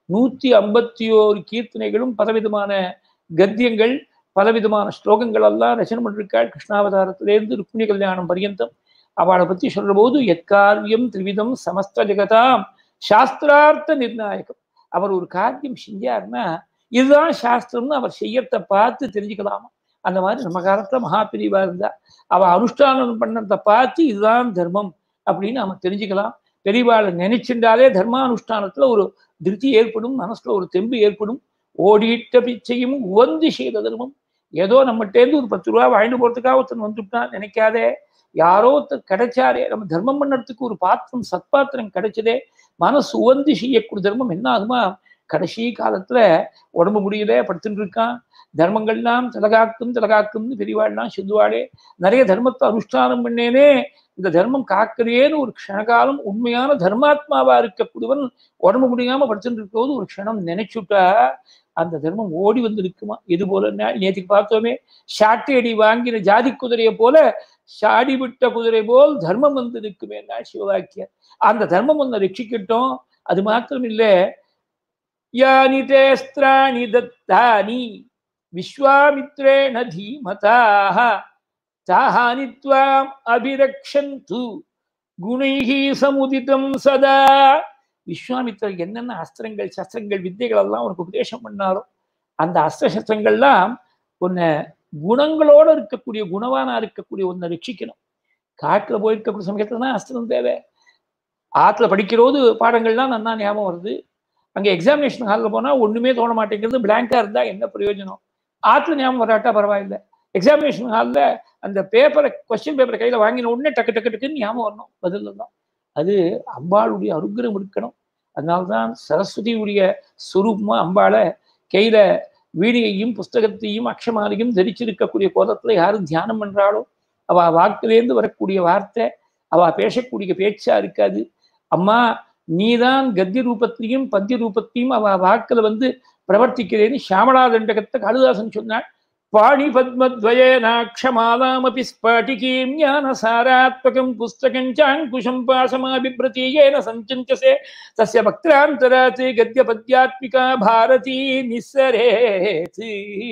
151 கீர்த்தனைகளும் பலவிதமான கத்தியங்கள் பலவிதமான ஸ்லோகங்கள் எல்லாம் ரச்சனை பண்ணிருக்காள். கிருஷ்ணாவதாரத்திலேருந்து ருக்மிணி கல்யாணம் பரியந்தம் அவளை பத்தி சொல்ற போது, எக்காரியம் திரிவிதம் சமஸ்த ஜெகதாம் சாஸ்திரார்த்த நிர்ணாயகம். அவர் ஒரு காரியம் செஞ்சாருன்னா இதுதான் சாஸ்திரம்னு அவர் செய்யறத பார்த்து தெரிஞ்சுக்கலாமா. அந்த மாதிரி நம்ம காலத்துல மகா பிரிவா இருந்தா அவ அனுஷ்டானம் பண்ணதை பார்த்து இதுதான் தர்மம் அப்படின்னு நம்ம தெரிஞ்சுக்கலாம். பெரியவாளை நினைச்சுட்டாலே தர்மானுஷ்டானத்துல ஒரு திருப்தி ஏற்படும், மனசுல ஒரு தெம்பு ஏற்படும். ஓடிட்ட பிச்சையும் உவந்து செய்த தர்மம். ஏதோ நம்மகிட்டேருந்து ஒரு 10 ரூபா வாங்கிட்டு போறதுக்காக ஒருத்தன் வந்துட்டான் நினைக்காதே. யாரோ ஒருத்தர் கிடைச்சாரே, நம்ம தர்மம் பண்ணறதுக்கு ஒரு பாத்திரம் சத்பாத்திரம் கிடைச்சதே, மனசு உவந்து செய்யக்கூடிய தர்மம் என்ன ஆகுமா? கடைசி காலத்துல உடம்பு முடியல படுத்துட்டு இருக்கான், தர்மங்கள்லாம் திலகாக்கும்னு பெரியவாள்லாம் சொல்லுவாளே. நிறைய தர்மத்தை அனுஷ்டானம் பண்ணேனே, இந்த தர்மம் காக்கிறேன்னு ஒரு க்ஷணகாலம் உண்மையான தர்மாத்மாவா இருக்கக்கூடியவன் உடம்பு முடியாம படுத்துட்டு இருக்கும்போது ஒரு க்ஷணம் நினைச்சுட்டா அந்த தர்மம் ஓடி வந்து இருக்குமா. இது போல நேற்றுக்கு பார்த்தோமே, சாட்டை அடி வாங்கின ஜாதி குதிரையை போல சாடி விட்ட குதிரை போல் தர்மம் வந்து நிற்குமே சிவவாக்கியர். அந்த தர்மம் ஒன்றை ரட்சிக்கட்டும். அது மாத்திரம் இல்லை, யானி தேஸ்திராணி தத்தானி விஸ்வாமித்ரேண தீமதாக தாஹானி த்வாம் அபிரக்ஷந்து குணைஹி சமுதிதம் சதா. விஸ்வாமித்திரர் என்னென்ன அஸ்திரங்கள் சஸ்திரங்கள் வித்தைகள் எல்லாம் உனக்கு உபதேசம் பண்ணாரோ அந்த அஸ்திர சஸ்திரங்கள்லாம் உன்னை குணங்களோட இருக்கக்கூடிய குணவானா இருக்கக்கூடிய ஒன்றை ரட்சிக்கணும். காட்டுல போயிருக்கக்கூடிய சமயத்துல தான் அஸ்திரம் தேவை. ஆற்றுல படிக்கிறோது பாடங்கள்லாம் நல்லா ஞாபகம் வருது. அங்கே எக்ஸாமினேஷன் ஹாலில் போனால் ஒன்றுமே தோண மாட்டேங்கிறது. பிளாங்கா இருந்தால் என்ன பிரயோஜனம்? ஆற்றுல ஞாபகம் வராட்டா பரவாயில்லை, எக்ஸாமினேஷன் ஹாலில் அந்த பேப்பரை கொஸ்டின் பேப்பரை கையில வாங்கின உடனே டக்கு டக்கு டக்குன்னு ஞாபகம் வரணும் பதில் தான். அது அம்பாளுடைய அனுக்கிரகம் இருக்கணும். அதனால்தான் சரஸ்வதியுடைய சொரூபமா அம்பாளை கையில வீணையையும் புஸ்தகத்தையும் அக்ஷமாலையும் தரிச்சிருக்கக்கூடிய கோலத்துல யாரும் தியானம் பண்றாளோ அவ வாக்குலேருந்து வரக்கூடிய வார்த்தை அவ பேசக்கூடிய பேச்சா இருக்காது. அம்மா நீதான் கத்திய ரூபத்திலையும் பத்திய ரூபத்தையும் அவ வாக்குல பிரவர்த்திக்கிறேன்னு ஷியாமளா தண்டகத்தை காளிதாசன் சொன்னாள். பாணி பத்மத்வயேனாக்ஷமாலாமபி ஸ்பட்டிகீம் ஞானசாராத்மகம் புஸ்தகம் சாங்குஷம் பாசமாபிப்ரதீயேன சஞ்சஞ்சசே தஸ்ய பக்திராந்தராத் கத்ய பத்யாத்மிகா பாரதி நிஸ்ஸரேத்.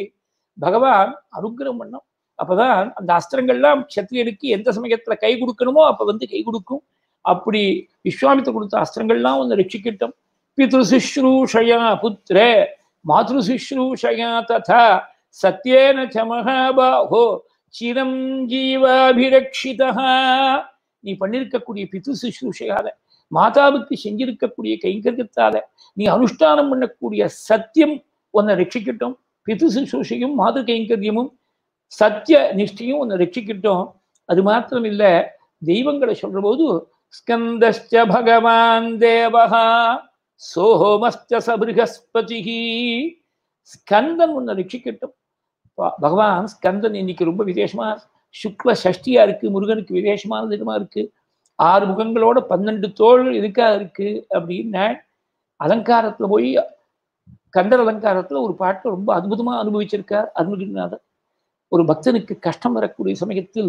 பகவான் அனுக்கிரகம் பண்ணோம். அப்பதான் அந்த அஸ்திரங்கள்லாம் க்ஷத்ரியனுக்கு எந்த சமயத்துல கை கொடுக்கணுமோ அப்ப கை கொடுக்கும். அப்படி விஸ்வாமித்த கொடுத்த அஸ்திரங்கள்லாம் ரட்சிக்கட்டும். பித்ருசுஷ்ரூஷயா புத்திர மாத்ருசுஷ்ரூஷயா ததா சத்யேன ச மகாபாஹோ சிரம் ஜீவாபிரக்ஷிதா. நீ பண்ணிருக்கக்கூடிய பித்ரு சுஷ்ரூஷையால மாதாவுக்கு செஞ்சிருக்கக்கூடிய கைங்கரியத்தால நீ அனுஷ்டானம் பண்ணக்கூடிய சத்தியம் உன்னை ரட்சிக்கட்டும். பித்ரு சுஷ்ரூஷையும் மாது கைங்கரியமும் சத்திய நிஷ்டையும் உன்னை ரட்சிக்கட்டும். அது மாத்திரம் இல்ல, தெய்வங்களை சொல்ற போது ஸ்கந்தஸ்ச பகவான் தேவஹா சோமஸ்ச சபிருகஸ்பதிஹி. ஸ்கந்தன் உன்னை ரட்சிக்கட்டும். பகவான் ஸ்கந்தன் இன்னைக்கு ரொம்ப விசேஷமா சுக்ல சஷ்டியா இருக்கு. முருகனுக்கு விசேஷமான தினமா இருக்கு. 6 முகங்களோட 12 தோள் எதுக்கா இருக்கு அப்படின்னா அலங்காரத்துல போய் கந்தர் அலங்காரத்துல ஒரு பாட்டை ரொம்ப அற்புதமா அனுபவிச்சிருக்கார் அருணகிரிநாதர். ஒரு பக்தனுக்கு கஷ்டம் வரக்கூடிய சமயத்தில்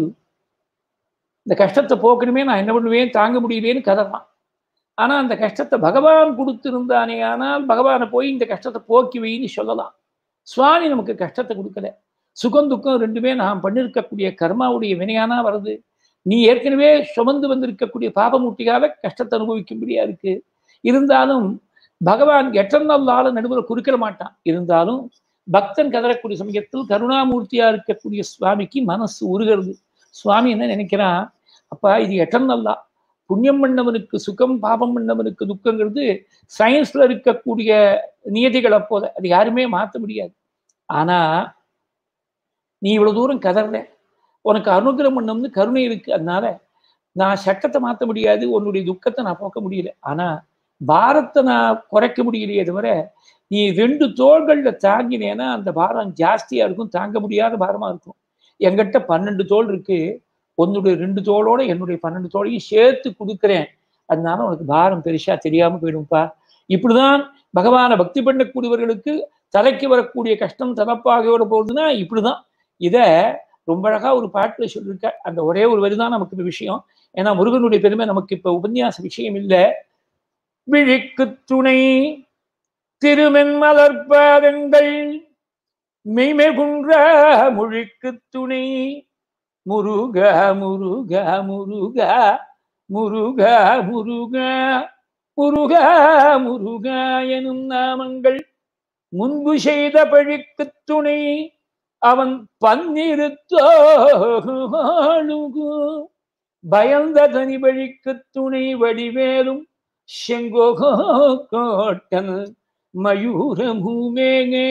இந்த கஷ்டத்தை போக்கணுமே நான் என்ன பண்ணுவேன் தாங்க முடியலேன்னு கதறான். ஆனா அந்த கஷ்டத்தை பகவான் கொடுத்திருந்தானே ஆனால் பகவானை போய் இந்த கஷ்டத்தை போக்கி வைன்னு சொல்லலாம். சுவாமி நமக்கு கஷ்டத்தை கொடுக்கல. சுகம் துக்கம் ரெண்டுமே நாம் பண்ணிருக்கக்கூடிய கர்மாவுடைய வினையானா வருது. நீ ஏற்கனவே சுமந்து வந்திருக்கக்கூடிய பாபமூட்டியால கஷ்டத்தை அனுபவிக்கும்படியா இருக்கு. இருந்தாலும் பகவான் எட்டர்னல்லால நடுவில் குறுக்கிட மாட்டான். இருந்தாலும் பக்தன் கதறக்கூடிய சமயத்தில் கருணாமூர்த்தியா இருக்கக்கூடிய சுவாமிக்கு மனசு உருகிறது. சுவாமி என்ன நினைக்கிறான், அப்பா இது எட்டர்னல்லா, புண்ணியம் பண்ணவனுக்கு சுகம் பாபம் பண்ணவனுக்கு துக்கங்கிறது சயின்ஸ்ல இருக்கக்கூடிய நியதிகளை போல அது யாருமே மாற்ற முடியாது. ஆனா நீ இவ்வளவு தூரம் கதறல, உனக்கு அனுகிரகம் பண்ணம்னு கருணை இருக்கு. அதனால நான் சட்டத்தை மாற்ற முடியாது, உன்னுடைய துக்கத்தை நான் போக்க முடியல. ஆனா பாரத்தை நான் குறைக்க முடியலையே தவிர நீ 2 தோள்கள்ல தாங்கினேன்னா அந்த பாரம் ஜாஸ்தியா இருக்கும், தாங்க முடியாத பாரமா இருக்கும். என்கிட்ட 12 தோள் இருக்கு, உன்னுடைய 2 தோளோட என்னுடைய 12 தோளையும் சேர்த்து கொடுக்குறேன். அதனால உனக்கு பாரம் பெருசா தெரியாம போயிடும்பா. இப்படிதான் பகவானை பக்தி பண்ணக்கூடியவர்களுக்கு தலைக்கு வரக்கூடிய கஷ்டம் தலப்பாகையோட போகுதுன்னா இப்படிதான். இத ரொம்ப அழகா ஒரு பாட்டுல சொல்லியிருக்க. அந்த ஒரே ஒரு வரிதான் நமக்கு இந்த விஷயம். ஏன்னா முருகனுடைய பெருமை நமக்கு இப்ப உபன்யாச விஷயம் இல்லை. விழிக்கு துணை திருமென்மலர்பாதங்கள் மெய்மை குன்ற மொழிக்கு துணை முருக முருக முருக முருக முருக முருக முருக எனும் நாமங்கள் முன்பு செய்த பழிக்கு துணை அவன் பன்னிருத்தோழுகு பயந்த தனி பழிக்கு துணை வடிவேலும் செங்கோகோட்டன் மயூரமுமே.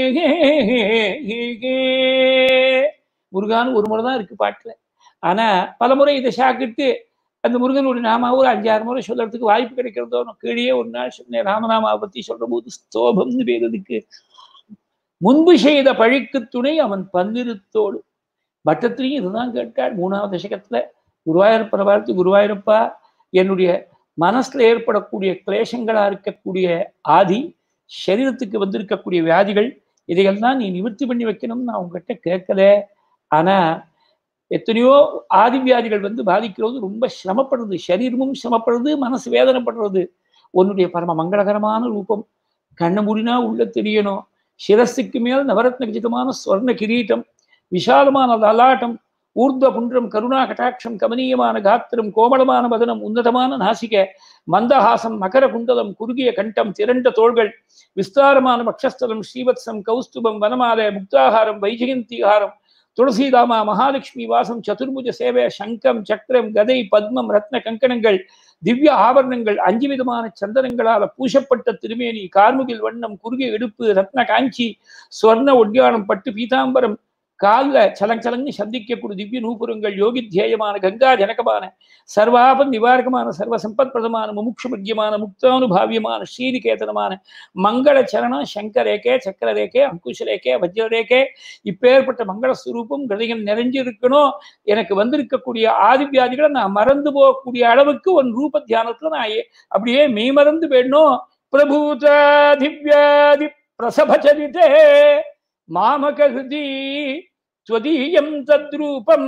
முருகான்னு ஒரு முறை தான் இருக்கு பாட்டுல. ஆனா பல முறை இதை சாக்கிட்டு அந்த முருகனுடைய நாமாவை ஒரு 5-6 முறை சொல்றதுக்கு வாய்ப்பு கிடைக்கிறதோ. கீழே ஒரு நாள் சொன்னேன், ராமநாமாவை பத்தி சொல்ற போது ஸ்தோபம்னு பேருக்கு. முன்பு செய்த பழிக்கு துணை அவன் பன்னிருத்தோடு. பட்டத்திலையும் இதுதான் கேட்டாள் 3ஆவது தசகத்துல. குருவாயூரப்பனை பார்த்து, குருவாயூரப்பா என்னுடைய மனசுல ஏற்படக்கூடிய கிளேசங்களா இருக்கக்கூடிய ஆதி சரீரத்துக்கு வந்திருக்கக்கூடிய வியாதிகள் இதையெல்லாம் நீ நிவர்த்தி பண்ணி வைக்கணும்னு நான் உங்ககிட்ட கேட்கல. ஆனா எத்தனையோ ஆதி வியாதிகள் பாதிக்கிறது, ரொம்ப சிரமப்படுறது, சரீரமும் சிரமப்படுறது, மனசு வேதனைப்படுறது. உன்னுடைய பரம மங்களகரமான ரூபம் கண்ண மூடினா உள்ள தெரியணும். சிரஸுக்கு மேல் நவரத்ன கச்சிதமான ஸ்வர்ண கிரீட்டம், விசாலமான லலாட்டம், ஊர்த புன்றம், கருணா கட்டாட்சம், கமனீயமான காத்திரம், கோமளமான மதனம், உன்னதமான நாசிக, மந்தஹாசம், மகர குண்டலம், குறுகிய கண்டம், திரண்ட தோள்கள், விஸ்தாரமான பக்ஷஸ்தலம், ஸ்ரீவத்சம், கௌஸ்துபம், வனமாலை, முக்தாகாரம், வைஜெயந்திகாரம், துளசிதாமா, மகாலட்சுமி வாசம், சதுர்புஜ சேவை, சங்கம், சக்கரம், கதை, பத்மம், ரத்ன கங்கணங்கள், திவ்ய ஆபரணங்கள், 5 விதமான சந்தனங்களால பூசப்பட்ட திருமேனி, கார்முகில் வண்ணம், குறுகிய இடுப்பு, ரத்ன காஞ்சி, ஸ்வர்ண ஒட்டியானம், பட்டு பீதாம்பரம், காலில் சலங்கலங்கு சந்திக்கக்கூடிய திவ்ய நூபுரங்கள், யோகித்யேயமான கங்கா ஜனகமான சர்வாபன் நிவாரகமான சர்வ சம்பத்பிரதமான முமுட்சு முக்கியமான முக்தானுபாவியமான ஸ்ரீநிகேதனமான மங்கள சரணம் சங்கரேகே சக்கரரேகே அங்குஷரேகே வஜ்ரரேகே இப்பேற்பட்ட மங்களஸ்வரூபம் ஹிருதயம் நிறைஞ்சிருக்கணும். எனக்கு வந்திருக்கக்கூடிய ஆதிவியாதிகளை நான் மறந்து போகக்கூடிய அளவுக்கு ஒரு ரூப தியானத்துல நான் அப்படியே மெய்மறந்து போயிடணும். பிரபூதா திவ்யாதி பிரசபச்சரிதே மாமக ஹிருதி ஸ்வதீயம் தத்ரூபம்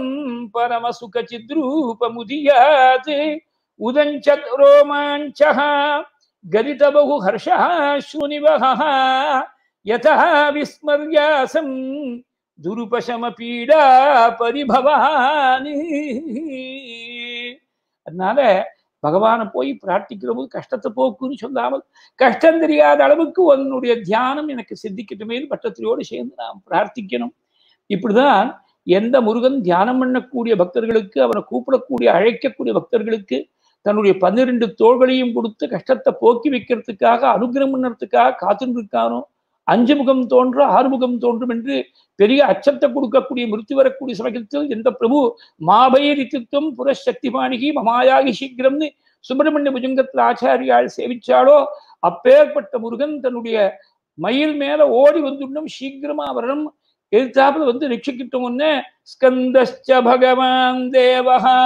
பரமசுகசித்ரூபமுதியாத் உதஞ்சத் ரோமாஞ்சः கதித பகு ஹர்ஷः ஸ்ருணிவஹः யதா விஸ்மர்யாசம் துருபசம பீடா பரிபவானி. அதனால பகவானை போய் பிரார்த்திக்கிற போது கஷ்டத்தை போக்குன்னு சொல்லாமல் கஷ்டம் தெரியாத அளவுக்கு உன்னுடைய தியானம் எனக்கு சித்திக்கட்டுமே பட்டத்திரியோடு சேர்ந்து நாம் பிரார்த்திக்கணும். இப்படிதான் எந்த முருகன் தியானம் பண்ணக்கூடிய பக்தர்களுக்கு, அவனை கூப்பிடக்கூடிய அழைக்கக்கூடிய பக்தர்களுக்கு தன்னுடைய 12 தோள்களையும் கொடுத்து கஷ்டத்தை போக்கி வைக்கிறதுக்காக அனுகிரகம் பண்ணறதுக்காக காத்துட்டு இருக்கானோ. 5 முகம் தோன்ற 6 முகம் தோன்றும் என்று பெரிய அச்சத்தை கொடுக்கக்கூடிய மிருத்தி வரக்கூடிய சமயத்தில் எந்த பிரபு மாபைரித்துவம் புரசக்தி பாணிகி மமாயாகி சீக்கிரம்னு சுப்பிரமணிய புஜங்கத்தில் ஆச்சாரியால் சேவிச்சாலோ அப்பேற்பட்ட முருகன் தன்னுடைய மயில் மேல ஓடி வந்துடணும், சீக்கிரமா வரணும், எதிர்த்தாப்புல வந்து ரட்சிக்கிட்டோம்னு ஸ்கந்தஸ்ச பகவான் தேவஹா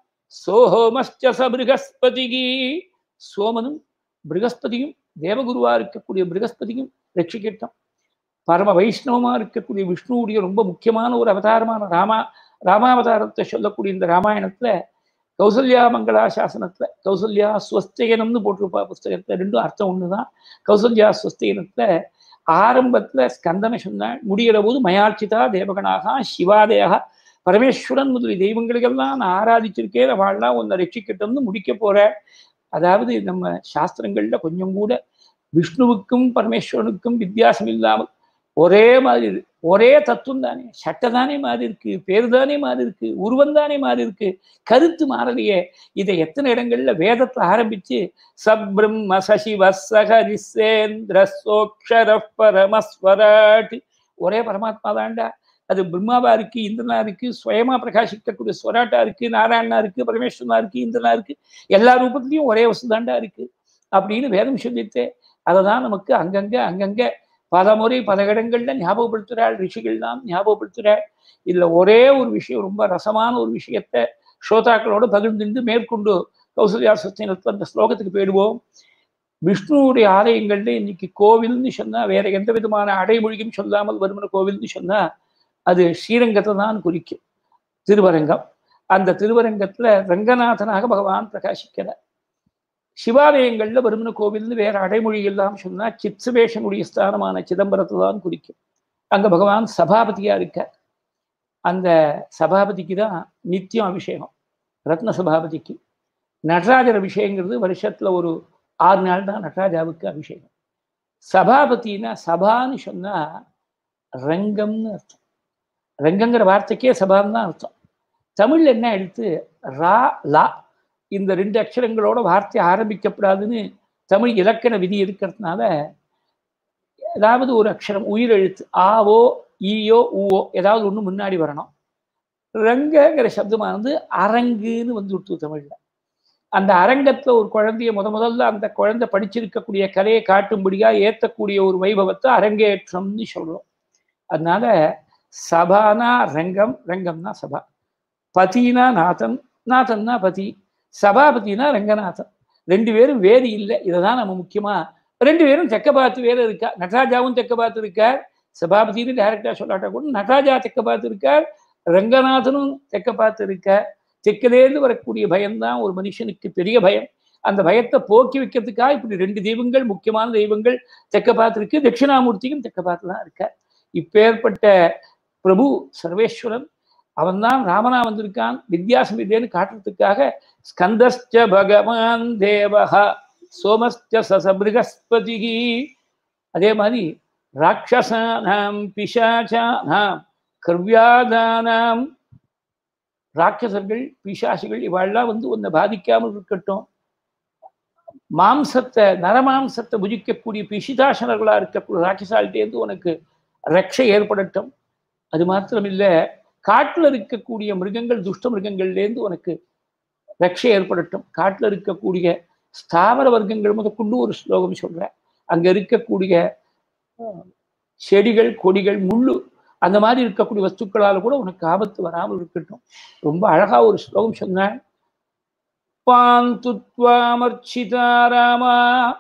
சோமஸ்ச சபிருகஸ்பதிகி. சோமனும் பிருகஸ்பதியும் தேவகுருவா இருக்கக்கூடிய பிருகஸ்பதியும் ரட்சிக்கிட்டோம். பரம வைஷ்ணவமா இருக்கக்கூடிய விஷ்ணுவுடைய ரொம்ப முக்கியமான ஒரு அவதாரமான ராமாவதாரத்தை சொல்லக்கூடிய இந்த ராமாயணத்துல கௌசல்யா மங்களா சாசனத்துல கௌசல்யா ஸ்வஸ்தயனம்னு போட்டிருப்பா புஸ்தகத்துல. ரெண்டும் அர்த்தம் ஒண்ணுதான். கௌசல்யா ஸ்வஸ்தயனத்துல ஆரம்பத்துல ஸ்கந்தனை சொன்னாள், முடிகிற போது மயார்ச்சிதா தேவகனாக சிவாதேக பரமேஸ்வரன் முதலிய தெய்வங்களுக்கெல்லாம் நான் ஆராதிச்சிருக்கேன், அவள்லாம் உன்னை ரட்சிக்கட்டும்னு முடிக்க போற. அதாவது நம்ம சாஸ்திரங்கள்ல கொஞ்சம் கூட விஷ்ணுவுக்கும் பரமேஸ்வரனுக்கும் வித்தியாசம் இல்லாமல் ஒரே மாதிரி ஒரே தத்துவம் தானே, சட்டை தானே மாறி இருக்கு, பேர் தானே மாறி இருக்கு, உருவம் தானே மாறி இருக்கு, கருத்து மாறலையே. இதை எத்தனை இடங்கள்ல வேதத்துல ஆரம்பிச்சு சப்ரம்ம சசிவசகரிசேந்திர சோக்ஷர பரமஸ்வராட் ஒரே பரமாத்மா தாண்டா. அது பிரம்மாவா இருக்கு, இந்திரனா இருக்கு, சுயமா பிரகாசிக்கக்கூடிய ஸ்வராட்டா இருக்கு, நாராயணனா இருக்கு, பரமேஸ்வரனா இருக்கு, இந்திரனா இருக்கு, எல்லா ரூபத்திலையும் ஒரே வசுதாண்டா இருக்கு அப்படின்னு வேதம் சொல்லிட்டு அதை தான் நமக்கு அங்கங்க பல முறை பல இடங்கள்ல ஞாபகப்படுத்துகிறாள், ரிஷிகள்லாம் ஞாபகப்படுத்துகிறாள். இதுல ஒரே ஒரு விஷயம், ரொம்ப ரசமான ஒரு விஷயத்தை ஸ்ரோதாக்களோட பகிர்ந்து மேற்கொண்டு கௌசல்யா சஸ்தினத்துல அந்த ஸ்லோகத்துக்கு போயிடுவோம். விஷ்ணுவுடைய ஆலயங்கள்ல இன்னைக்கு கோவில்னு சொன்னா வேற எந்த விதமான அடைமொழியும் சொல்லாமல் வருமான கோவில்னு சொன்னா அது ஸ்ரீரங்கத்தை தான் குறிக்கும், திருவரங்கம். அந்த திருவரங்கத்துல ரங்கநாதனாக பகவான் பிரகாசிக்கிறார். சிவாலயங்கள்ல வருமன கோவில்னு வேற அடைமொழி எல்லாம் சொன்னா சித்சுவேஷனுடைய ஸ்தானமான சிதம்பரத்தை தான் குறிக்கும். அங்க பகவான் சபாபதியா இருக்கார். அந்த சபாபதிக்கு தான் நித்தியம் அபிஷேகம், ரத்ன சபாபதிக்கு. நடராஜர் அபிஷேகங்கிறது வருஷத்துல ஒரு 6 நாள் தான் நடராஜாவுக்கு அபிஷேகம். சபாபதினா சபான்னு சொன்னா ரங்கம்னு அர்த்தம். ரங்கங்கிற வார்த்தைக்கே சபான்னு தான் அர்த்தம். தமிழ்ல என்ன எடுத்து ரா லா இந்த 2 அக்ஷரங்களோட வார்த்தை ஆரம்பிக்கப்படாதுன்னு தமிழ் இலக்கண விதி இருக்கிறதுனால ஏதாவது ஒரு அக்ஷரம் உயிர் எழுத்து ஆவோ ஈயோ ஊவோ ஏதாவது ஒண்ணு முன்னாடி வரணும். ரங்கங்கிற சப்தமானது அரங்குன்னு வந்து விட்டு தமிழ்ல. அந்த அரங்கத்துல ஒரு குழந்தைய முதல்ல அந்த குழந்தை படிச்சிருக்கக்கூடிய கலையை காட்டும்படியா ஏற்றக்கூடிய ஒரு வைபவத்தை அரங்கேற்றம்னு சொல்றோம். அதனால சபானா ரங்கம், ரங்கம்னா சபா, பதினா நாதன், நாதன்னா பதி, சபாபதினா ரங்கநாதன். 2 பேரும் வேறு இல்லை. இதை தான் நம்ம முக்கியமா 2 பேரும் தெக்க பார்த்து வேறு இருக்கா. நடராஜாவும் தெக்க பார்த்து இருக்கார், சபாபதினு டைரக்டா சொல்லாட்டா கூட நடராஜா தெக்க பார்த்து இருக்கார், ரங்கநாதனும் தெக்க பார்த்து இருக்கார். தெற்கிலேருந்து வரக்கூடிய பயம்தான் ஒரு மனுஷனுக்கு பெரிய பயம். அந்த பயத்தை போக்கி வைக்கிறதுக்காக இப்படி 2 தெய்வங்கள், முக்கியமான தெய்வங்கள் தெக்க பார்த்துருக்கு. தட்சிணாமூர்த்தியும் தெக்க பார்த்து தான் இருக்கார். இப்பேற்பட்ட பிரபு சர்வேஸ்வரன் அவன் தான் ராமனா வந்திருக்கான். வித்தியாசம் இல்லைன்னு காட்டுறதுக்காக ஸ்கந்தஸ்ச பகவான் தேவஹா சோமஸ்ச சசபிருகஸ்பதிகி. அதே மாதிரி ராட்சசானாம் பிசாசானாம் கர்வியாதானாம், ராட்சசர்கள் பிசாசிகள் இவாள்லாம் வந்து உன்னை பாதிக்காமல் இருக்கட்டும். மாம்சத்தை நரமாம்சத்தை புஜிக்கக்கூடிய பிசிதாசனர்களா இருக்கக்கூடிய ராட்சசால்கிட்டேருந்து உனக்கு ரட்சை ஏற்படட்டும். அது மாத்திரம் இல்லை, காட்டில் இருக்கக்கூடிய மிருகங்கள், துஷ்ட மிருகங்கள்லேருந்து உனக்கு ரட்சை ஏற்படட்டும். காட்டில் இருக்கக்கூடிய ஸ்தாவர வர்க்கங்கள் முதற்கொண்டு ஒரு ஸ்லோகம் சொல்றேன். அங்க இருக்கக்கூடிய செடிகள், கொடிகள், முள்ளு அந்த மாதிரி இருக்கக்கூடிய வஸ்துக்களால் கூட உனக்கு ஆபத்து வராமல் இருக்கட்டும். ரொம்ப அழகா ஒரு ஸ்லோகம் சொன்னேன். பாந்துத்வாமர்ச்சிதா ராமா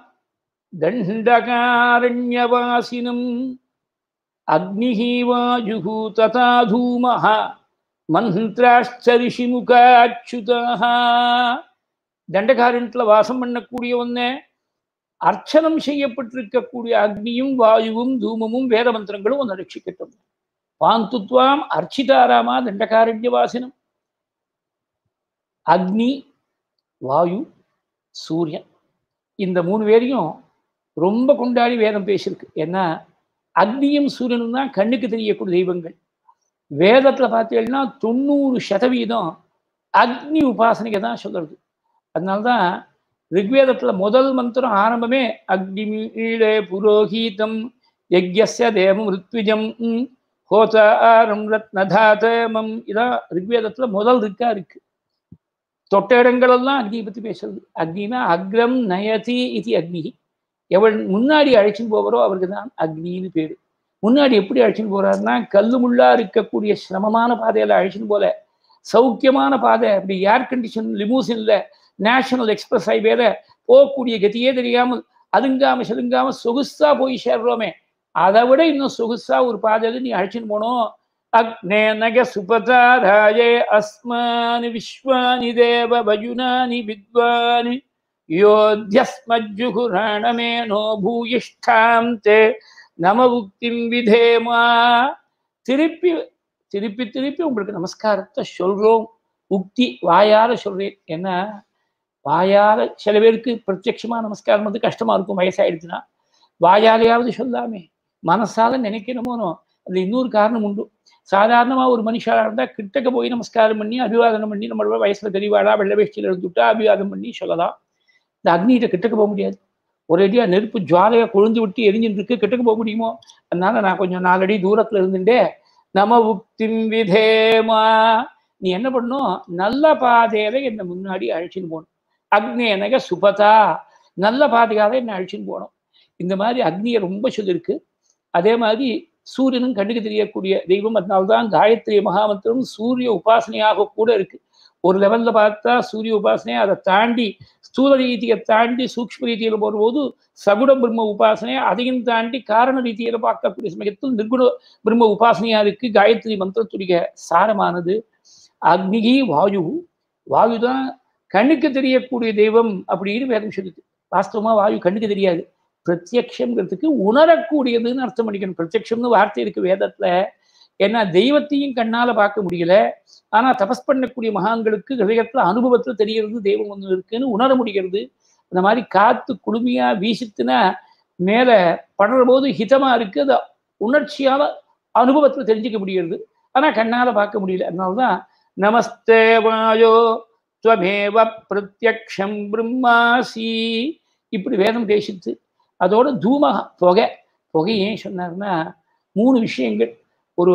தண்டகாரண்யவாசினம் அக்னிஹி வாயுஹு ததா தூமஹ மந்த்ராஷ்ச ரிஷிமுகாச்சுதஹ. தண்டகாரண்யத்துல வாசம் பண்ணக்கூடிய ஒன்னே, அர்ச்சனம் செய்யப்பட்டிருக்கக்கூடிய அக்னியும் வாயுவும் தூமமும் வேத மந்திரங்களும் ஒன்று ரட்சிக்கட்டும். பாந்துத்வாம் அர்ச்சிதாராமா தண்டகாரண்யவாசினம். அக்னி, வாயு, சூரியன், இந்த 3 பேரையும் ரொம்ப கொண்டாடி வேதம் பேசியிருக்கு. ஏன்னா அக்னியும் சூரியனும் தான் கண்ணுக்கு தெரியக்கூடிய தெய்வங்கள். வேதத்துல பார்த்தீங்கன்னா 90% அக்னி உபாசனைக்கு தான் சொல்றது. அதனால்தான் ரிக்வேதத்துல முதல் மந்திரம் ஆரம்பமே அக்னிமீளே புரோஹீதம் யக்யஸ்ய தேவம் ருத்விஜம் ஹோதாரம் ரத்னதாதமம். இதான் ரிக்வேதத்துல முதல் இருக்கு. தொட்ட இடங்களெல்லாம் அக்னியை பற்றி பேசுறது. அக்னினா அக்ரம் நயதி இது அக்னி. எவள் முன்னாடி அழைச்சின்னு போகிறோ அவருக்கு தான் அக்னின்னு பேரு. முன்னாடி எப்படி அழைச்சின்னு போறாருன்னா, கல்லு முள்ளா இருக்கக்கூடிய சிரமமான பாதையில அழைச்சின்னு போல, சௌக்கியமான பாதை, அப்படி ஏர் கண்டிஷன் லிமூசின்ல நேஷனல் எக்ஸ்பிரஸ் ஹைவேல போகக்கூடிய கதியே தெரியாமல் அதுங்காம செலுங்காம சொகுசா போய் சேர்றோமே, அதை விட இன்னும் சொகுசா ஒரு பாதையில நீ அழைச்சின்னு போனோம். அக்னே நக சுபதாராயே அஸ்மானி விஸ்வானி தேவ வயுனானி வித்வானி யோத்யஸ்மஜ்ஜுகுராணமேனோ பூயிஷ்டாம் தே நம உக்திம் விதேமா. திருப்பி திருப்பி திருப்பி உங்களுக்கு நமஸ்காரத்தை சொல்றோம். உக்தி வாயார சொல்றேன். ஏன்னா வாயார சில பேருக்கு பிரத்யட்சமா நமஸ்காரம் வந்து கஷ்டமா இருக்கும், வயசாயிடுச்சுன்னா. வாயாலையாவது சொல்லாமே, மனசால நினைக்கணுமோனோ. அது இன்னொரு காரணம் உண்டு. சாதாரணமா ஒரு மனுஷாலா இருந்தா கிட்டக்க போய் நமஸ்காரம் பண்ணி அபிவாதனம் பண்ணி, நம்மளோட வயசுல தெரியவாடா வெள்ளை வேஷ்டியில இருந்துட்டா அபிவாதம் பண்ணி சொல்லலாம். இந்த அக்னிகிட்ட கிட்டக்க போக முடியாது. ஒரேடியா நெருப்பு ஜுவாலையா கொழுந்து விட்டு எரிஞ்சுட்டு இருக்கு, கிட்டக்க போக முடியுமோ? அதனால நான் கொஞ்சம் 4 அடி தூரத்துல இருந்துட்டே நம உக்திம் விதேமா. நீ என்ன பண்ணும், நல்ல பாதையில என்னை முன்னாடி அழைச்சின்னு போகணும். அக்னேனக சுபதா, நல்ல பாதையால என்னை அழைச்சின்னு போகணும். இந்த மாதிரி அக்னியை ரொம்ப சொல்லியிருக்கு. அதே மாதிரி சூரியனும் கண்ணுக்கு தெரியக்கூடிய தெய்வம். அதனால்தான் காயத்ரி மகாமந்திரம் சூரிய உபாசனையாக கூட இருக்கு. ஒரு லெவல்ல பார்த்தா சூரிய உபாசனை, அதை தாண்டி ஸ்தூல ரீதியை தாண்டி சூக்ஷ்ம ரீதியில போடும்போது சகுண பிரம்ம உபாசனை, அதையும் தாண்டி காரண ரீதியில பார்க்கக்கூடிய சமயத்தில் நிர்குண பிரம்ம உபாசனையா இருக்கு காயத்ரி மந்திரத்துடைய சாரமானது. அக்னிகி வாயு, வாயுதான் கண்ணுக்கு தெரியக்கூடிய தெய்வம் அப்படின்னு வேதம் சொல்லுது. வாஸ்தவமா வாயு கண்ணுக்கு தெரியாது, பிரத்யக்ஷங்கிறதுக்கு உணரக்கூடியதுன்னு அர்த்தம் பண்ணிக்கணும். பிரத்யக்ஷம்னு வார்த்தை இருக்கு வேதத்துல. ஏன்னா தெய்வத்தையும் கண்ணால பார்க்க முடியல, ஆனா தபஸ் பண்ணக்கூடிய மகான்களுக்கு ஹிருதயத்துல அனுபவத்துல தெரியறது தெய்வம் ஒன்று இருக்குன்னு உணர முடிகிறது. அந்த மாதிரி காத்து குளுமையா வீசித்துனா மேல படுற போது ஹிதமா இருக்கு, அது உணர்ச்சியால அனுபவத்துல தெரிஞ்சுக்க முடிகிறது, ஆனா கண்ணால பார்க்க முடியல. அதனால்தான் நமஸ்தே வாயோ துவமேவ பிரத்யக்ஷம் பிரம்மாசி இப்படி வேதம் பேசித்து. அதோட தூமகா, புகை ஏன் சொன்னார்னா 3 விஷயங்கள். ஒரு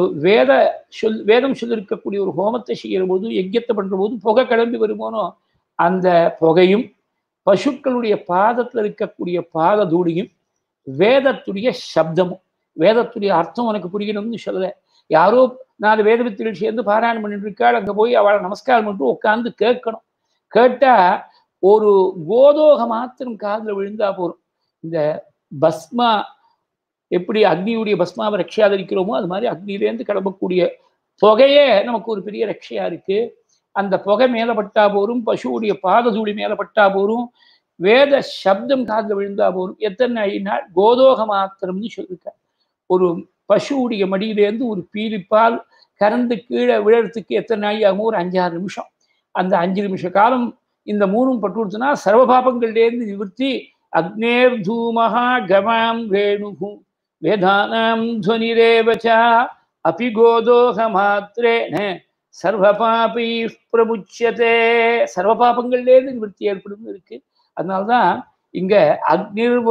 வேதம் சொல்லியிருக்கக்கூடிய ஒரு ஹோமத்தை செய்கிற போது, யஜ்யத்தை பண்ற போது புகை கிளம்பி வருமானோ, அந்த புகையும் பசுக்களுடைய பாதத்துல இருக்கக்கூடிய பாத தூளியும் வேதத்துடைய சப்தமும். வேதத்துடைய அர்த்தம் உனக்கு புரியணும்னு சொல்லல. யாரோ 4 வேதவித்திகள் சேர்ந்து பாராயணம் பண்ணிட்டு இருக்காள், அங்க போய் அவளை நமஸ்காரம் பண்ணிட்டு உட்கார்ந்து கேட்கணும். கேட்டா ஒரு கோதோக மாத்திரம் காதுல விழுந்தா போறோம். இந்த பஸ்மா எப்படி அக்னியுடைய பஸ்மாவை ரட்சையாதரிக்கிறோமோ, அது மாதிரி அக்னியிலேருந்து கிளம்பக்கூடிய புகையே நமக்கு ஒரு பெரிய ரட்சையா இருக்கு. அந்த புகை மேலப்பட்டா போரும், பசுவுடைய பாததூளி மேலப்பட்டா போரும், வேத சப்தம் காதுல விழுந்தா போரும். எத்தனை நாள் கோதோக மாத்திரம்னு சொல்லியிருக்க. ஒரு பசுவுடைய மடியிலேருந்து ஒரு பீலிப்பால் கறந்து கீழே விழறதுக்கு எத்தனை நாள் ஆகும்? ஒரு 5-6 நிமிஷம். அந்த 5 நிமிஷ காலம் இந்த 3ம் பட்டு கொடுத்தனா சர்வபாபங்கள்லேருந்து நிவர்த்தி. அக்னேர் தூமஹா கமாம் வேணுகு வேதானாம் துவனிரேவச்சா அபி கோதோக மாத்திரேன சர்வபாபை பிரமுச்சியதே. சர்வபாபங்கள்லேருந்து நிவர்த்தி ஏற்படும் இருக்கு. அதனால்தான் இங்க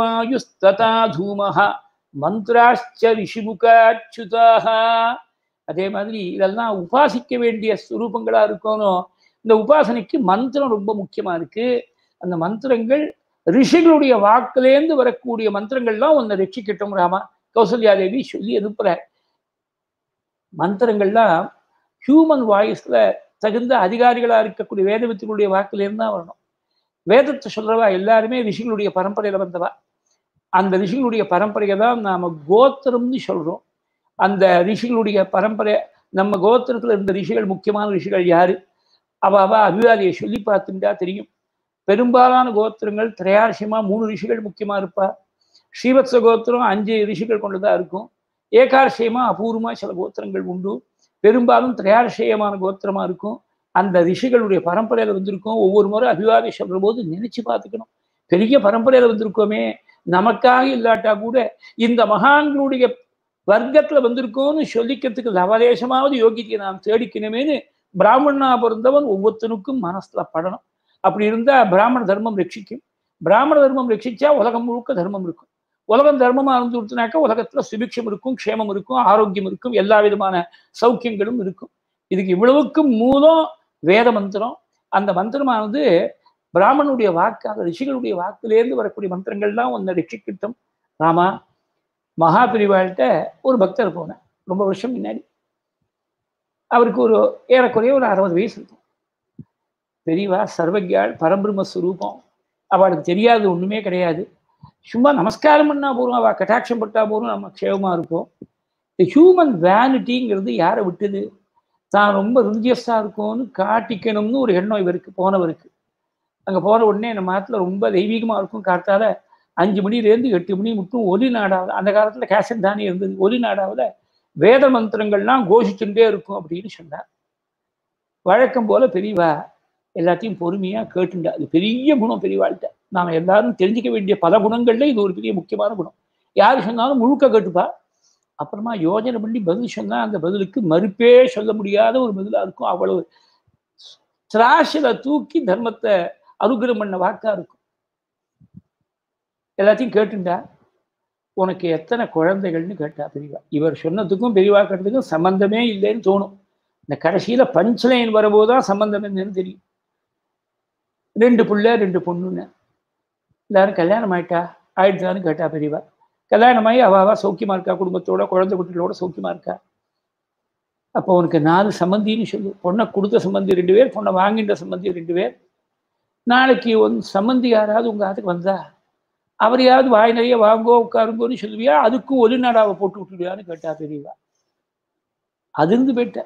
அக்னிர்வாயுஸ்ததா தூமஹா மந்த்ராஷ்ச ரிஷிமுகாச்சுதாக. அதே மாதிரி இதெல்லாம் உபாசிக்க வேண்டிய ஸ்வரூபங்களா இருக்கணும். இந்த உபாசனைக்கு மந்திரம் ரொம்ப முக்கியமா இருக்கு. அந்த மந்திரங்கள் ரிஷிகளுடைய வாக்குலேருந்து வரக்கூடிய மந்திரங்கள்லாம் உன்னை ரட்சிக்கட்டும் ராமா. கௌசல்யாதேவி சொல்லி அனுப்புற மந்திரங்கள்லாம் ஹியூமன் வாய்ஸ்ல தகுந்த அதிகாரிகளா இருக்கக்கூடிய வேதவித்தினுடைய வாக்குலேருந்து தான் வரணும். வேதத்தை சொல்றவா எல்லாருமே ரிஷிகளுடைய பரம்பரையில வந்தவா. அந்த ரிஷிகளுடைய பரம்பரையை தான் நாம கோத்திரம்னு சொல்றோம். அந்த ரிஷிகளுடைய பரம்பரை, நம்ம கோத்திரத்துல இருந்த ரிஷிகள், முக்கியமான ரிஷிகள் யாரு, அவ அபிவாதியை சொல்லி பார்த்துட்டா தெரியும். பெரும்பாலான கோத்திரங்கள் திரையார்ஷியமா 3 ரிஷிகள் முக்கியமா இருப்பா. ஸ்ரீவத்ச கோத்திரம் 5 ரிஷிகள் கொண்டுதான் இருக்கும். ஏகார்ஷியமா அபூர்வமா சில கோத்திரங்கள் உண்டு. பெரும்பாலும் திரையார்ஷியமான கோத்திரமா இருக்கும். அந்த ரிஷிகளுடைய பரம்பரையில வந்திருக்கோம். ஒவ்வொரு முறை அபிவாதி சொல்ற போது நினைச்சு பார்த்துக்கணும், பெரிய பரம்பரையில வந்திருக்கோமே, நமக்காக இல்லாட்டா கூட இந்த மகான்களுடைய வர்க்கத்துல வந்திருக்கோம்னு சொல்லிக்கிறதுக்கு லவலேசமாவது யோகியத்தை நாம் தேடிக்கணுமேனு பிராமணனா பிறந்தவன் ஒவ்வொருத்தனுக்கும் மனசுல படணும். அப்படி இருந்தா பிராமண தர்மம் ரட்சிக்கும். பிராமண தர்மம் ரட்சிச்சா உலகம் முழுக்க தர்மம் இருக்கும். உலகம் தர்மமா இருந்து கொடுத்தனாக்கா உலகத்துல சுபிக்ஷம் இருக்கும், க்ஷேமம் இருக்கும், ஆரோக்கியம் இருக்கும், எல்லா விதமான சௌக்கியங்களும் இருக்கும். இதுக்கு இவ்வளவுக்கும் மூலம் வேத மந்திரம். அந்த மந்திரமானது பிராமணனுடைய வாக்காக, ரிஷிகளுடைய வாக்குலேருந்து வரக்கூடிய மந்திரங்கள்லாம் உன்னை ரட்சிக்கட்டும் ராமா. மகாபிரிவாள்கிட்ட ஒரு பக்தர் போனேன் ரொம்ப வருஷம் முன்னாடி. அவருக்கு ஒரு ஏறக்குறைய ஒரு 60 வயசு இருக்கும். பெரியவா சர்வஜாள், பரபிரம்ம ஸ்வரூபம். அவளுக்கு தெரியாது ஒண்ணுமே கிடையாது. சும்மா நமஸ்காரம் பண்ணா போறோம், அவள் கட்டாட்சம் பட்டா போறோம், நம்ம க்ஷேமமா இருப்போம். இந்த ஹியூமன் வேனிட்டிங்கிறது யாரை விட்டுது? தான் ரொம்ப ரிலிஜியஸா இருக்கும்னு காட்டிக்கணும்னு ஒரு எண்ணம் இவருக்கு, போனவருக்கு. அங்க போன உடனே நம்ம நாட்டுல ரொம்ப தெய்வீகமா இருக்கும். காத்தால 5 மணிலேருந்து 8 மணி மட்டும் ஒலி நாடாவில், அந்த காலத்துல கேசட் தானே இருந்தது, ஒலி நாடாவில் வேத மந்திரங்கள்லாம் கோஷிச்சுட்டே இருக்கும் அப்படின்னு சொன்னார். வழக்கம் போல பெரியவா எல்லாத்தையும் பொறுமையா கேட்டுண்டா. அது பெரிய குணம் பெரியவாழ்கிட்ட. நாம எல்லாரும் தெரிஞ்சுக்க வேண்டிய பல குணங்கள்ல இது ஒரு பெரிய முக்கியமான குணம். யாரு சொன்னாலும் முழுக்க கேட்டுப்பா. அப்புறமா யோஜனை பண்ணி பதில் சொன்னா அந்த பதிலுக்கு மறுப்பே சொல்ல முடியாத ஒரு பதிலா இருக்கும். அவ்வளவு திராசில தூக்கி தர்மத்தை அனுகிரகம் பண்ண வாக்கா இருக்கும். எல்லாத்தையும் கேட்டுண்டா. உனக்கு எத்தனை குழந்தைகள்னு கேட்டா பெரியவா. இவர் சொன்னதுக்கும் பெரியவா கேட்டதுக்கும் சம்பந்தமே இல்லைன்னு தோணும். இந்த கடைசியில பஞ்ச்லைன் வரும்போதுதான் சம்பந்தம் என்னன்னு தெரியும். 2 பிள்ளை 2 பொண்ணுன்னு. எல்லாரும் கல்யாணம் ஆயிடுச்சான்னு கேட்டா பெரியவா. கல்யாணமாயி அவ சௌக்கியமா இருக்கா, குடும்பத்தோட குழந்தை குட்டிகளோட சௌக்கியமா இருக்கா. அப்போ உனக்கு 4 சம்பந்தின்னு சொல்லு. பொண்ணை கொடுத்த சம்பந்தி 2 பேர், பொண்ணை வாங்கின்ற சம்பந்தி 2 பேர். நாளைக்கு சம்பந்தி யாராவது உங்க ஆத்துக்கு வந்தா அவரையாவது வாய் நிறைய வாங்கோ உட்காருங்கோன்னு சொல்லுவியா, அதுக்கும் ஒலி நாடாவை போட்டு விட்டுடுவியான்னு கேட்டா பெரியவா. அதிர்ந்து போயிட்ட.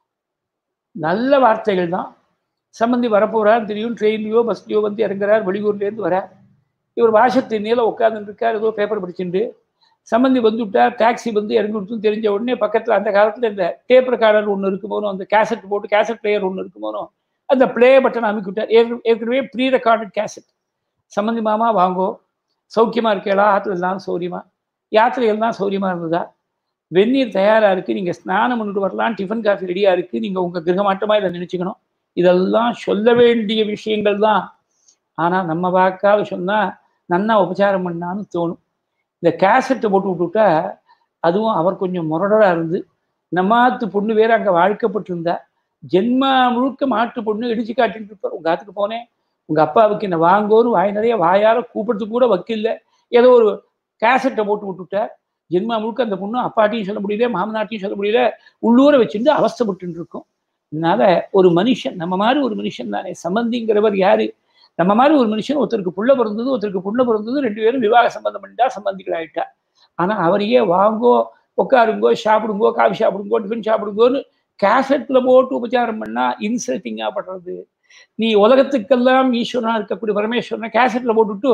நல்ல வார்த்தைகள் தான். சம்பந்தி வரப்போறான்னு தெரியும், ட்ரெயின்லையோ பஸ்லையோ வந்து இறங்குறார், வெளியூர்லேருந்து வரார். இவர் வாசத்தின் மேல உட்கார்ந்துட்டு இருக்கார், ஏதோ பேப்பர் படிச்சுட்டு. சம்பந்தி வந்துவிட்டார், டாக்ஸி வந்து இறங்கி விட்டுன்னு தெரிஞ்ச உடனே பக்கத்துல அந்த காலத்துல இந்த டேப் ரெக்கார்டர் ஒன்று இருக்குமோனோ, அந்த கேசட் போட்டு கேசட் பிளேயர் ஒன்று இருக்குமோனோ, அந்த பிளே பட்டன் அமைக்கி விட்டார். ஏற்கனவே ப்ரீ ரெக்கார்டட் கேசட். சம்பந்தி மாமா வாங்கோ, சௌக்கியமா இருக்கேளா, ஆற்றுல எல்லாம் சௌரியமா, யாத்திரை எல்லாம் சௌரியமா இருந்ததா, வெந்நீர் தயாரா இருக்கு, நீங்க ஸ்நானம் பண்ணிட்டு வரலாம், டிஃபன் காஃபி ரெடியா இருக்கு, நீங்க உங்க கிரகமாட்டமா இதை நினைச்சுக்கணும். இதெல்லாம் சொல்ல வேண்டிய விஷயங்கள் தான். ஆனா நம்ம வாக்காக சொன்னா நன்னா உபச்சாரம் பண்ணான்னு தோணும். இந்த கேசட்டை போட்டு விட்டுவிட்டா, அதுவும் அவர் கொஞ்சம் முரடரா இருந்து, நம்மாத்து பொண்ணு வேற அங்க வாழ்க்கப்பட்டிருந்தா, ஜென்மா முழுக்க மாட்டு பொண்ணு இடிச்சு காட்டிட்டு இருப்பார். உங்க ஆத்துக்கு போனேன், உங்க அப்பாவுக்கு என்ன வாங்கோன்னு வாய் நிறைய வாயார கூப்பிடுறதுக்கு கூட வக்கில்ல, ஏதோ ஒரு கேசட்டை போட்டு விட்டுவிட்டார். ஜென்மா முழுக்க அந்த பொண்ணு அப்பாட்டையும் சொல்ல முடியல, மாமனாட்டையும் சொல்ல முடியல, உள்ளூரை வச்சுட்டு அவஸ்தைப்பட்டு இருக்கும். அதனால ஒரு மனுஷன், நம்ம மாதிரி ஒரு மனுஷன் தானே சம்பந்திங்கிறவர் யாரு? நம்ம மாதிரி ஒரு மனுஷன், ஒருத்தருக்கு புள்ள பிறந்தது, ஒருத்தருக்கு பொண்ணு பிறந்தது, 2 பேரும் விவாக சம்பந்தம் பண்ணிட்டா, சம்பந்திகள் ஆயிட்டா. ஆனா அவரையே வாங்கோ, உட்காருங்கோ, சாப்பிடுங்கோ, காஃபி சாப்பிடுங்கோ, டிஃபன் சாப்பிடுங்கோன்னு கேசட்ல போட்டு உபச்சாரம் பண்ணா இன்சல்ட்டிங்கா படுறது. நீ உலகத்துக்கெல்லாம் ஈஸ்வரனா இருக்கக்கூடிய பரமேஸ்வரனை கேசட்ல போட்டுவிட்டு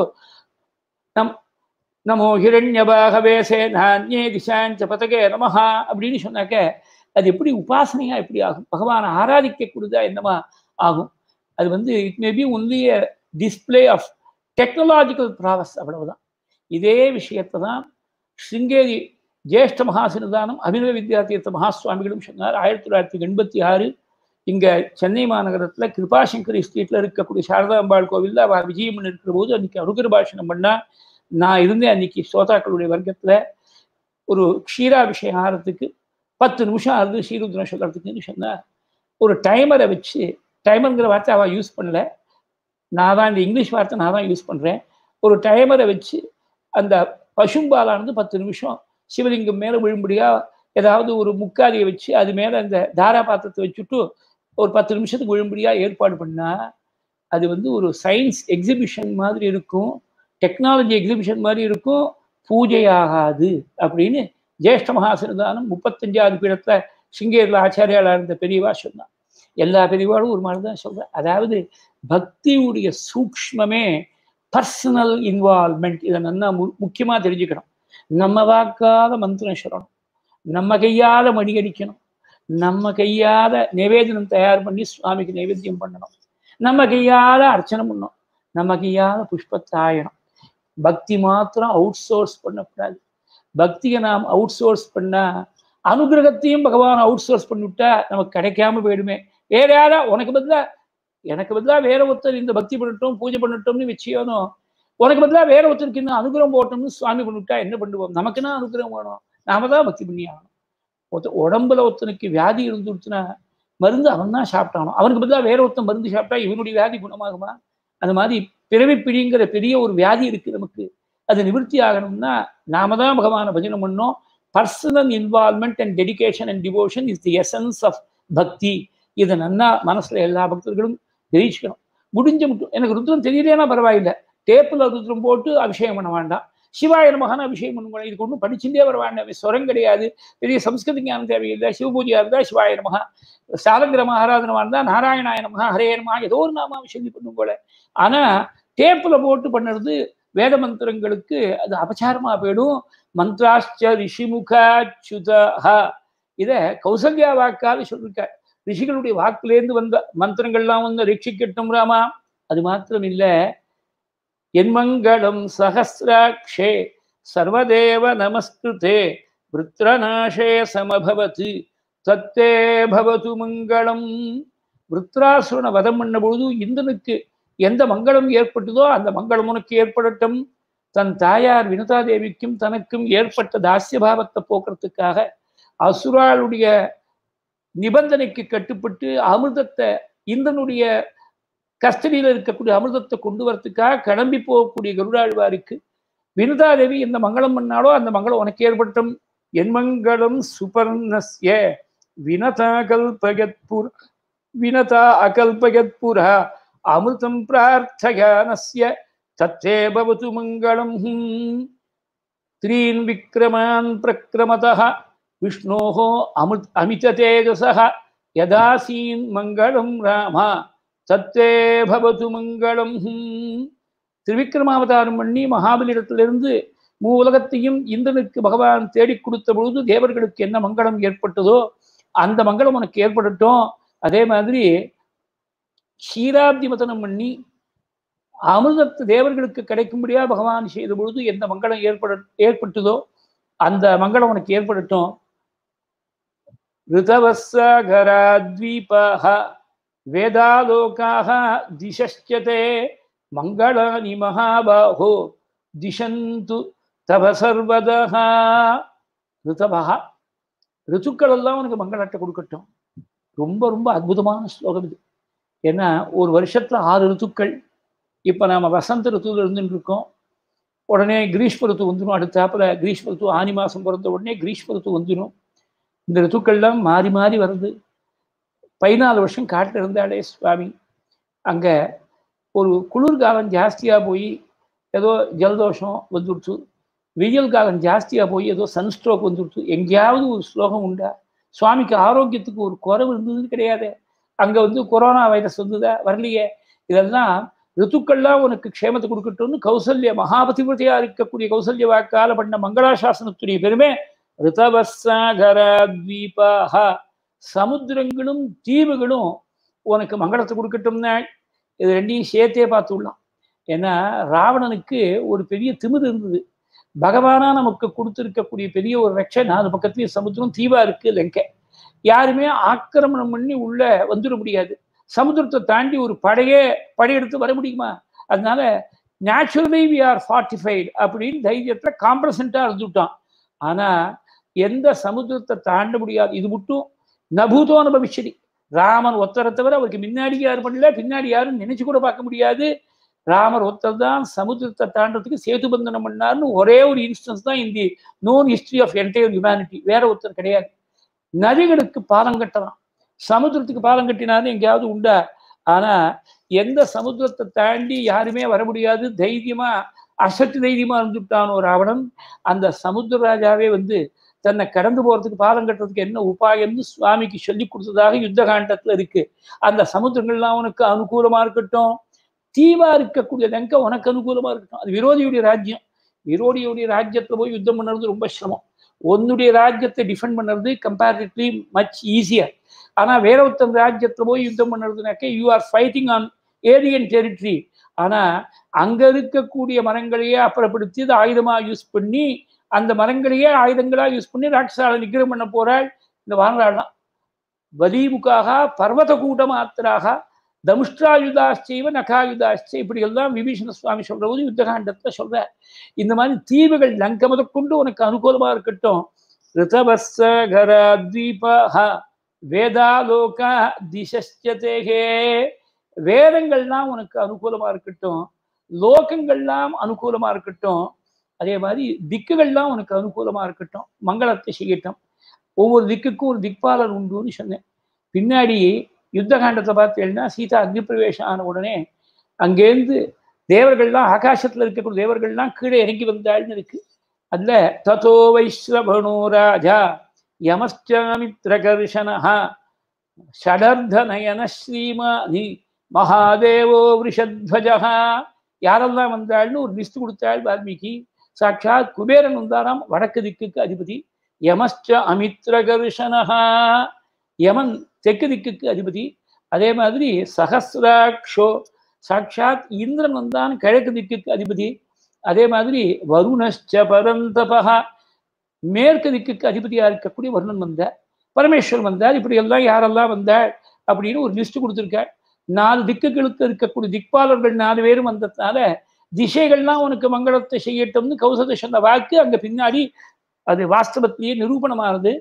நமோ ஹிரண்யபாகவே சேனான்யே திசாஞ்ச பதகே நமஹா அப்படின்னு சொன்னாக்க அது எப்படி உபாசனையா எப்படி ஆகும்? பகவானை ஆராதிக்கக்கூடியதா என்னமா ஆகும்? அது it may be only a display of technological prowess, அவ்வளவுதான். இதே விஷயத்தை தான் சிங்கேரி ஜேஷ்ட மகாசன்னிதானம் அபிநவ வித்யாதீர்த்த மகாசுவாமிகளும் சொன்னார். 1986 இங்க சென்னை மாநகரத்துல கிருபாசங்கரி ஸ்ட்ரீட்ல இருக்கக்கூடிய சாரதாம்பாள் கோவில்ல அவ விஜயம் இருக்கிற போது அன்னைக்கு அனுகிரபாஷனம் பண்ணா. நான் இருந்தேன் அன்னைக்கு ஸ்ரோதாக்களுடைய வர்க்கத்துல. ஒரு க்ஷீராபிஷேகம் ஆகிறதுக்கு 10 நிமிஷம் ஆகுது ஸ்ரீருத்ரம் சொல்றதுக்குன்னு சொன்னா ஒரு டைமரை வச்சு, டைமருங்கிற வார்த்தை அவள் யூஸ் பண்ணல, நான் தான் இந்த இங்கிலீஷ் வார்த்தை நான் தான் யூஸ் பண்ணுறேன். ஒரு டைமரை வச்சு அந்த பசும்பாலானது 10 நிமிஷம் சிவலிங்கம் மேலே விழும்படியா ஏதாவது ஒரு முக்காதியை வச்சு அது மேலே அந்த தாரா பாத்திரத்தை வச்சுட்டு ஒரு 10 நிமிஷத்துக்கு விழும்படியா ஏற்பாடு பண்ணால் அது வந்து ஒரு சயின்ஸ் எக்ஸிபிஷன் மாதிரி இருக்கும், டெக்னாலஜி எக்ஸிபிஷன் மாதிரி இருக்கும், பூஜையாகாது அப்படின்னு ஜேஷ்ட மகாசன்னிதானம் 35வது பீடத்துல சிங்கேரில் ஆச்சாரியாளா இருந்த பெரியவா சொன்னான். எல்லா பெரியவாளும் ஒரு மாதிரி தான் சொல்றேன். அதாவது பக்தியுடைய சூக்ஷ்மமே பர்சனல் இன்வால்மெண்ட். இதை நல்லா முக்கியமா தெரிஞ்சுக்கணும். நம்ம வாக்காத மந்திரம் சொல்லணும், நம்ம கையால மணி அடிக்கணும், நம்ம கையால நிவேதனம் தயார் பண்ணி சுவாமிக்கு நைவேத்தியம் பண்ணணும், நம்ம கையால அர்ச்சனை பண்ணணும், நம்ம கையால புஷ்பத்தாயணும். பக்தி மாத்திரம் அவுட் சோர்ஸ் பண்ணக்கூடாது. பக்தியை நாம் அவுட் சோர்ஸ் பண்ணா அனுகிரகத்தையும் பகவான் அவுட் சோர்ஸ் பண்ணிவிட்டா நமக்கு கிடைக்காம போயிடுமே. வேற யாரா எனக்கு பதிலா வேற ஒருத்தர் இந்த பக்தி பண்ணட்டும் பூஜை பண்ணட்டும்னு வச்சியோனும், உனக்கு பதிலா வேற ஒருத்தருக்கு இன்னும் அனுகிரகம் போட்டோம்னு சுவாமி பண்ணிவிட்டா என்ன பண்ணுவோம்? நமக்குன்னா அனுகிரகம் வேணும், நாம தான் பக்தி பண்ணி ஆகணும். உடம்புல ஒருத்தனுக்கு வியாதி இருந்துச்சுன்னா மருந்து அவன் தான் சாப்பிட்டானோ, அவனுக்கு பதிலாக வேற ஒருத்தன் மருந்து சாப்பிட்டா இவனுடைய வியாதி குணமாகுமா? அந்த மாதிரி பிறவிப்பிடிங்கிற பெரிய ஒரு வியாதி இருக்கு நமக்கு. அது நிவர்த்தி ஆகணும்னா நாம தான் பகவானை பஜனை பண்ணோம். Personal involvement and dedication and devotion is the essence of bhakti. இதை நன்னா மனசுல எல்லா பக்தர்களும் தெரிவிச்சுக்கணும். முடிஞ்ச மட்டும் எனக்கு ருத்ரம் தெரியலேன்னா பரவாயில்லை, டேப்பில் ருத்ரம் போட்டு அபிஷேகம் பண்ண வேண்டாம், சிவாய நமகான அபிஷேகம் பண்ணுவாங்க. இதுக்கு ஒன்றும் படிச்சுட்டே வர வேண்டாம், ஸ்வரம் கிடையாது, பெரிய சம்ஸ்கிருத ஞானம் தேவையில்லை. சிவபூஜையா இருந்தால் சிவாய நமகா, சாலங்கிரம ஆராதனமா இருந்தால் நாராயணாய நமகா, ஹரே நமகா, ஏதோ ஒரு நாம அபிஷேகம் பண்ணும் போல. ஆனா டேப்ல போட்டு பண்ணுறது வேத மந்திரங்களுக்கு அது அபச்சாரமா போயிடும். மந்த்ராச்ச ரிஷிமுகாச்சுதா, இதை கௌசல்யா வாக்கால சொல்லிருக்கார். ரிஷிகளுடைய வாக்குலேருந்து வந்த மந்திரங்கள்லாம் வந்து ரட்சிக்கட்டும் ராமா. அது மாத்திரம் இல்லை, என்மங்களம் சஹஸ்ராட்சே சர்வதேவ நமஸ்கிருதே விருத்ரநாசே சமபவத்து தத்தே பவது மங்களம். விருத்ராசுரனை வதம் பண்ண பொழுது இந்திரனுக்கு எந்த மங்களம் ஏற்பட்டதோ அந்த மங்களம் உனக்கு ஏற்படட்டும். தன் தாயார் வினுதாதேவிக்கும் தனக்கும் ஏற்பட்ட தாசியபாவத்தை போக்குறதுக்காக அசுராளுடைய நிபந்தனைக்கு கட்டுப்பட்டு அமிர்தத்தை, இந்திரனுடைய கஸ்டடியில் இருக்கக்கூடிய அமிர்தத்தை கொண்டு வரத்துக்காக கிளம்பி போகக்கூடிய கருடாழ்வாருக்கு வினுதாதேவி எந்த மங்களம் பண்ணாலோ அந்த மங்களம் உனக்கு ஏற்பட்டும். என் மங்களம் சுபர்ணஸ்ய வினதா கல்பகத்புர வினதா அகல்பகத்புரா அமிர்தம் பிரார்த்தயானஸ்ய தத்தே பவது மங்களம். த்ரீன் விக்ரமான் பிரக்ரமதः விஷ்ணோः அமித தேஜசः யதாசீன் மங்களம் ராமா தத்தே பவது மங்களம். திரிவிக்ரமாவதாரம் பண்ணி மகாபலியிடத்திலிருந்து உலகத்தையும் இந்திரனுக்கு பகவான் தேடி கொடுத்த பொழுது தேவர்களுக்கு என்ன மங்களம் ஏற்பட்டதோ அந்த மங்களம் உனக்கு ஏற்படட்டும். அதே மாதிரி க்ஷீராப்தி மதனம் பண்ணி அமிர்தத்து தேவர்களுக்கு கிடைக்கும்படியா பகவான் செய்த பொழுது எந்த மங்களம் ஏற்பட்டதோ அந்த மங்களம் உனக்கு ஏற்படட்டும். ரிதவஸ்ஸகராத்வீபஹ வேதாலோகாஹ திசஷ்சதே மங்களானி மகாபாஹோ திசந்து தவ சர்வதஹ. ரிதவஹ, ரித்துக்கள் எல்லாம் உனக்கு மங்களத்தை கொடுக்கட்டும். ரொம்ப ரொம்ப அற்புதமான ஸ்லோகம் இது. ஏன்னா ஒரு வருஷத்துல 6 ரித்துக்கள். இப்போ நாம வசந்த ரித்துவில் இருந்துட்டு இருக்கோம். உடனே கிரீஷ்ம ரித்து வந்துடும். அடுத்தாப்புல கிரீஷ்ம ரித்து ஆனி மாசம் பிறந்த உடனே கிரீஷ்ம ரித்து வந்துடும். இந்த ரித்துக்கள்லாம் மாறி மாறி வருது. 14 வருஷம் காட்டில் இருந்தாலே சுவாமி, அங்கே ஒரு குளிர்காலம் ஜாஸ்தியாக போய் ஏதோ ஜலதோஷம் வந்துடுச்சு, வெயில் காலம் ஜாஸ்தியாக போய் ஏதோ சன்ஸ்ட்ரோக் வந்துடுச்சு. எங்கேயாவது ஒரு ஸ்லோகம் உண்டா? சுவாமிக்கு ஆரோக்கியத்துக்கு ஒரு குறைவு இருந்தது கிடையாது. அங்கே கொரோனா வைரஸ் வந்ததா? வரலையே. இதெல்லாம் ரித்துக்கள்லாம் உனக்கு க்ஷேமத்தை கொடுக்கட்டும்னு கௌசல்ய மகாபதிபதியா இருக்கக்கூடிய கௌசல்ய வாக்கால பண்ண மங்களாசாசனத்துடைய பெருமை. ரிதவஸ்ஸகராத்வீபஹ, சமுத்திரங்களும் தீவுகளும் உனக்கு மங்களத்தை கொடுக்கட்டும்னா இது ரெண்டையும் சேர்த்தே பார்த்துடலாம். ஏன்னா ராவணனுக்கு ஒரு பெரிய திமிரு இருந்தது. பகவானா நமக்கு கொடுத்துருக்கக்கூடிய பெரிய ஒரு ரட்சை 4 பக்கத்துலேயும் சமுத்திரம், தீவா இருக்கு லங்கை. யாருமே ஆக்கிரமணம் பண்ணி உள்ள வந்துட முடியாது. சமுத்திரத்தை தாண்டி ஒரு படையெடுத்து வர முடியுமா? அதனால நேச்சுரலி வி ஆர் ஃபார்ட்டிஃபைடு அப்படின்னு தைரியத்தில் காம்ப்ரசண்டா இருந்துட்டான். ஆனா எந்த சமுத்திரத்தை தாண்ட முடியாது. இது மட்டும் நபூதோ அனுபவிச்சது. ராமன் ஒத்தரை தவிர அவருக்கு முன்னாடி யாரும் பண்ணல, பின்னாடி யாரும் நினைச்சு கூட பார்க்க முடியாது. ராமர் ஒருத்தர் தான் சமுத்திரத்தை தாண்டறதுக்கு சேது பந்தனம் பண்ணார்னு ஒரே ஒரு இன்ஸ்டன்ஸ் தான் இந்த known history of entire humanity. வேற ஒருத்தர் கிடையாது. நதிகளுக்கு பாலம் கட்டலாம், சமுத்திரத்துக்கு பாலம் கட்டினாலும் எங்கேயாவது உண்டா? ஆனா எந்த சமுத்திரத்தை தாண்டி யாருமே வர முடியாது, தைரியமா அசட்டு தைரியமா இருந்துட்டானோ ராவணன், அந்த சமுத்திர ராஜாவே வந்து தன்னை கடந்து போறதுக்கு பாலம் கட்டுறதுக்கு என்ன உபாயம்னு சுவாமிக்கு சொல்லி கொடுத்ததாக யுத்த காண்டத்துல இருக்கு. அந்த சமுத்திரங்கள்லாம் உனக்கு அனுகூலமா இருக்கட்டும், தீவா இருக்கக்கூடிய லங்கை உனக்கு அனுகூலமா இருக்கட்டும். அது விரோதியுடைய ராஜ்யம். விரோதியுடைய ராஜ்யத்துல போய் யுத்தம் பண்ணுறது ரொம்ப சிரமம். உன்னுடைய ராஜ்யத்தை டிஃபெண்ட் பண்ணுறது கம்பேரிட்டிவ்லி மச் ஈஸியர். ஆனா வேற ஒருத்தன் ராஜ்யத்துல போய் யுத்தம் பண்ணுறதுனாக்க you are fighting on alien territory. ஆனா அங்க இருக்கக்கூடிய மரங்களையே அப்புறப்படுத்தி அதை ஆயுதமா யூஸ் பண்ணி, அந்த மரங்களையே ஆயுதங்களா யூஸ் பண்ணி ராட்சசால நிகிரம் பண்ண போறாள் இந்த வானராள்லாம். வலீமுகாக பர்வத கூட்ட மாத்திராக தமுஷ்டாயுதாச்சைவ நகாயுதாச்சை, இப்படி எல்லாம் விபீஷண சுவாமி சொல்ற போது யுத்தகாண்டத்தை சொல்ற. இந்த மாதிரி தீவுகள் லங்கை முதற்கொண்டு உனக்கு அனுகூலமா இருக்கட்டும். ரிதவஸ்ஸகரத்வீபஹ வேதாலோகா திசஸ்யதேஹே, வேதங்கள்லாம் உனக்கு அனுகூலமா இருக்கட்டும், லோகங்கள்லாம் அனுகூலமா இருக்கட்டும், அதே மாதிரி திக்குகள்லாம் உனக்கு அனுகூலமா இருக்கட்டும், மங்களத்தை செய்யட்டும். ஒவ்வொரு திக்குக்கும் ஒரு திக்பாலர் உண்டுன்னு சொன்னேன். பின்னாடி யுத்த காண்டத்தை பார்த்தேன்னா சீதா அக்னி பிரவேசம் ஆன உடனே அங்கேருந்து தேவர்கள்லாம், ஆகாசத்துல இருக்கக்கூடிய தேவர்கள்லாம் கீழே இறங்கி வந்தாள்னு இருக்கு. அதுல ததோ வைஸ்ரவணோ ராஜா யமஸ்சாமித்ரகர்ஷனஹ ஷடர்தநயன ஸ்ரீமாதி மகாதேவோ விஷத்வஜஹ, யாரெல்லாம் வந்தாள்னு ஒரு லிஸ்ட் கொடுத்தாள் வால்மீகி. சாட்சாத் குபேரன் வந்தாராம், வடக்கு திக்குக்கு அதிபதி. யமஸ்ச அமித்ரகர்ஷனஹா, யமன் தெற்கு திக்குக்கு அதிபதி. அதே மாதிரி சஹஸ்ராக்ஷோ, சாட்சாத் இந்திரன் வந்தான், கிழக்கு திக்குக்கு அதிபதி. அதே மாதிரி வருணஸ்ச பரந்தபஹா, மேற்கு திக்குக்கு அதிபதியா இருக்கக்கூடிய வருணன் வந்தார், பரமேஸ்வரன் வந்தார். இப்படி எல்லாம் யாரெல்லாம் வந்தாள் அப்படின்னு ஒரு லிஸ்ட் கொடுத்துருக்காள். 4 திக்குகளுக்கு இருக்கக்கூடிய திக்பாலர்கள் 4 பேரும் வந்ததுனால திசைகள்லாம் உனக்கு மங்களத்தை செய்யட்டும்னு கௌசல்ய சொன்ன வாக்கு அங்க பின்னாடி அது வாஸ்தவத்திலேயே நிரூபணமானது.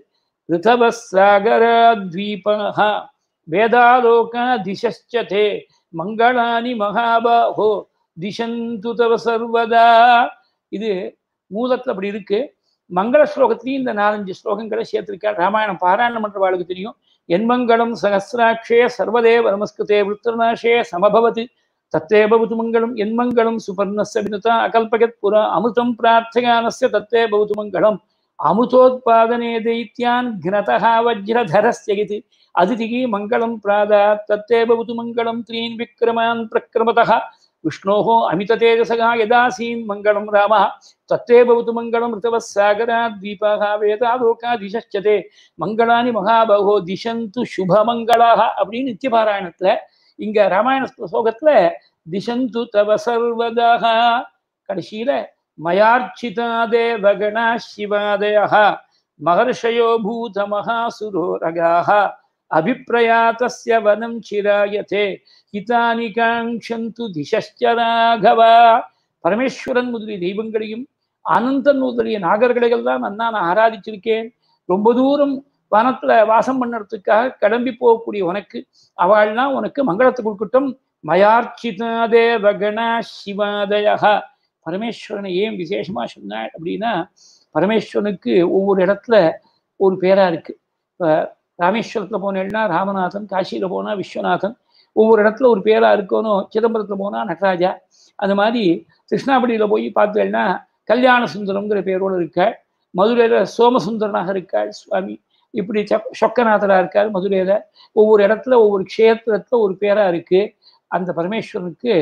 ரிதவஸ்ஸகரத்வீபஹ வேதாலோகா திசஸ்சதே மங்களானி மகாபாஹோ திசந்து தவ சர்வதா. இது மூலத்துல அப்படி இருக்கு. மங்கள ஸ்லோகத்திலையும் இந்த 4-5 ஸ்லோகங்களை சேர்த்திருக்காள். ராமாயணம் பாராயணம் பண்றவாளுக்கு தெரியும். என்மங்களம் சகசிராட்சே சர்வதேவ நமஸ்கிருதே விருத்தநாசே சமபவதி தத்தே பவது மங்களம். என்மங்களம் சுபர்ணஸ்ய வினுதா அகல்பகத் புரா அமிர்தம் பிரார்த்தயானஸ்ய தத்தே பவது மங்களம். அமுதோத்பாதனே தைத்யான் க்னதஹ வஜ்ரதரஸ்ய இதி அதிதிகி மங்களம் பிராதாத் தத்தே பவது மங்களம். த்ரீன் விக்ரமான் பிரக்ரமதஹ விஷ்ணோஹோ அமித தேஜசகா யதாசீன் மங்களம் ராமः தத்தே பவது மங்களம். ரிதவஸ்ஸகராத் தீபஹ வேதாலோகா திசஸ்சதே மங்களானி மகாபகோ திசந்து சுபமங்களாக அப்படின்னு நித்தியபாராயணத்துல, இங்க ராமாயண ஸ்லோகத்துல திசந்து தவ சர்வதஹ. கடைசியில மயார்ச்சிதா தேவகணா சிவாதயஹ மகர்ஷயோ பூத மகாசுரோ ரகாஹ அபிப்ரயாதஸ்ய வனம் சிராயதே ஹிதானி காங்க்ஷந்து திசஸ்ச ராகவ. பரமேஸ்வரன் முதலிய தெய்வங்களையும் அனந்தன் முதலிய நாகர்களையெல்லாம் நான் ஆராதிச்சிருக்கேன். ரொம்ப தூரம் வனத்துல வாசம் பண்ணுறதுக்காக கிளம்பி போகக்கூடிய உனக்கு அவள்லாம் உனக்கு மங்களத்தை கொடுக்கட்டும். மயார்ச்சிதா தேவகணா சிவாதயஹ. பரமேஸ்வரனை ஏன் விசேஷமா சொன்னாள் அப்படின்னா, பரமேஸ்வரனுக்கு ஒவ்வொரு இடத்துல ஒரு பேரா இருக்கு. இப்போ ராமேஸ்வரத்துல போனேன்னா ராமநாதன், காசியில போனா விஸ்வநாதன், ஒவ்வொரு இடத்துல ஒரு பேரா இருக்கணும். சிதம்பரத்துல போனா நடராஜா. அந்த மாதிரி கிருஷ்ணாபடியில போய் பார்த்தேன்னா கல்யாண சுந்தரம்ங்கிற பேரோடு இருக்காள். மதுரையில சோமசுந்தரனாக இருக்காள் சுவாமி. இப்படி சொக்கநாதரா இருக்கார் மதுரையில. ஒவ்வொரு இடத்துல ஒவ்வொரு க்ஷேத்திரத்துல ஒரு பேரா இருக்கு. அந்த பரமேஸ்வரனுக்கு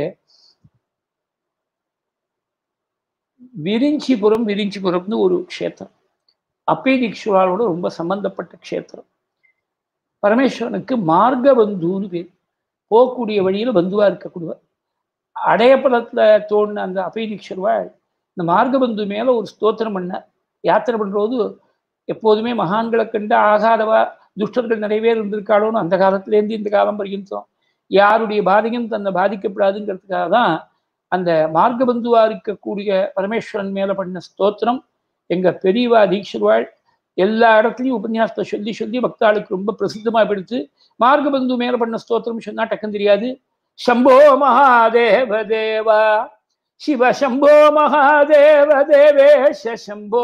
விரிஞ்சிபுரம்னு ஒரு க்ஷேத்திரம், அப்பேதீஸ்வராலோட ரொம்ப சம்பந்தப்பட்ட க்ஷேத்திரம். பரமேஸ்வரனுக்கு மார்கபந்துன்னு பேர். போகக்கூடிய வழியில பந்துவா இருக்கக்கூடியவர். அடையப்படத்துல தோணுன அந்த அப்பேதீஸ்வரவாள் இந்த மார்கபந்து மேல ஒரு ஸ்தோத்திரம் பண்ணார். யாத்திரை பண்றது எப்போதுமே மகான்களை கண்டு ஆகாதவா துஷ்டர்கள் நிறைய பேர் இருந்திருக்காளோன்னு அந்த காலத்திலேருந்து இந்த காலம் பர்யந்தம் யாருடைய பாதிக்கும் தன்னை பாதிக்கப்படாதுங்கிறதுக்காக தான் அந்த மார்கபந்துவா இருக்கக்கூடிய பரமேஸ்வரன் மேல பண்ண ஸ்தோத்திரம் எங்க பெரியவா தீட்சிதர்வாள் எல்லா இடத்துலையும் உபன்யாசத்தை சொல்லி சொல்லி பக்தாளுக்கு ரொம்ப பிரசித்தமா எடுத்து மார்கபந்து மேல பண்ண ஸ்தோத்திரம் சொன்னா டக்குன்னு தெரியாது. சம்போ மகாதேவ தேவா சிவ சம்போ மகாதேவ தேவேஷ சம்போ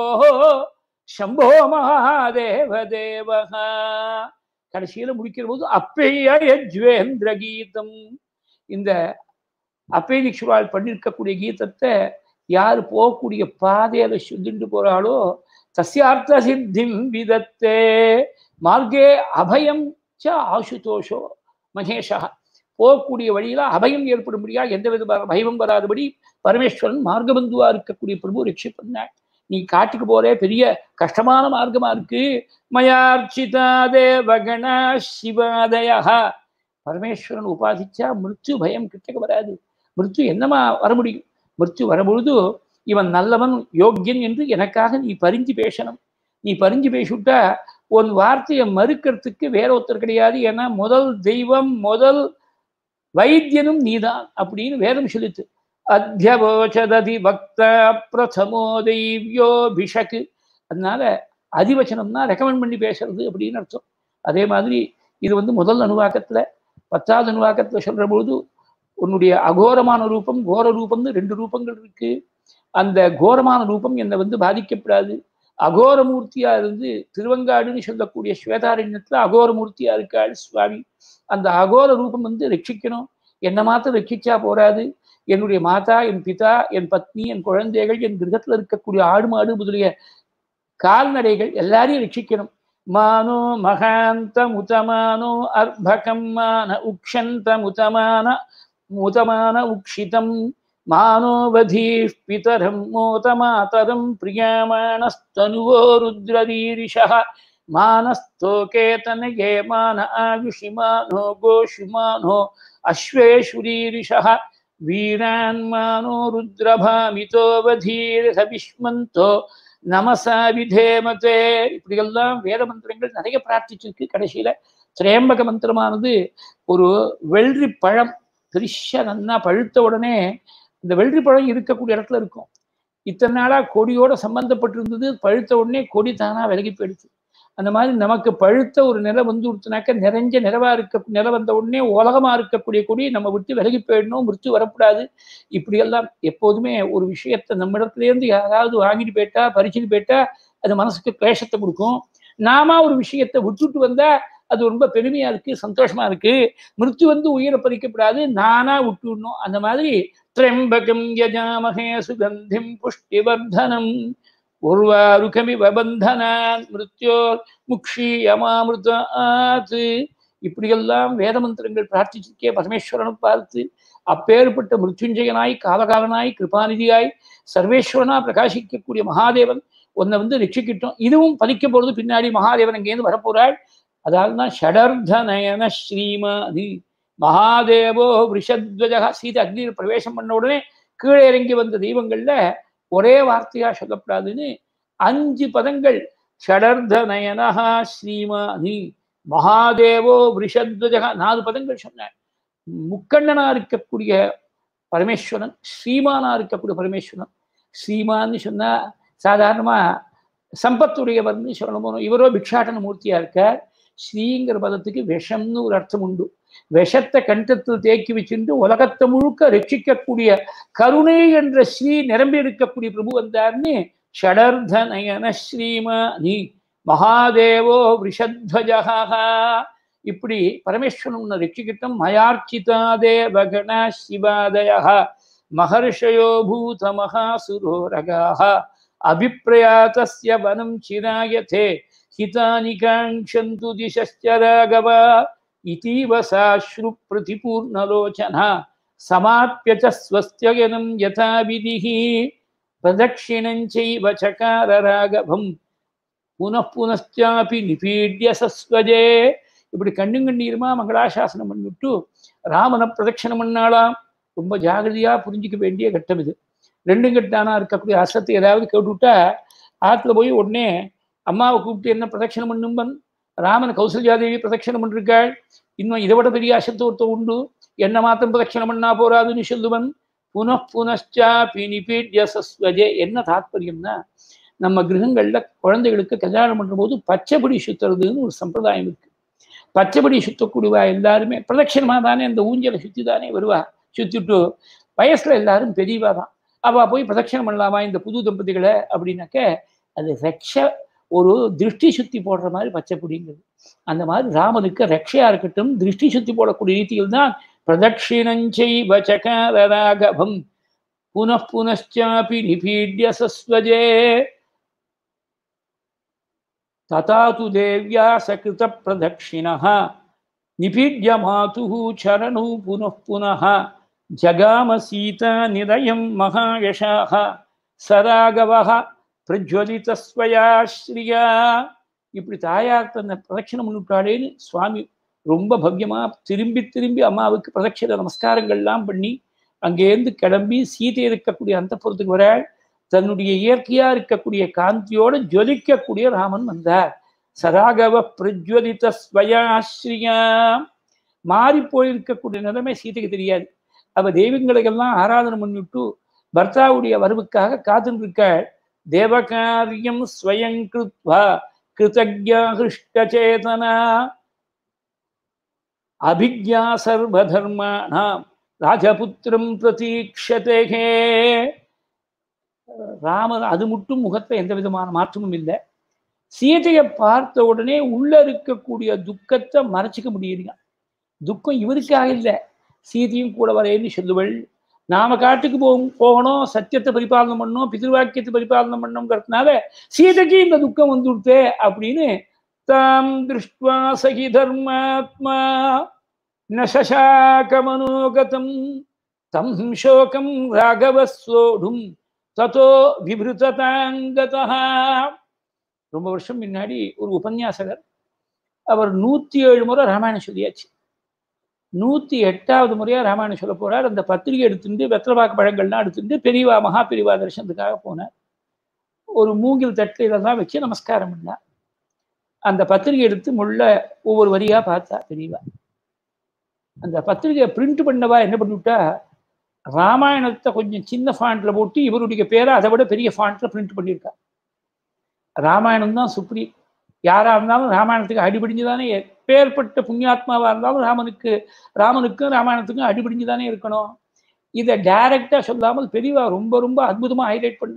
சம்போ மகாதேவ தேவஹா. கடைசியில முடிக்கிற போது அப்பேயஜ்வேந்திர கீதம், இந்த அப்பே தீக்ஷிவாள் பண்ணிருக்கக்கூடிய கீதத்தை யாரு போகக்கூடிய பாதையில சொல்லிட்டு போறாளோ தஸ்யார்த்த சித்திம் விதத்தே மார்க்கே அபயம் ச ஆசுதோஷோ மகேஷா. போகக்கூடிய வழியில அபயம் ஏற்படும்படியா எந்த வித பயமும் வராதபடி பரமேஸ்வரன் மார்க்கபந்துவா இருக்கக்கூடிய பிரபு ரட்சி பண்ணாள். நீ காட்டுக்கு போறே, பெரிய கஷ்டமான மார்க்கமா இருக்கு. மயார்ச்சிதா தேவகணா சிவாதயா. பரமேஸ்வரன் உபாசிச்சா மிருத்யு பயம் கிட்டக்க வராது. மிருத்யு என்னமா வர முடியும்? மிருத்யு வரபொழுது இவன் நல்லவன் யோக்கியன் என்று எனக்காக நீ பரிஞ்சு பேசணும். நீ பரிஞ்சு பேசிவிட்டா உன் வார்த்தையை மறுக்கிறதுக்கு வேற ஒருத்தர் கிடையாது. ஏன்னா முதல் தெய்வம் முதல் வைத்தியனும் நீதான் அப்படின்னு வேதம் சொல்லித்து. அத்தியவோச்சதி பக்த பிரதமோ தெய்வியோபிஷக்கு. அதனால அதிவச்சனம்னா ரெக்கமெண்ட் பண்ணி பேசுறது அப்படின்னு அர்த்தம். அதே மாதிரி இது முதல் அணுவாக்கத்துல 10வது அணுவாக்கத்துல சொல்ற பொழுது உன்னுடைய அகோரமான ரூபம் கோர ரூபம்னு 2 ரூபங்கள் இருக்கு. அந்த கோரமான ரூபம் என்னை பாதிக்கப்படாது. அகோரமூர்த்தியா இருந்து திருவங்காடுன்னு சொல்லக்கூடிய ஸ்வேதாரண்யத்துல அகோரமூர்த்தியா இருக்காள் சுவாமி. அந்த அகோர ரூபம் ரட்சிக்கணும். என்னை மாத்திரம் ரட்சிச்சா போராது. என்னுடைய மாதா, என் பிதா, என் பத்னி, என் குழந்தைகள், என் கிரகத்துல இருக்கக்கூடிய ஆடு மாடு முதலிய கால்நடைகள் எல்லாரையும் ரட்சிக்கணும். மானோ மகாந்த முதமானோ அர்பகம் மான உக்ஷந்த முதமான முதமான உக்ஷிதம் மானோவதீ பிதரம் மோதமாதரம் பிரியமானஸ்தனுவோ ருத்ரதீரிஷः மானஸ்தோகேதனயே மான ஆயுஷிமானோ கோஷுமானோ அஸ்வேஷுரீரிஷः வீரான்மானோ ருத்ரபாமிதோ வதீரவிஷ்மந்தோ நமசா விதேமதே. இப்படியெல்லாம் வேத மந்திரங்கள் நிறைய பிரார்த்திச்சிருக்கு. கடைசியில திரையம்பக மந்திரமானது ஒரு வெள்ளரி பழம் பெருசா நன்னா பழுத்த உடனே இந்த வெள்ளரி பழம் இருக்கக்கூடிய இடத்துல இருக்கும். இத்தனை நாளா கொடியோட சம்பந்தப்பட்டிருந்தது, பழுத்த உடனே கொடி தானா விலகி போயிடுச்சு. அந்த மாதிரி நமக்கு பழுத்த ஒரு நிலை கொடுத்தனாக்க நிறைஞ்ச நிலவா நில வந்த உடனே உலகமா இருக்கக்கூடிய கொடி நம்ம விட்டு விலகி போயிடணும், மிருத்து வரக்கூடாது. இப்படியெல்லாம் எப்போதுமே ஒரு விஷயத்த நம்ம இடத்துல இருந்து யாராவது வாங்கிட்டு போயிட்டா பறிச்சுட்டு போயிட்டா அது மனசுக்கு கிளேசத்தை கொடுக்கும். நாம ஒரு விஷயத்தை விட்டுட்டு வந்தா அது ரொம்ப பெருமையா இருக்கு, சந்தோஷமா இருக்கு. மிருத்து உயிரை பறிக்கப்படாது, நானா விட்டுடணும். அந்த மாதிரி திரம்பகம் யஜாமஹே சுகந்திம் புஷ்டிவர்தனம் உர்வாருகமிவ பந்தனான் மிருத்யோர் முக்ஷீயமாமிருதாத். இப்படியெல்லாம் வேத மந்திரங்கள் பிரார்த்திச்சிருக்கே பரமேஸ்வரனை பார்த்து. அப்பேற்பட்ட மிருத்யுஞ்சயனாய் காலகாலனாய் கிருபாநிதியாய் சர்வேஸ்வரனா பிரகாசிக்கக்கூடிய மகாதேவன் உன்னை ரட்சிக்கிட்டோம். இதுவும் பலிக்க போறது பின்னாடி மகாதேவன் அங்கேருந்து வரப்போறாள். அதால்தான் ஷடர்த நயன ஸ்ரீமதி மகாதேவோ விஷத்வஜகா. சீதை அக்னியில் பிரவேசம் பண்ண உடனே கீழே இறங்கி வந்த தெய்வங்கள்ல ஒரே வார்த்தையா சொல்லப்படாதுன்னு 5 பதங்கள். ஷடர்த நயனஹா ஸ்ரீமதி மகாதேவோ விஷத்வஜகா 4 பதங்கள் சொன்ன. முக்கண்ணனா இருக்கக்கூடிய பரமேஸ்வரன், ஸ்ரீமானா இருக்கக்கூடிய பரமேஸ்வரன். ஸ்ரீமான்னு சொன்னா சாதாரணமா சம்பத்துடையவர்னு சொல்லணும். இவரோ பிக்ஷாட்டன மூர்த்தியா இருக்கார். ஸ்ரீங்கிற பதத்துக்கு விஷம்னு ஒரு அர்த்தம் உண்டு. விஷத்தை கண்டத்தில் தேக்கி வச்சுட்டு உலகத்தை முழுக்க ரட்சிக்கக்கூடிய கருணை என்ற ஸ்ரீ நிரம்பி இருக்கக்கூடிய பிரபு வந்தார்னு ஷடர்த நயன ஸ்ரீமதி மகாதேவோ விஷத்வஜஹா. இப்படி பரமேஸ்வரன் உன்னை ரட்சிக்கிட்டும். மயார்ச்சிதா தேவகண சிவாதயः மகர்ஷயோ பூத மகாசுரோ ரகாः அபிப்ரயாதஸ்ய வனம் சிராயதே ஹிதானி காங்க்ஷந்து திசஸ்ச ராகவா இதீவ சாஸ்ரு பிரதிபூர்ணலோச்சனா சமாப்ய ச ஸ்வஸ்த்யயனம் யதா விதிஹி பிரதக்ஷிணஞ்சைவ சகார ராகவம் புனః புனச்சாபி நிபீட்ய சஸ்வஜே. இப்படி கண்ணும் கண்ணீருமா மங்களாசாசனம் பண்ணிவிட்டு ராமனை பிரதட்சணம் பண்ணாலாம். ரொம்ப ஜாகிரதையா புரிஞ்சிக்க வேண்டிய கட்டம் இது. 2 கட்டானா இருக்கக்கூடிய அசத்தை ஏதாவது கேட்டுவிட்டா ஆத்துல போய் உடனே அம்மாவை கூப்பிட்டு என்ன பிரதட்சணம் பண்ணும்பன். ராமன் கௌசல்யாதேவி பிரதட்சணம் பண்ணிருக்காள். இன்னும் இதை விட பெரிய அசத்தோர்த்தம் உண்டு, என்ன மாத்திரம் பிரதட்சணம் பண்ணா போராதுன்னு சொல்லுவன். புனഃ புனச்சாபி நிபீட்ய சஸ்வஜே. என்ன தாத்பரியம்னா நம்ம கிரகங்கள்ல குழந்தைகளுக்கு கல்யாணம் பண்ணுற போது பச்சைப்படி சுத்துறதுன்னு ஒரு சம்பிரதாயம் இருக்கு. பச்சைப்படி சுத்தக்கூடியவா எல்லாருமே பிரதட்சணமா தானே அந்த ஊஞ்சலை சுற்றி தானே வருவா. சுத்திட்டு வயசுல எல்லாரும் பெரியவா தான். அவ போய் பிரதட்சணம் பண்ணலாமா இந்த புது தம்பதிகளை அப்படின்னாக்க அது ரக்ஷ ஒரு திருஷ்டி சுத்தி போடுற மாதிரி பச்சைப்படிங்கிறது. அந்த மாதிரி ராமனுக்கு ரக்ஷையா இருக்கட்டும் திருஷ்டி சுத்தி போடக்கூடிய ரீதியில் தான் பிரதட்சிணஞ்சைவ சகாரராகவம் புனః புனశ్చాపి நிபீட்ய சஸ்வஜே ததா து தேவ்யா சகிருத பிரதட்சிணः நிபீட்ய மாதுः சரணௌ புனః புனः ஜகாம சீதா நிரயம் மகாயஷாः சராகவः பிரஜ்வலித ஸ்வயா ஸ்ரீயா. இப்படி தாயார் தன்னை பிரதட்சிணம் பண்ணிவிட்டாளேன்னு சுவாமி ரொம்ப பவ்யமா திரும்பி திரும்பி அம்மாவுக்கு பிரதட்சிண நமஸ்காரங்கள்லாம் பண்ணி அங்கேருந்து கிளம்பி சீதை இருக்கக்கூடிய அந்தப்புறத்துக்கு வர தன்னுடைய இயற்கையா இருக்கக்கூடிய காந்தியோட ஜொலிக்கக்கூடிய ராமன் வந்தார். சராகவ பிரஜ்வலித ஸ்வயாஸ்ரீயா. மாறி போயிருக்கக்கூடிய நிலைமை சீதைக்கு தெரியாது. அவ தெய்வங்களுக்கெல்லாம் ஆராதனை பண்ணிவிட்டு பர்த்தாவுடைய வரவுக்காக காத்துருக்காள். தேவகாரியம் ஸ்வயம் கிருத்வா கிருதஜ்ஞா ஹிருஷ்டசேதனா அபிஜ்ஞா சர்வதர்மாணாம் ராஜபுத்திரம் பிரதீக்ஷதே. ராமர் அது மட்டும் முகத்துல எந்த விதமான மாற்றமும் இல்லை. சீதையை பார்த்த உடனே உள்ள இருக்கக்கூடிய துக்கத்தை மறைச்சிக்க முடியுதுங்க. துக்கம் இவருக்காக இல்லை, சீதையும் கூட வரேன்னு சொல்லுவள். நாம காட்டுக்கு போகணும், சத்தியத்தை பரிபாலனம் பண்ணணும், பிதிர்வாக்கியத்தை பரிபாலனம் பண்ணணுங்கிறதுனால சீதைக்கு இந்த துக்கம் வந்துடுத்தே அப்படின்னு தாம் திருஷ்டுவா சகி தர்மாத்மா நசாக மனோகதம் தம் சோகம் ராகவஸ்வோடும் ததோ விபிருததாங்கதா. ரொம்ப வருஷம் முன்னாடி ஒரு உபன்யாசகர் அவர் 107 முறை ராமாயணம் சொல்லியாச்சு. 108வது முறையா ராமாயணம் சொல்ல போறார். அந்த பத்திரிகை எடுத்துட்டு வெத்தலைப்பாக்கு பழங்கள்லாம் எடுத்துட்டு பெரியவா மகா பெரியவா தரிசனத்துக்காக போனார். ஒரு மூங்கில் தட்டு இதெல்லாம் வச்சு நமஸ்காரம் பண்ணார். அந்த பத்திரிகை எடுத்து முள்ள ஒவ்வொரு வரியா பார்த்தா பெரியவா. அந்த பத்திரிகையை பிரிண்ட் பண்ணவா என்ன பண்ணிவிட்டா, ராமாயணத்தை கொஞ்சம் சின்ன ஃபாண்ட்ல போட்டு இவருடைய பேரை அதை விட பெரிய ஃபாண்ட்ல பிரிண்ட் பண்ணியிருக்கா. ராமாயணம் தான் சுப்ரீம். யாரா இருந்தாலும் ராமாயணத்துக்கு அடிபடிஞ்சுதானே, எப்பேற்பட்ட புண்ணியாத்மாவா இருந்தாலும் ராமனுக்கும் ராமாயணத்துக்கும் அடிபடிஞ்சுதானே இருக்கணும். இதை டைரக்டா சொல்லாமல் பெரியவா ரொம்ப ரொம்ப அற்புதமா ஹைலைட் பண்ணா.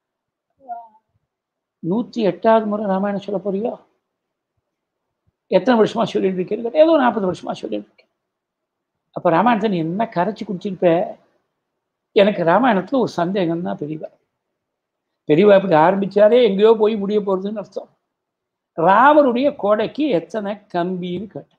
108வது முறை ராமாயணம் சொல்ல போறியோ, எத்தனை வருஷமா சொல்லிட்டு இருக்கேன்? ஏதோ 40 வருஷமா சொல்லிட்டு இருக்கேன். அப்ப ராமாயணத்தை நீ என்ன கரைச்சி குடிச்சிருப்ப? எனக்கு ராமாயணத்துல ஒரு சந்தேகம் தான் பெரியவா. பெரியவா இப்படி ஆரம்பிச்சாலே எங்கேயோ போய் முடிய போறதுன்னு அர்த்தம். ராமருடைய கொடைக்கு எத்தனை கம்பின்னு கேட்டேன்.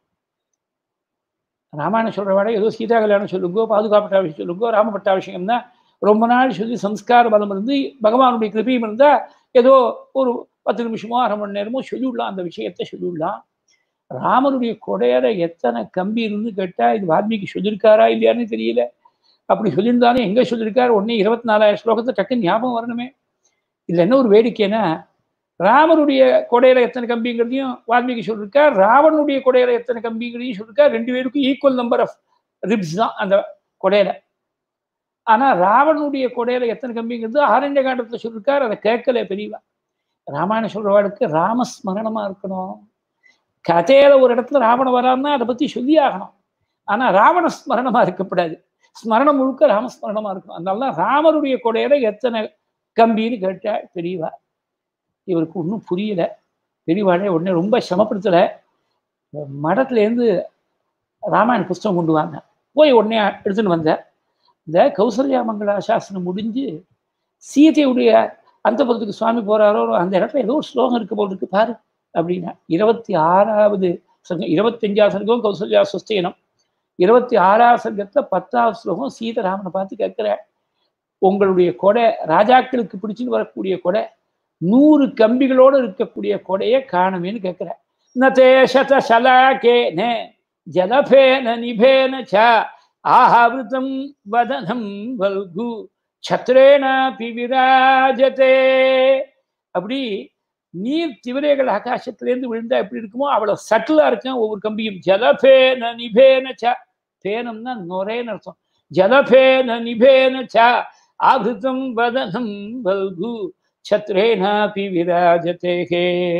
ராமாயணம் சொல்ற வாட ஏதோ சீதா கல்யாணம் சொல்லுங்கோ, பாதுகாப்பட்டாபிஷேகம் சொல்லுங்கோ, ராமபட்டாபிஷேகம் தான் ரொம்ப நாள் சொல்லி சம்ஸ்கார பலம் இருந்து பகவானுடைய கிருபையும் இருந்தா ஏதோ ஒரு 10 நிமிஷமோ அரை மணி நேரமோ சொல்லிவிடலாம், அந்த விஷயத்தை சொல்லிவிடலாம். ராமருடைய கொடையில எத்தனை கம்பி இருந்து கேட்டா இது வால்மீகி சொல்லியிருக்காரா இல்லையான்னு தெரியல. அப்படி சொல்லியிருந்தாலும் எங்க சொல்லியிருக்காரு? உடனே 24,000 ஸ்லோகத்தை டக்குன்னு ஞாபகம் வரணுமே. இதுல என்ன ஒரு வேடிக்கைன்னா, ராமருடைய கொடையில எத்தனை கம்பிங்கிறதையும் வால்மீகி சொல்லியிருக்கார், ராவனுடைய கொடையில எத்தனை கம்பிங்கிறதையும் சொல்லியிருக்கார். 2 பேருக்கும் ஈக்குவல் நம்பர் ஆஃப் ரிப்ஸ் தான் அந்த கொடையில. ஆனா ராவனுடைய கொடையில எத்தனை கம்பிங்கிறது ஆரண்ய காண்டத்துல சொல்லியிருக்கார். அதை கேட்கல பெரியவா. ராமாயணம் சொல்றவாளுக்கு ராமஸ்மரணமா இருக்கணும். கதையில ஒரு இடத்துல ராவணன் வரான்னா அதை பத்தி சொல்லி ஆகணும். ஆனா ராவண ஸ்மரணமா இருக்கப்படாது. ஸ்மரணம் முழுக்க ராமஸ்மரணமா இருக்கணும். அதனால ராமருடைய கொடையில எத்தனை கம்பின்னு கேட்டா பெரியவா. இவருக்கு ஒன்றும் புரியல. பெரியவாடே உடனே ரொம்ப சிரமப்படுத்தலை. மடத்துலேருந்து ராமாயண புஸ்தகம் கொண்டு வாங்க, போய் உடனே எடுத்துன்னு வந்தேன். இந்த கௌசல்யா மங்களா சாஸ்திரம் முடிஞ்சு சீதையுடைய அந்தபுரத்துக்கு சுவாமி போறாரோ அந்த இடத்துல ஏதோ ஒரு ஸ்லோகம் இருக்கு போல் இருக்கு பாரு அப்படின்னா, 26வது சர்க்கம், 25ஆவது சர்க்கம் கௌசல்யா சுஸ்தேனம், 26ஆவது சர்க்கத்துல 10வது ஸ்லோகம் சீதராமனை பார்த்து கேட்கிற, உங்களுடைய கொடை ராஜாக்களுக்கு பிடிச்சுன்னு வரக்கூடிய கொடை 100 கம்பிகளோடு இருக்கக்கூடிய கொடையை காணுமேன்னு கேட்கிற. நதேஷத சலாகேன ஜலபேன நிபேன ச ஆஹாவிருதம் வதனம் வல்கு சத்ரேனாபி விராஜதே. அப்படி நீர் திவரைகள் ஆகாசத்திலேருந்து விழுந்தா எப்படி இருக்குமோ அவ்வளவு சட்டிலா இருக்கும் ஒவ்வொரு கம்பியும். ஜலபேன நிபேன ச, பேனம்னா நொரேன்னு அர்த்தம். ஜலபேன நிபேன ச ஆஹிருதம் வதனம் வல்கு சத்ரேனாபி விராஜதேகே.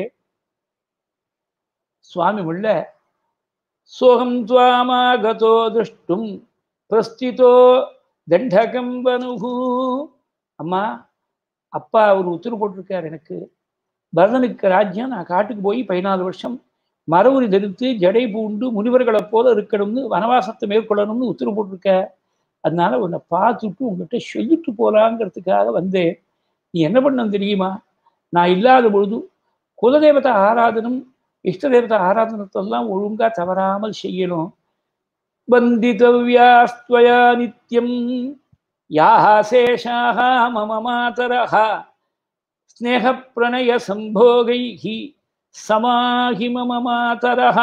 சுவாமி உள்ள சோகம் துவாமாகதோ திருஷ்டும் பிரஸ்திதோ தண்டகம்பனுகு. அம்மா, அப்பா ஒரு உத்தரவு போட்டிருக்கார் எனக்கு, பரதனுக்கு ராஜ்யம், நான் காட்டுக்கு போய் 14 வருஷம் மரவுரி தரித்து ஜடை பூண்டு முனிவர்களை போல இருக்கணும்னு வனவாசத்தை மேற்கொள்ளணும்னு உத்தரவு போட்டிருக்க. அதனால உன்னை பார்த்துட்டு உங்ககிட்ட சொல்லிட்டு போலாங்கிறதுக்காக வந்தேன். நீ என்ன பண்ணணும் தெரியுமா? நான் இல்லாத பொழுது குலதேவதை ஆராதனம் இஷ்ட தேவதை ஆராதனத்தெல்லாம் ஒழுங்கா தவறாமல் செய்யணும். வந்திதவ்யாஸ்த்வயா நித்யம் யாஹ சேஷாஹ மம மாதரஹ ஸ்நேக பிரணய சம்போகைஹி சமாஹி மம மாதரஹ.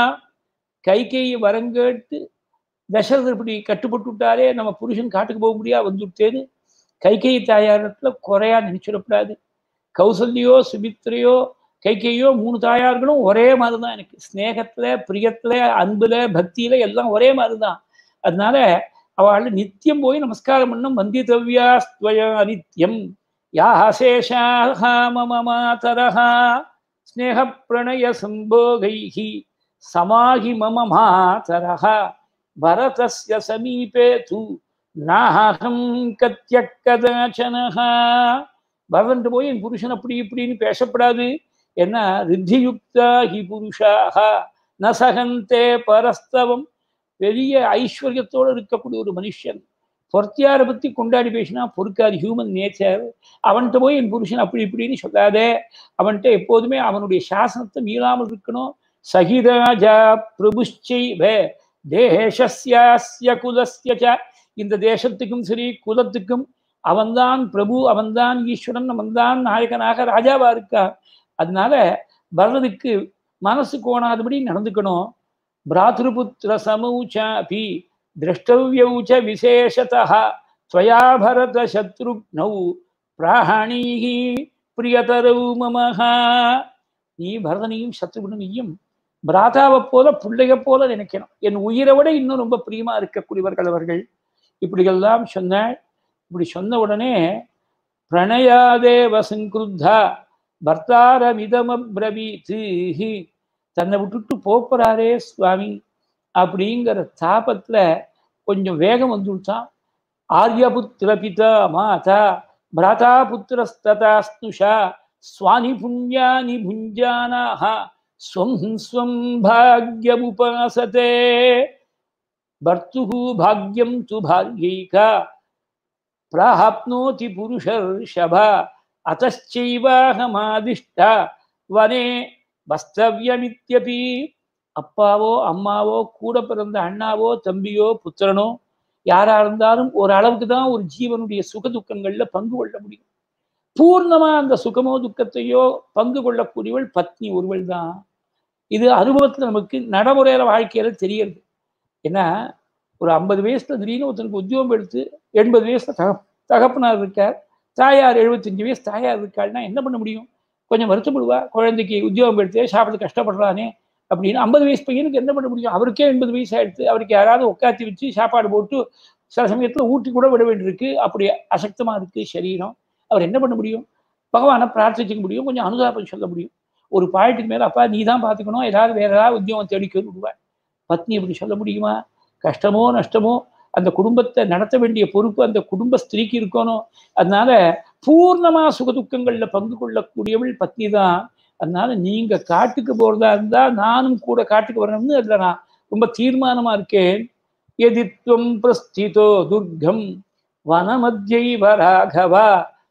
கைகேயி வரங்கேட்டு தசரதர் இப்படி கட்டுப்பட்டு விட்டாரே, நம்ம புருஷன் காட்டுக்கு போக முடியா வந்துட்டேன்னு கைகேயி தாயாரத்துல குறையா நினைச்சிடக்கூடாது. கௌசல்யோ சுமித்ரையோ கைகேயோ 3 தாயார்களும் ஒரே மாதிரி தான் எனக்கு. ஸ்நேகத்துல பிரியத்துல அன்புல பக்தியில எல்லாம் ஒரே மாதிரி தான். அதனால அவள் நித்தியம் போய் நமஸ்காரம் பண்ணும். வந்திதவ்யாஸ்த்வயா நித்யம் யாஹ சேஷாஹ மம மாதரஹ ஸ்நேக பிரணய சம்போகைஹி சமாஹி மம மாதரஹ பரதஸ்ய சமீபே து நாஹம் கத்யக் கதாசனஹ. பரதன்ட்டு போய் என் புருஷன் அப்படி இப்படின்னு பேசப்படாது. என்ன ரித்தியுக்தா ஹி புருஷாஹ ந சகந்தே பரஸ்தவம். பெரிய ஐஸ்வர்யத்தோடு இருக்கக்கூடிய ஒரு மனுஷன் பொறுத்தியாரை பத்தி கொண்டாடி பேசினா பொறுக்காது, ஹியூமன் நேச்சர். அவன்கிட்ட போய் என் புருஷன் அப்படி இப்படின்னு சொல்லாதே. அவன்கிட்ட எப்போதுமே அவனுடைய சாசனத்தை மீளாமல் இருக்கணும். சகிராஜா பிரபுஷ்சைவ தேசஸ்ய குலஸ்ய ச. இந்த தேசத்துக்கும் சரி குலத்துக்கும் அவன்தான் பிரபு, அவன்தான் ஈஸ்வரன், அவன்தான் நாயகனாக ராஜாவா இருக்கா. அதனால பரதனுக்கு மனசு கோணாதபடி நடந்துக்கணும். பிராத்ருபுத்திர சமூச்சாபி திரஷ்டவ்யௌச்ச விசேஷதः ஸ்வயா பரத சத்ருக்னௌ பிராணீஹி பிரியதரௌ மமஹ. நீ பரதனையும் சத்ருகுணனையும் பிராதாவை போல பிள்ளைய போல நினைக்கணும். என் உயிரை விட இன்னும் ரொம்ப பிரியமா இருக்கக்கூடியவர்கள் அவர்கள். இப்படியெல்லாம் சொன்ன. இப்படி சொன்ன உடனே பிரணயாதேவ சங்கிருத்தா பர்த்தாரமிதமப்ரவீத். தன்னை விட்டுட்டு போறாரே சுவாமி அப்படிங்கிற தாபத்துல கொஞ்சம் வேகம் வந்துட்டான். ஆரியபுத்திர பிதா மாதா பிராதா புத்திரஸ்ததா ஸ்னுஷா ஸ்வானி புண்ணியானி புஞ்சானாஹ ஸ்வம் ஸ்வம் பாக்யமுபாசதே. பர்த்துஹு பாக்யம் து பாக்யைகா பிராப்னோதி புருஷர்ஷபா அத்தச்சைவாஹமாதிஷ்டா வனே வஸ்தவ்யமித்யபி. அப்பாவோ அம்மாவோ கூட பிறந்த அண்ணாவோ தம்பியோ புத்திரனோ யாரா இருந்தாலும் ஒரு அளவுக்கு தான் ஒரு ஜீவனுடைய சுக துக்கங்கள்ல பங்கு கொள்ள முடியும். பூர்ணமா அந்த சுகமோ துக்கத்தையோ பங்கு கொள்ளக்கூடியவள் பத்னி ஒருவள் தான். இது அனுபவத்துல நமக்கு நடைமுறையில வாழ்க்கையில தெரியுது. ஏன்னா ஒரு 50 வயசுல திடீர்னு ஒருத்தனுக்கு உத்தியோகம் எடுத்து 80 வயசுல தகப்பனார் இருக்கார், தாயார் 75 வயசு தாயார் இருக்காள்னா என்ன பண்ண முடியும்? கொஞ்சம் வருத்தப்படுவா. குழந்தைக்கு உத்தியோகம் எடுத்து சாப்பிட்டு கஷ்டப்படுறானே அப்படின்னு. 50 வயசு பையனுக்கு என்ன பண்ண முடியும்? அவருக்கே 80 வயசு ஆயிடுத்து. அவருக்கு யாராவது உட்காத்தி வச்சு சாப்பாடு போட்டு சில சமயத்துல ஊட்டி கூட விட வேண்டியிருக்கு. அப்படி அசக்தமா இருக்கு சரீரம். அவர் என்ன பண்ண முடியும்? பகவானை பிரார்த்திக்க முடியும், கொஞ்சம் அனுதாபம் சொல்ல முடியும். ஒரு பாயிண்ட்டுக்கு மேல அப்பா நீ தான் பார்த்துக்கணும், ஏதாவது வேற ஏதாவது உத்தியோகம் தேடிக்க விடுவார். பத்னி அப்படி சொல்ல முடியுமா? கஷ்டமோ நஷ்டமோ அந்த குடும்பத்தை நடத்த வேண்டிய பொறுப்பு அந்த குடும்ப ஸ்திரீக்கு இருக்கணும். அதனால பூர்ணமா சுகதுக்கங்கள்ல பங்கு கொள்ளக்கூடியவள் பத்னி தான். அதனால நீங்க காட்டுக்கு போறதா இருந்தா நானும் கூட காட்டுக்கு வரணும்னு அதுல நான் ரொம்ப தீர்மானமா இருக்கேன். எதித்வம் பிரஸ்திதோ துர்கம் வனமத்யைவ ராகவா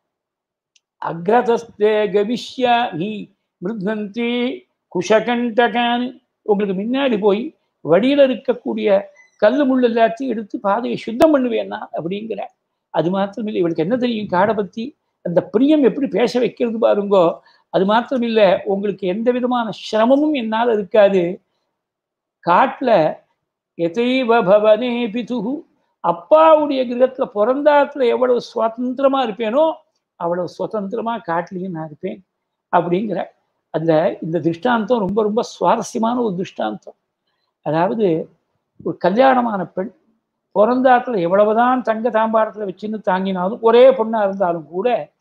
அக்ரதஸ்தே கவிஷ்யாமி மிருத்னந்தி குஷகண்டகான். உங்களுக்கு முன்னாடி போய் வழியில இருக்கக்கூடிய கல்லு முள்ளு எல்லாத்தையும் எடுத்து பாதையை சுத்தம் பண்ணுவேன்னா அப்படிங்கிற. அது மாத்திரம் இல்லை, இவளுக்கு என்ன தெரியும் காடை பத்தி? அந்த பிரியம் எப்படி பேச வைக்கிறது பாருங்கோ. அது மாத்திரம் இல்லை, உங்களுக்கு எந்த விதமான சிரமமும் என்னால் இருக்காது. காட்டுல எதைவ பவனே பிதுகு, அப்பாவுடைய கிரகத்துல பிறந்தாத்துல எவ்வளவு சுதந்திரமா இருப்பேனோ அவ்வளவு சுதந்திரமா காட்டுலையும் நான் இருப்பேன் அப்படிங்கிற. அதுல இந்த திருஷ்டாந்தம் ரொம்ப ரொம்ப சுவாரஸ்யமான ஒரு திருஷ்டாந்தம். அதாவது ஒரு கல்யாணமான பெண் பிறந்தாத்துல எவ்வளவுதான் தங்க தாம்பாரத்துல வச்சுன்னு தாங்கினாலும், ஒரே பொண்ணா இருந்தாலும் கூட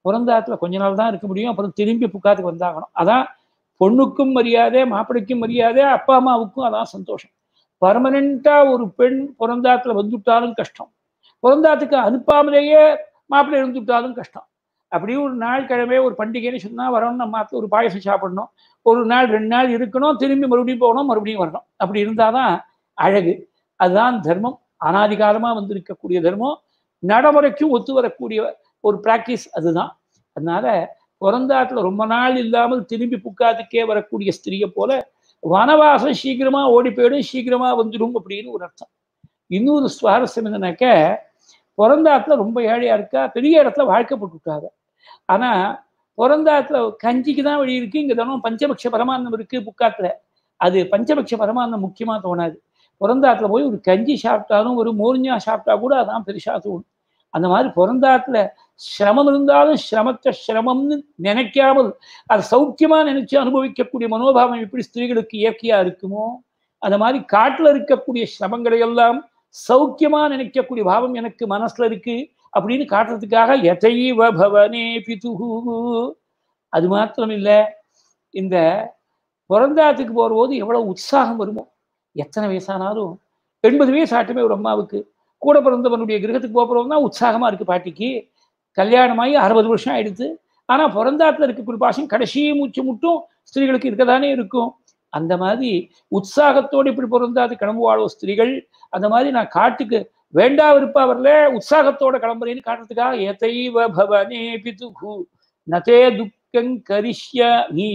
பிறந்தாத்துல கொஞ்ச நாள் தான் இருக்க முடியும், அப்புறம் திரும்பி புக்காத்துக்கு வந்தாகணும். அதான் பொண்ணுக்கும் மரியாதை, மாப்பிள்ளைக்கும் மரியாதை, அப்பா அம்மாவுக்கும் அதான் சந்தோஷம். பர்மனண்டா ஒரு பெண் பிறந்தாத்துல வந்துட்டாலும் கஷ்டம், பிறந்தாத்துக்கு அனுப்பாமலேயே மாப்பிள்ளை இருந்துட்டாலும் கஷ்டம். அப்படியே ஒரு நாள் கிழமை ஒரு பண்டிகைன்னு சொன்னா வரணும், நம்ம ஒரு பாயசம் சாப்பிடணும், ஒரு நாள் 2 நாள் இருக்கணும், திரும்பி மறுபடியும் போகணும், மறுபடியும் வரணும். அப்படி இருந்தாதான் அழகு. அதுதான் தர்மம். அனாதிகாலமா வந்திருக்கக்கூடிய தர்மம், நடைமுறைக்கும் ஒத்து வரக்கூடிய ஒரு பிராக்டிஸ் அதுதான். அதனால பிறந்தாத்துல ரொம்ப நாள் இல்லாமல் திரும்பி புக்காத்துக்கே வரக்கூடிய ஸ்திரியை போல வனவாசம் சீக்கிரமா ஓடி போயிடும், சீக்கிரமா வந்துடும் அப்படின்னு ஒரு அர்த்தம். இன்னொரு சுவாரஸ்யம் என்னன்னாக்க, பிறந்தாத்துல ரொம்ப ஏழையா இருக்கா, பெரிய இடத்துல வாழ்க்கைப்பட்டுட்டாங்க. ஆனா பிறந்தாத்துல கஞ்சிக்கு தான் வழி இருக்கு, இங்க தானே பஞ்சபட்ச பரமான்னம் இருக்கு புக்காத்துல. அது பஞ்சபட்ச பரமான்னம் முக்கியமா தோணாது. பிறந்தாத்துல போய் ஒரு கஞ்சி சாப்பிட்டாலும் ஒரு மோர்ஞா சாப்பிட்டா கூட அதான் பெருசா தோணும். அந்த மாதிரி பிறந்தாத்துல சிரமம் இருந்தாலும் சிரமத்தை சிரமம்னு நினைக்காமல் அதை சௌக்கியமா நினைச்சு அனுபவிக்கக்கூடிய மனோபாவம் எப்படி ஸ்திரீகளுக்கு இயற்கையா இருக்குமோ, அந்த மாதிரி காட்டுல இருக்கக்கூடிய சிரமங்களை எல்லாம் சௌக்கியமா நினைக்கக்கூடிய பாவம் எனக்கு மனசுல இருக்கு அப்படின்னு காட்டுறதுக்காக யதைவ பவனே பிதுஹு. அது மாத்திரம் இல்லை, இந்த பிறந்தாத்துக்கு போற போது எவ்வளவு உற்சாகம் வருமோ. எத்தனை வயசானாலும் 80 வயசு ஆட்டுமே ஒரு அம்மாவுக்கு, கூட பிறந்தவனுடைய கிரகத்துக்கு போகிறோம்னா உற்சாகமா இருக்கு பாட்டிக்கு. கல்யாணமாகி 60 வருஷம் ஆயிடுத்து, ஆனா பிறந்தாத்துல இருக்கக்கூடிய பாசம் கடைசி மூச்சு மட்டும் ஸ்திரீகளுக்கு இருக்கதானே இருக்கும். அந்த மாதிரி உற்சாகத்தோடு இப்படி பிறந்தாது கிளம்புவாளோ ஸ்திரீகள். அந்த மாதிரி நான் காட்டுக்கு வேண்டா விருப்பா வரல, உற்சாகத்தோட கிளம்புறேன்னு காட்டுறதுக்காக ஏதைவ பவனே பிதுஹு நதே துக்கம் கரிஷ்யாமி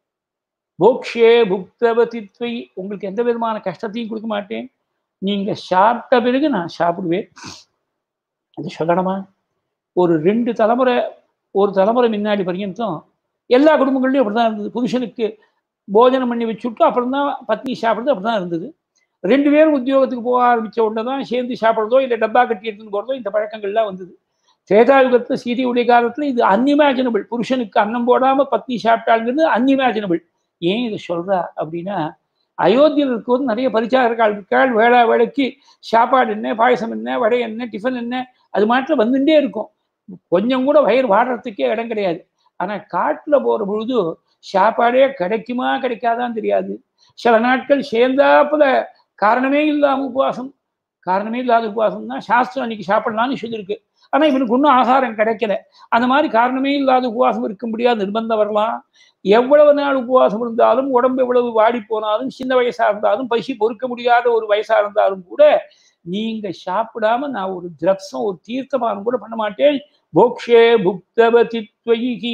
போக்ஷே புக்தவதி த்வை. உங்களுக்கு எந்த விதமான கஷ்டத்தையும் கொடுக்க மாட்டேன், நீங்க சாப்பிட்ட பிறகு நான் சாப்பிடுவேன். அது சொல்லணுமா? ஒரு 2 தலைமுறை, ஒரு தலைமுறை முன்னாடி பர்யந்தம் எல்லா குடும்பங்கள்லையும் அப்படிதான் இருந்தது. புருஷனுக்கு போஜனம் பண்ணி வச்சுட்டு அப்புறம் தான் பத்னி சாப்பிட்றது அப்படிதான் இருந்தது. 2 பேரும் உத்தியோகத்துக்கு போக ஆரம்பிச்ச உடனே தான் சேர்ந்து சாப்பிட்றதோ இல்லை டப்பா கட்டி எடுத்துன்னு போகிறதோ இந்த பழக்கங்கள்லாம் வந்தது. திரேதாயுகத்தில் சீதையுடைய காலத்தில் இது அன்இமேஜினபிள். புருஷனுக்கு அன்னம் போடாமல் பத்னி சாப்பிட்டாங்கிறது அன்இமேஜினபிள். ஏன் இதை சொல்றா அப்படின்னா, அயோத்தியில் இருக்கும்போது நிறைய பரிச்சாரர்கள் இருக்காள். வேளா வேலைக்கு சாப்பாடு என்ன, பாயசம் என்ன, வடை என்ன, டிஃபன் என்ன, அது மாட்டில் வந்துட்டே இருக்கும். கொஞ்சம் கூட வயிறு வாடுறதுக்கே இடம் கிடையாது. ஆனால் காட்டில் போகிற பொழுது சாப்பாடே கிடைக்குமா கிடைக்காதான் தெரியாது. சில நாட்கள் சேர்ந்தாப்புல காரணமே இல்லாமல் உபவாசம், காரணமே இல்லாத உபவாசம் தான் சாஸ்திரம் அன்னைக்கு சாப்பிடலாம்னு சொல்லியிருக்கு. ஆனால் இவனுக்கு ஒன்றும் ஆகாரம் கிடைக்கல. அந்த மாதிரி காரணமே இல்லாத உபவாசம் இருக்க முடியாது, நிர்பந்தம் வரலாம். எவ்வளவு நாள் உபவாசம் இருந்தாலும், உடம்பு எவ்வளவு வாடி போனாலும், சின்ன வயசா இருந்தாலும், பசி பொறுக்க முடியாத ஒரு வயசா இருந்தாலும் கூட நீங்க சாப்பிடாம நான் ஒரு திரப்சம், ஒரு தீர்த்தமானம் கூட பண்ண மாட்டேன். போக்ஷே புக்தவதி த்வயிஹி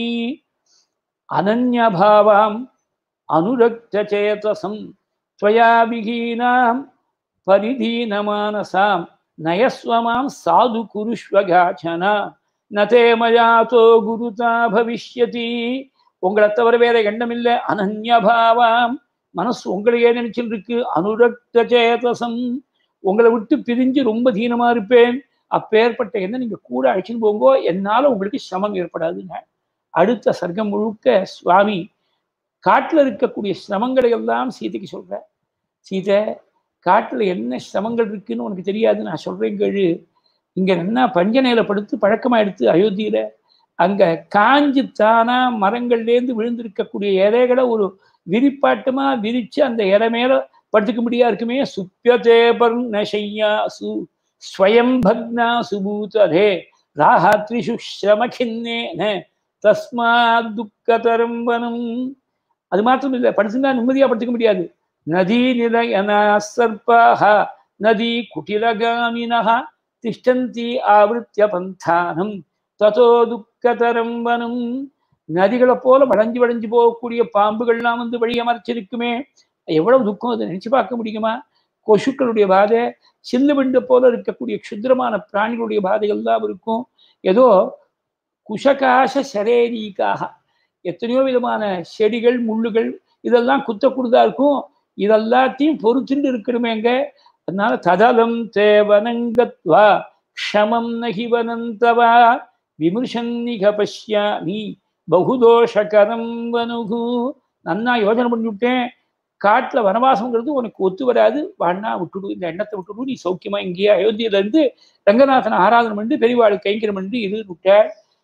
அனன்யபாவாம் அனுரக்த சேதசம் த்வயா விஹீனாம் பரிதீனமானசாம் நயஸ்வமாம் சாது குருஷ்வகாச்சனா நதே மயாதோ குருதா பவிஷ்யதி. உங்களை தவிர வேற எண்ணம் இல்லை. அனன்யபாவாம், மனசு உங்களையே நினைச்சுட்டு இருக்கு. அனுரக்த சேதசம், உங்களை விட்டு பிரிஞ்சு ரொம்ப தீனமா இருப்பேன். அப்பேற்பட்ட என்ன நீங்க கூட அழைச்சின்னு போங்கோ, என்னால உங்களுக்கு சிரமம் ஏற்படாதுங்க. அடுத்த சர்க்கம் முழுக்க சுவாமி காட்டுல இருக்கக்கூடிய சிரமங்களை எல்லாம் சீதைக்கு சொல்ற. சீதை, காட்டுல என்ன சிரமங்கள் இருக்குன்னு உனக்கு தெரியாது, நான் சொல்றேன் கேளு. இங்க என்ன பஞ்சனையில படுத்து பழக்கமா எடுத்து அயோத்தியில அங்க காஞ்சி தானா மரங்கள்லேருந்து விழுந்திருக்கக்கூடிய இலைகளை ஒரு விரிப்பாட்டமா விரிச்சு அந்த இலை மேல படுத்துக்க முடியா இருக்குமே. சுப்பியதே பர்ணசையாசு ஸ்வயம் பக்னா சுபூதரே ராஹாத்ரிஷு ஸ்ரமகின்னேன தஸ்மாத் துக்கதரம் வனம். அது மாத்திரம் இல்லை, படுத்துனா நிம்மதியா படுத்துக்க முடியாது. நதி நிலையனா சர்பாஹ நதி குட்டிலகாமினஹ திஷ்டந்தி ஆவருத்திய பந்தானம் ததோ துக்கதரம் வனம். நதிகளை போல வளைஞ்சு போகக்கூடிய பாம்புகள்லாம் வந்து வழியை மறைச்சிருக்குமே, எவ்வளவு துக்கம், அதை நினைச்சு பார்க்க முடியுமா? கொசுக்களுடைய பாதை, சில்லு விண்டு போல இருக்கக்கூடிய க்ஷுத்ரமான பிராணிகளுடைய பாதைகள் தான் இருக்கும். ஏதோ குஷகாச சரேரீக்காக எத்தனையோ விதமான செடிகள் முள்ளுகள் இதெல்லாம் குத்தக்கூடியதா இருக்கும். இதெல்லாத்தையும் பொறுத்துண்டு இருக்கணுமேங்க. அதனால ததலம் தேவனங்கத்வா க்ஷமம் நகிவனந்தவா விமர்சன்னிக பஷ்யாமி பகுதோஷகரம் வனுகு. நன்னா யோசனை பண்ணிவிட்டேன். காட்டுல வனவாசம்ங்கிறது உனக்கு ஒத்து வராது, வாண்ணா விட்டுடு, இந்த எண்ணத்தை விட்டுடு, நீ சௌக்கியமா இங்கேயே அயோத்தியில இருந்து ரங்கநாதனை ஆராதனை பண்ணி பெரியவாளு கைங்கரம் பண்ணி இது விட்ட.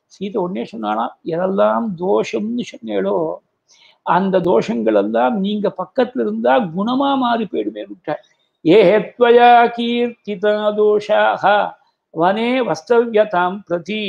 சீதை உடனே சொன்னாலாம், எதெல்லாம் தோஷம்னு சொன்னேளோ அந்த தோஷங்கள் எல்லாம் நீங்க பக்கத்துல இருந்தா குணமா மாறி போயிடுமே விட்டார். ஏத்வயா கீர்த்திதா தோஷாஹ வனே வஸ்தவ்யதாம் பிரதி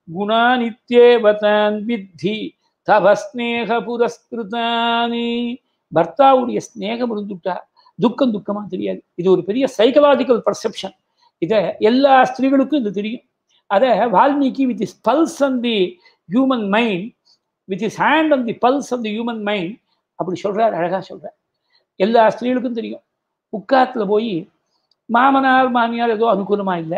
குணானித்யேவதான் வித்தி தவ ஸ்நேக புரஸ்கிருதானி. பர்த்தாவுடைய ஸ்நேகம் இருந்துட்டா துக்கம் துக்கமா தெரியாது. இது ஒரு பெரிய சைக்கலாஜிக்கல் பர்செப்ஷன். இதை எல்லா ஸ்திரீகளுக்கும் இது தெரியும். அதை Valmiki with his pulse on the human mind, with his hand on the pulse on the human mind அப்படி சொல்றார், அழகா சொல்றார். எல்லா ஸ்திரீகளுக்கும் தெரியும். உட்காத்துல போய் மாமனார் மாமியார் ஏதோ அனுகூலமா இல்லை,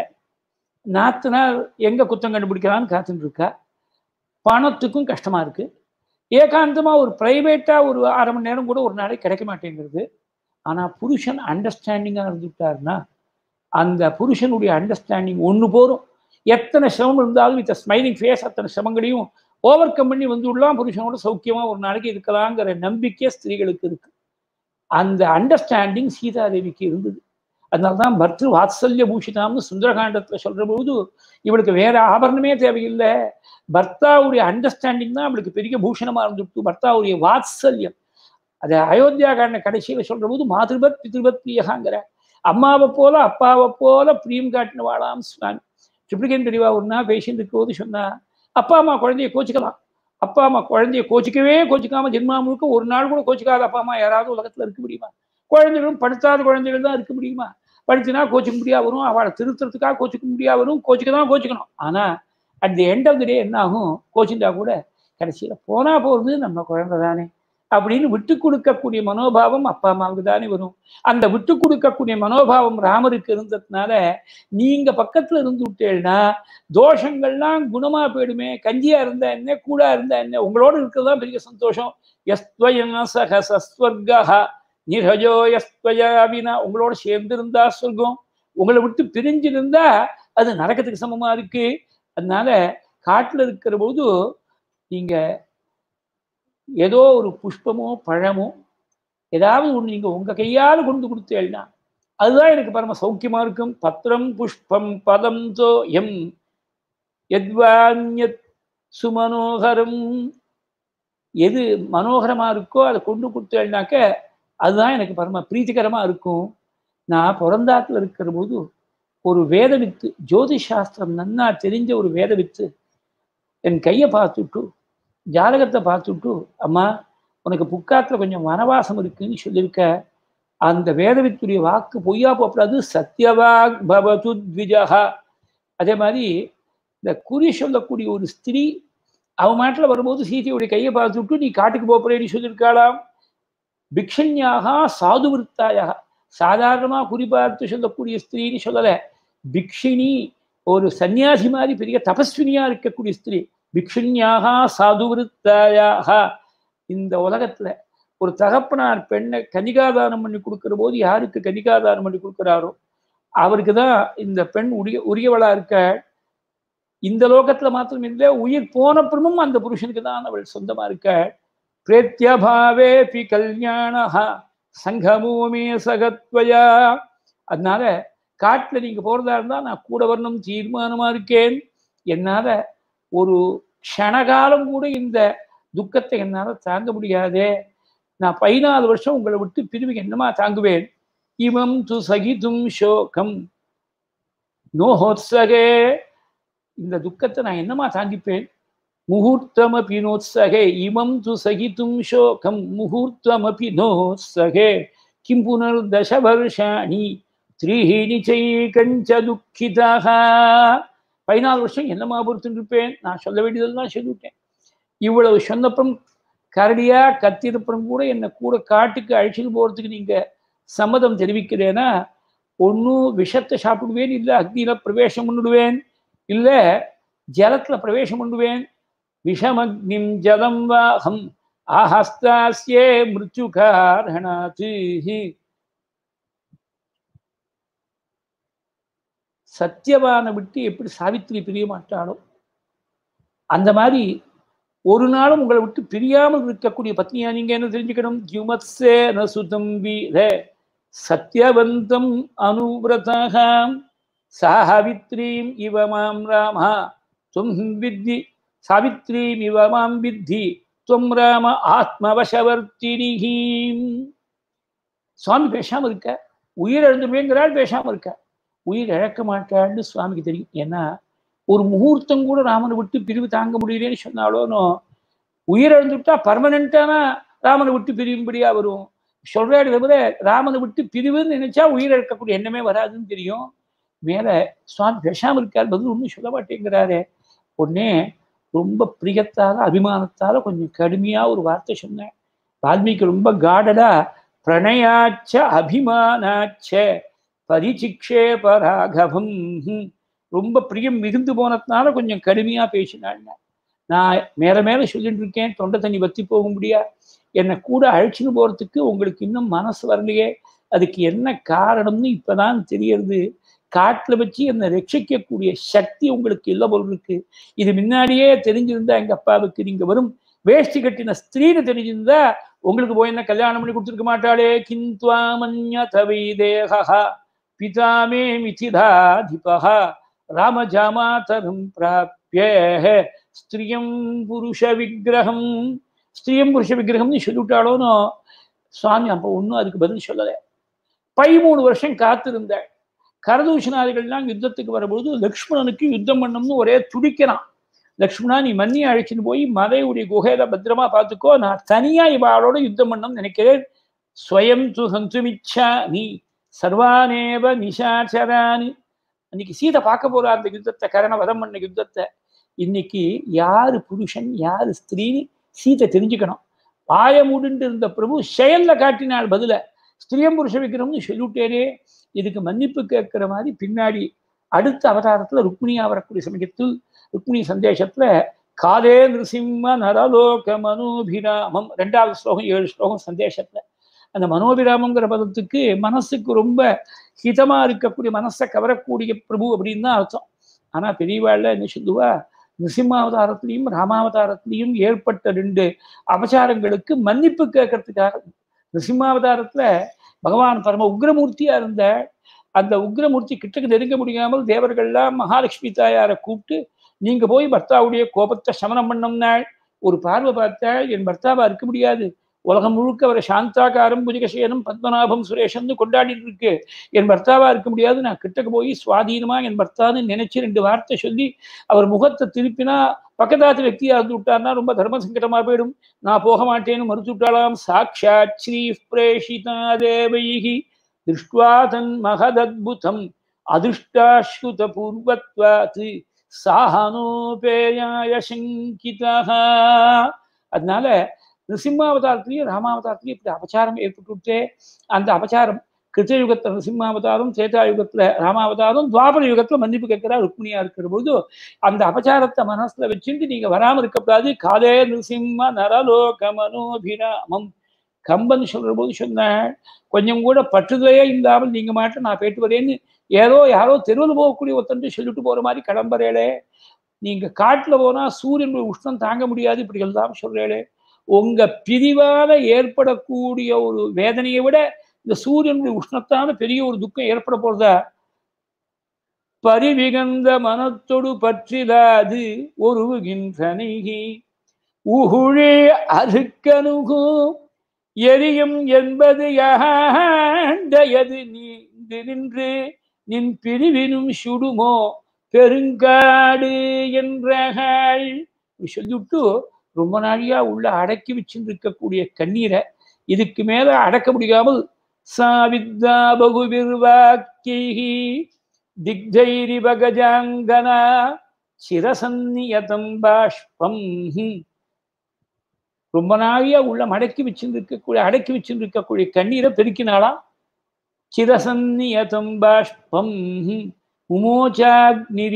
நாத்தனார் எங்க குத்தம் கண்டுபிடிக்கலான்னு காத்துட்டு இருக்கா, பணத்துக்கும் கஷ்டமா இருக்கு, ஏகாந்தமா ஒரு பிரைவேட்டா ஒரு 1/2 மணி நேரம் கூட ஒரு நாளைக்கு கிடைக்க மாட்டேங்கிறது. ஆனா புருஷன் அண்டர்ஸ்டாண்டிங்கா இருந்துட்டாருன்னா அந்த புருஷனுடைய அண்டர்ஸ்டாண்டிங் ஒன்று போரும். எத்தனை சிரமம் இருந்தாலும் வித் ஸ்மைலிங் ஃபேஸ் அத்தனை சிரமங்களையும் ஓவர் கம் பண்ணி வந்துடலாம், புருஷனோட சௌக்கியமா ஒரு நாளைக்கு இருக்கலாங்கிற நம்பிக்கை ஸ்திரீகளுக்கு இருக்கு. அந்த அண்டர்ஸ்டாண்டிங் சீதாதேவிக்கு இருந்தது. அதனால்தான் பர்திரு வாத்சல்ய பூஷிதாம்னு சுந்தரகாண்டத்துல சொல்ற போது இவளுக்கு வேற ஆபரணமே தேவையில்லை, பர்த்தாவுடைய அண்டர்ஸ்டாண்டிங் தான் அவளுக்கு பெரிய பூஷணமா இருந்துட்டு. பர்த்தாவுடைய வாத்சல்யம் அதை அயோத்தியா காண்ட கடைசியில சொல்ற போது மாதృபத் பித்ருபத் பிரியகாங்கிற, அம்மாவை போல அப்பாவை போல பிரியம் காட்டினவாளாம் சுவாமி. ட்ரிப்ளிகேன் பெரியவா ஒன்னா பேசிட்டு இருக்கும்போது சொன்னா, அப்பா அம்மா குழந்தைய கோச்சிக்கலாம், அப்பா அம்மா குழந்தைய கோச்சிக்கவே கோச்சிக்காம ஜென்மா முழுக்க ஒரு நாள் கூட கோச்சிக்காத அப்பா அம்மா யாராவது உலகத்துல இருக்க முடியுமா? குழந்தைகளும் படுத்தாத குழந்தைகள் தான் இருக்க முடியுமா? படிச்சுனா கோச்சிக்க முடியா வரும், அவளை திருத்தறதுக்காக கோச்சிக்க முடியா வரும், கோச்சிக்க தான் கோச்சிக்கணும். ஆனா at the end of the day என்ன ஆகும், கோச்சிண்டா கூட கடைசியில போனா போறது நம்ம குழந்தை தானே அப்படின்னு விட்டு கொடுக்கக்கூடிய மனோபாவம் அப்பா அம்மாவுக்கு தானே வரும். அந்த விட்டு கொடுக்கக்கூடிய மனோபாவம் ராமருக்கு இருந்ததுனால நீங்க பக்கத்துல இருந்து விட்டேன்னா தோஷங்கள்லாம் குணமா போயிடுமே. கஞ்சியா இருந்தா என்ன, கூடா இருந்தா என்ன, உங்களோட இருக்கிறதுதான் பெரிய சந்தோஷம். யஸ்த்வயம் சஹஸ்வர்கஹ நிரஜோ யஸ்த்வயாவினா, உங்களோட சேர்ந்து இருந்தா சொர்க்கம், உங்களை விட்டு பிரிஞ்சிருந்தா அது நரகத்துக்கு சமமா இருக்கு. அதனால காட்டுல இருக்கிற போது நீங்க ஏதோ ஒரு புஷ்பமோ பழமோ ஏதாவது ஒண்ணு நீங்க உங்க கையால கொண்டு கொடுத்தேன்னா அதுதான் எனக்கு பரம சௌக்கியமா இருக்கும். பத்திரம் புஷ்பம் பதம் தோ எம் யத்வான்யத் சுமனோகரம், எது மனோகரமா இருக்கோ அதை கொண்டு கொடுத்தேன்னாக்க அதுதான் எனக்கு பரம பிரீத்திகரமா இருக்கும். நான் பிறந்தாத்துல இருக்கிற போது ஒரு வேத வித்து, ஜோதிஷ் சாஸ்திரம் நன்னா தெரிஞ்ச ஒரு வேத வித்து என் கையை பார்த்துட்டு ஜாதகத்தை பார்த்துட்டு, அம்மா உனக்கு புக்காத்துல கொஞ்சம் வனவாசம் இருக்குன்னு சொல்லியிருக்க, அந்த வேதவித்துடைய வாக்கு பொய்யா போகக்கூடாது, சத்யவாக் பவது த்விஜஹா. அதே மாதிரி இந்த குறி சொல்லக்கூடிய ஒரு ஸ்திரீ அவன் மாட்டில் வரும்போது சீதையுடைய கையை பார்த்துட்டு நீ காட்டுக்கு போறேன்னு சொல்லியிருக்காளாம். பிக்ஷன்யாக சாது விருத்தாயாக, சாதாரணமா குறி பார்த்து சொல்லக்கூடிய ஸ்திரீன்னு சொல்லல, பிக்ஷினி ஒரு சன்னியாசி மாதிரி பெரிய தபஸ்வினியா இருக்கக்கூடிய ஸ்திரீ. பிக்ஷுன்யாக சாதுவிருத்தாயாக. இந்த உலகத்துல ஒரு தகப்பனார் பெண்ணை கனிகாதானம் பண்ணி கொடுக்கிற போது யாருக்கு கனிகாதானம் பண்ணி கொடுக்குறாரோ அவருக்கு தான் இந்த பெண் உரியவளா இருக்க. இந்த லோகத்துல மாத்திரம் இல்லை, உயிர் போனப்புறமும் அந்த புருஷனுக்கு தான் அவள் சொந்தமா இருக்க. பிரேத்யபாவே பி கல்யாணஹா சங்கமூமே சகத்வயா. அதனால காட்டுல நீங்க போறதா இருந்தா நான் கூட வரணும் தீர்மானமா இருக்கேன். என்னால ஒரு க்ஷணகாலம் கூட இந்த துக்கத்தை என்னால தாங்க முடியாதே. நான் 14 வருஷம் உங்களை விட்டு பிரிவு என்னமா தாங்குவேன். இமம் து சகிதும் சோகம் நோஹோத்சகே, இந்த துக்கத்தை நான் என்னமா தாங்கிப்பேன். முகூர்த்தமபி நோத்சகே இமம் து சகிதும் சோகம் முகூர்த்தமபி நோத்சகே கிம் புனர் தசவர்ஷாணி த்ரீஹி சைகஞ்ச துக்கிதாக. 14 வருஷம் என்னமா பொறுத்துட்டு இருப்பேன். நான் சொல்ல வேண்டியதெல்லாம் சொல்லிவிட்டேன். இவ்வளவு சொன்னப்புறம் கரடியா கத்திருப்புறம் கூட என்னை கூட காட்டுக்கு அழைச்சிட்டு போறதுக்கு நீங்க சம்மதம் தெரிவிக்கிறேன்னா, ஒன்னும் விஷத்தை சாப்பிடுவேன், இல்லை அக்னியில பிரவேசம் பண்ணிடுவேன், இல்லை ஜலத்துல பிரவேசம் பண்ணுவேன். விஷமக்னிம் ஜலம் வாஹம் ஆஹஸ்தாஸ்யே மிருத்யுகாரணாத். சத்தியவானை விட்டு எப்படி சாவித்திரி பிரிய மாட்டாளோ அந்த மாதிரி ஒரு நாளும் உங்களை விட்டு பிரியாமல் இருக்கக்கூடிய பத்னியா நீங்க என்ன தெரிஞ்சுக்கணும். ஜுமத்ஸே நசுதம் வீர சத்யவந்தம் அனுவிரதாம் சாவித்ரீம் இவ மாம் ராமா தும் வித்தி சாவித்ரீமிவ மாம் வித்தி துவம் ராம ஆத்மவசவர்த்தினிஹி. சுவாமி பேசாம இருக்க, உயிர் எழுந்துருவேங்கிறாள், பேசாம இருக்க. உயிர் இழக்க மாட்டான்னு சுவாமிக்கு தெரியும். ஏன்னா ஒரு முகூர்த்தம் கூட ராமனை விட்டு பிரிவு தாங்க முடியலன்னு சொன்னாலும் உயிர் எழுந்துட்டா பர்மனண்டானா ராமனை விட்டு பிரியும்படியா வரும். சொல்றாரு தவிர ராமனை விட்டு பிரிவுன்னு நினைச்சா உயிர் இழக்கக்கூடிய எண்ணமே வராதுன்னு தெரியும். மேல சுவாமி பேசாம இருக்கார், பதில் ஒன்றும் சொல்ல மாட்டேங்கிறாரு. உடனே ரொம்ப பிரியத்தால அபிமானத்தால கொஞ்சம் கடுமையா ஒரு வார்த்தை சொன்னேன். வால்மீகி ரொம்ப காடடா பிரணயாச்ச அபிமானாச்ச பரிசிக்ஷேப ராகவம், ரொம்ப பிரியம் மிகுந்து போனதுனால கொஞ்சம் கடுமையா பேசினாள். நான் மேல மேல சொல்லிட்டு இருக்கேன், தொண்டை தண்ணி வத்தி போக முடியா, என்னை கூட அழைச்சின்னு போறதுக்கு உங்களுக்கு இன்னும் மனசு வரலையே, அதுக்கு என்ன காரணம்னு இப்பதான் தெரியறது. காட்டுல வச்சு என்னை ரட்சிக்கக்கூடிய சக்தி உங்களுக்கு இல்லை போல் இருக்கு. இது முன்னாடியே தெரிஞ்சிருந்தா எங்க அப்பாவுக்கு நீங்க வரும் வேஷ்டி கட்டின ஸ்திரீன்னு தெரிஞ்சிருந்தா உங்களுக்கு போய் என்ன கல்யாணம் பண்ணி கொடுத்துருக்க மாட்டாளே. கிந்த்வாமன்யதவை தேகா பிதாமே மிதிதாதிபா ராமஜாமாதரம் பிராப்ய ஸ்திரியம் புருஷ விக்கிரகம். ஸ்திரியம் புருஷ விக்கிரகம்னு சொல்லிவிட்டாலோன்னு சுவாமி அப்போ ஒன்றும் அதுக்கு பதில் சொல்லலை. 13 வருஷம் காத்திருந்தாள். கரதூஷணாதிகள்லாம் யுத்தத்துக்கு வரும்போது லக்ஷ்மணனுக்கு யுத்தம் பண்ணணும்னு ஒரே துடிக்கிறான். லக்ஷ்மணா, நீ மன்னியை அழைச்சின்னு போய் மலையுடைய குகையில பத்திரமா பார்த்துக்கோ, நான் தனியா இவாளோட யுத்தம் பண்ணணும்னு நினைக்கிறேன். ஸ்வயம் து சந்துமிச்சா நீ சர்வானேவ நிஷாச்சரானி. அன்னைக்கு சீதை பார்க்க போறா அந்த யுத்தத்தை, கரண வதம் பண்ண யுத்தத்தை. இன்னைக்கு யாரு புருஷன் யாரு ஸ்திரீன்னு சீதை தெரிஞ்சுக்கணும். வாய மூடிட்டு இருந்த பிரபு செயல்ல காட்டினாள் பதில. ஸ்திரியம் புருஷ விக்கிரம்னு சொல்லிவிட்டேனே, இதுக்கு மன்னிப்பு கேட்கிற மாதிரி பின்னாடி அடுத்த அவதாரத்துல ருக்மிணியா வரக்கூடிய சமயத்தில் ருக்மிணி சந்தேசத்துல காலே நிருசிம்ம நரலோக மனோபிராமம் 2வது ஸ்லோகம் 7 ஸ்லோகம் சந்தேசத்துல அந்த மனோபிராமங்கிற பதத்துக்கு மனசுக்கு ரொம்ப ஹிதமா இருக்கக்கூடிய, மனசை கவரக்கூடிய பிரபு அப்படின்னு தான் அர்த்தம். ஆனா பெரியவாழ்ல என்ன சொல்லுவா, நிருசிம்மாவதாரத்திலையும் ராமாவதாரத்திலையும் ஏற்பட்ட 2 அபச்சாரங்களுக்கு மன்னிப்பு கேட்கறதுக்காக. நிருசிம்மாவதாரத்துல பகவான் பரம உக்ரமூர்த்தியா இருந்த அந்த உக்ரமூர்த்தி கிட்டக்கு நெருங்க முடியாமல் தேவர்கள்லாம் மகாலட்சுமி தாயாரை கூப்பிட்டு நீங்க போய் பர்த்தாவுடைய கோபத்தை சமனம் பண்ணோம்னாள். ஒரு பார்வை பார்த்தாள், என் பர்த்தாவா இருக்க முடியாது, உலகம் முழுக்க அவரை சாந்தாகாரம் புஜகசேனம் பத்மநாபம் சுரேஷன்னு கொண்டாடிட்டு இருக்கு, என் பர்த்தாவா இருக்க முடியாது, நான் கிட்டக்கு போய் சுவாதீனமா என் பர்த்தான்னு நினைச்சு 2 வார்த்தை சொல்லி அவர் முகத்தை திருப்பினா பக்கத்தாத்து వ్యక్తిயா இருந்து விட்டார்னா ரொம்ப தர்ம சங்கடமா போயிடும், நான் போக மாட்டேன்னு மறுத்து விட்டாளாம். சாட்சாத் ஸ்ரீ பிரேஷிதா தேவைகி திருஷ்டுவா தன் மகதத்புதம் அதிருஷ்டாஸ்ருத பூர்வத்வாத் சாஹனோபேயாய சங்கிதா. அதனால நிருசிம்மாவதாரத்திலையும் ராமாவதாரத்திலையும் இப்படி அபச்சாரம் ஏற்பட்டு அந்த அபச்சாரம் கிருத்தயுகத்துல நிருசிம்மாவதாரம், திரேதாயுகத்துல ராமாவதாரம், துவாபர யுகத்துல மன்னிப்பு கேட்கிறா ருக்மிணியா இருக்கிற பொழுது அந்த அபச்சாரத்தை மனசுல வச்சுட்டு நீங்க வராம இருக்கக்கூடாது. காலே நிருசிம்ம நரலோக மனோபிராமம். கம்பன் சொல்ற போது சொன்ன கொஞ்சம் கூட பற்றுதலையே இல்லாமல் நீங்க மாட்ட நான் போயிட்டு வரேன்னு ஏதோ யாரோ தெருவில் போகக்கூடிய ஒருத்தன் சொல்லிட்டு போற மாதிரி கிளம்புறேளே, நீங்க காட்டுல போனா சூரியன் உஷ்ணம் தாங்க முடியாது, இப்படி எல்லாம் சொல்றேளே, உங்க பிரிவால ஏற்படக்கூடிய ஒரு வேதனையை விட இந்த சூரியனுடைய உஷ்ணத்தான பெரிய ஒரு துக்கம் ஏற்பட போறதா? பரிவிகந்த மனத்தொடு பற்றிலாது ஒருவுகின்றனைகி உகுழே அருக்கனுகு எரியும் என்பது யாண்டயது நீந்து நின்று நின் பிரிவினும் சுடுமோ பெருங்காடு என்றாள் சொல்லிவிட்டு ரொம்ப நாளியா உள்ள அடக்கி வச்சுட்டு இருக்கக்கூடிய கண்ணீரை இதுக்கு மேல அடக்க முடியாமல் சாவித்யா பகுவிர்வாக்கி திக்ஜைரி பகஜாங்கனா சிரசன்னியதம் பாஷ்பம். ரொம்ப நாளியா உள்ள அடக்கி வச்சுருக்கக்கூடிய கண்ணீரை பெருக்கினாலாம். சிரசன்னியதம் பாஷ்பம் முமோச்சாக்னி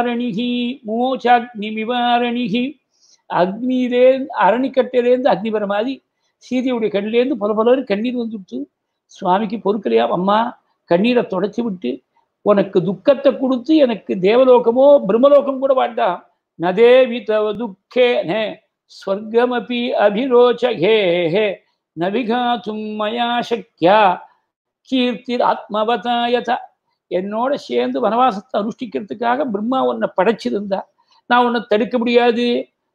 நிவாரணிகி அக்னியிலே அரணிக்கட்டையிலேருந்து அக்னி வர மாதிரி சீதையுடைய கண்ணிலேருந்து பல கண்ணீர் வந்துவிட்டு சுவாமிக்கு பொறுக்கலையா, அம்மா கண்ணீரை தொடச்சி விட்டு உனக்கு துக்கத்தை கொடுத்து எனக்கு தேவலோகமோ பிரம்மலோகம் கூட வேண்டாம், நதேவி தவ துக்கே நே ஸ்வர்கமபி அபிரோச்சகே நவிகாதும் மயா சக்யா கீர்த்திர் ஆத்மவதாயத. என்னோட சேர்ந்து வனவாசத்தை அனுஷ்டிக்கிறதுக்காக பிரம்மா உன்னை படைச்சிருந்தா, நான் உன்னை தடுக்க முடியாது,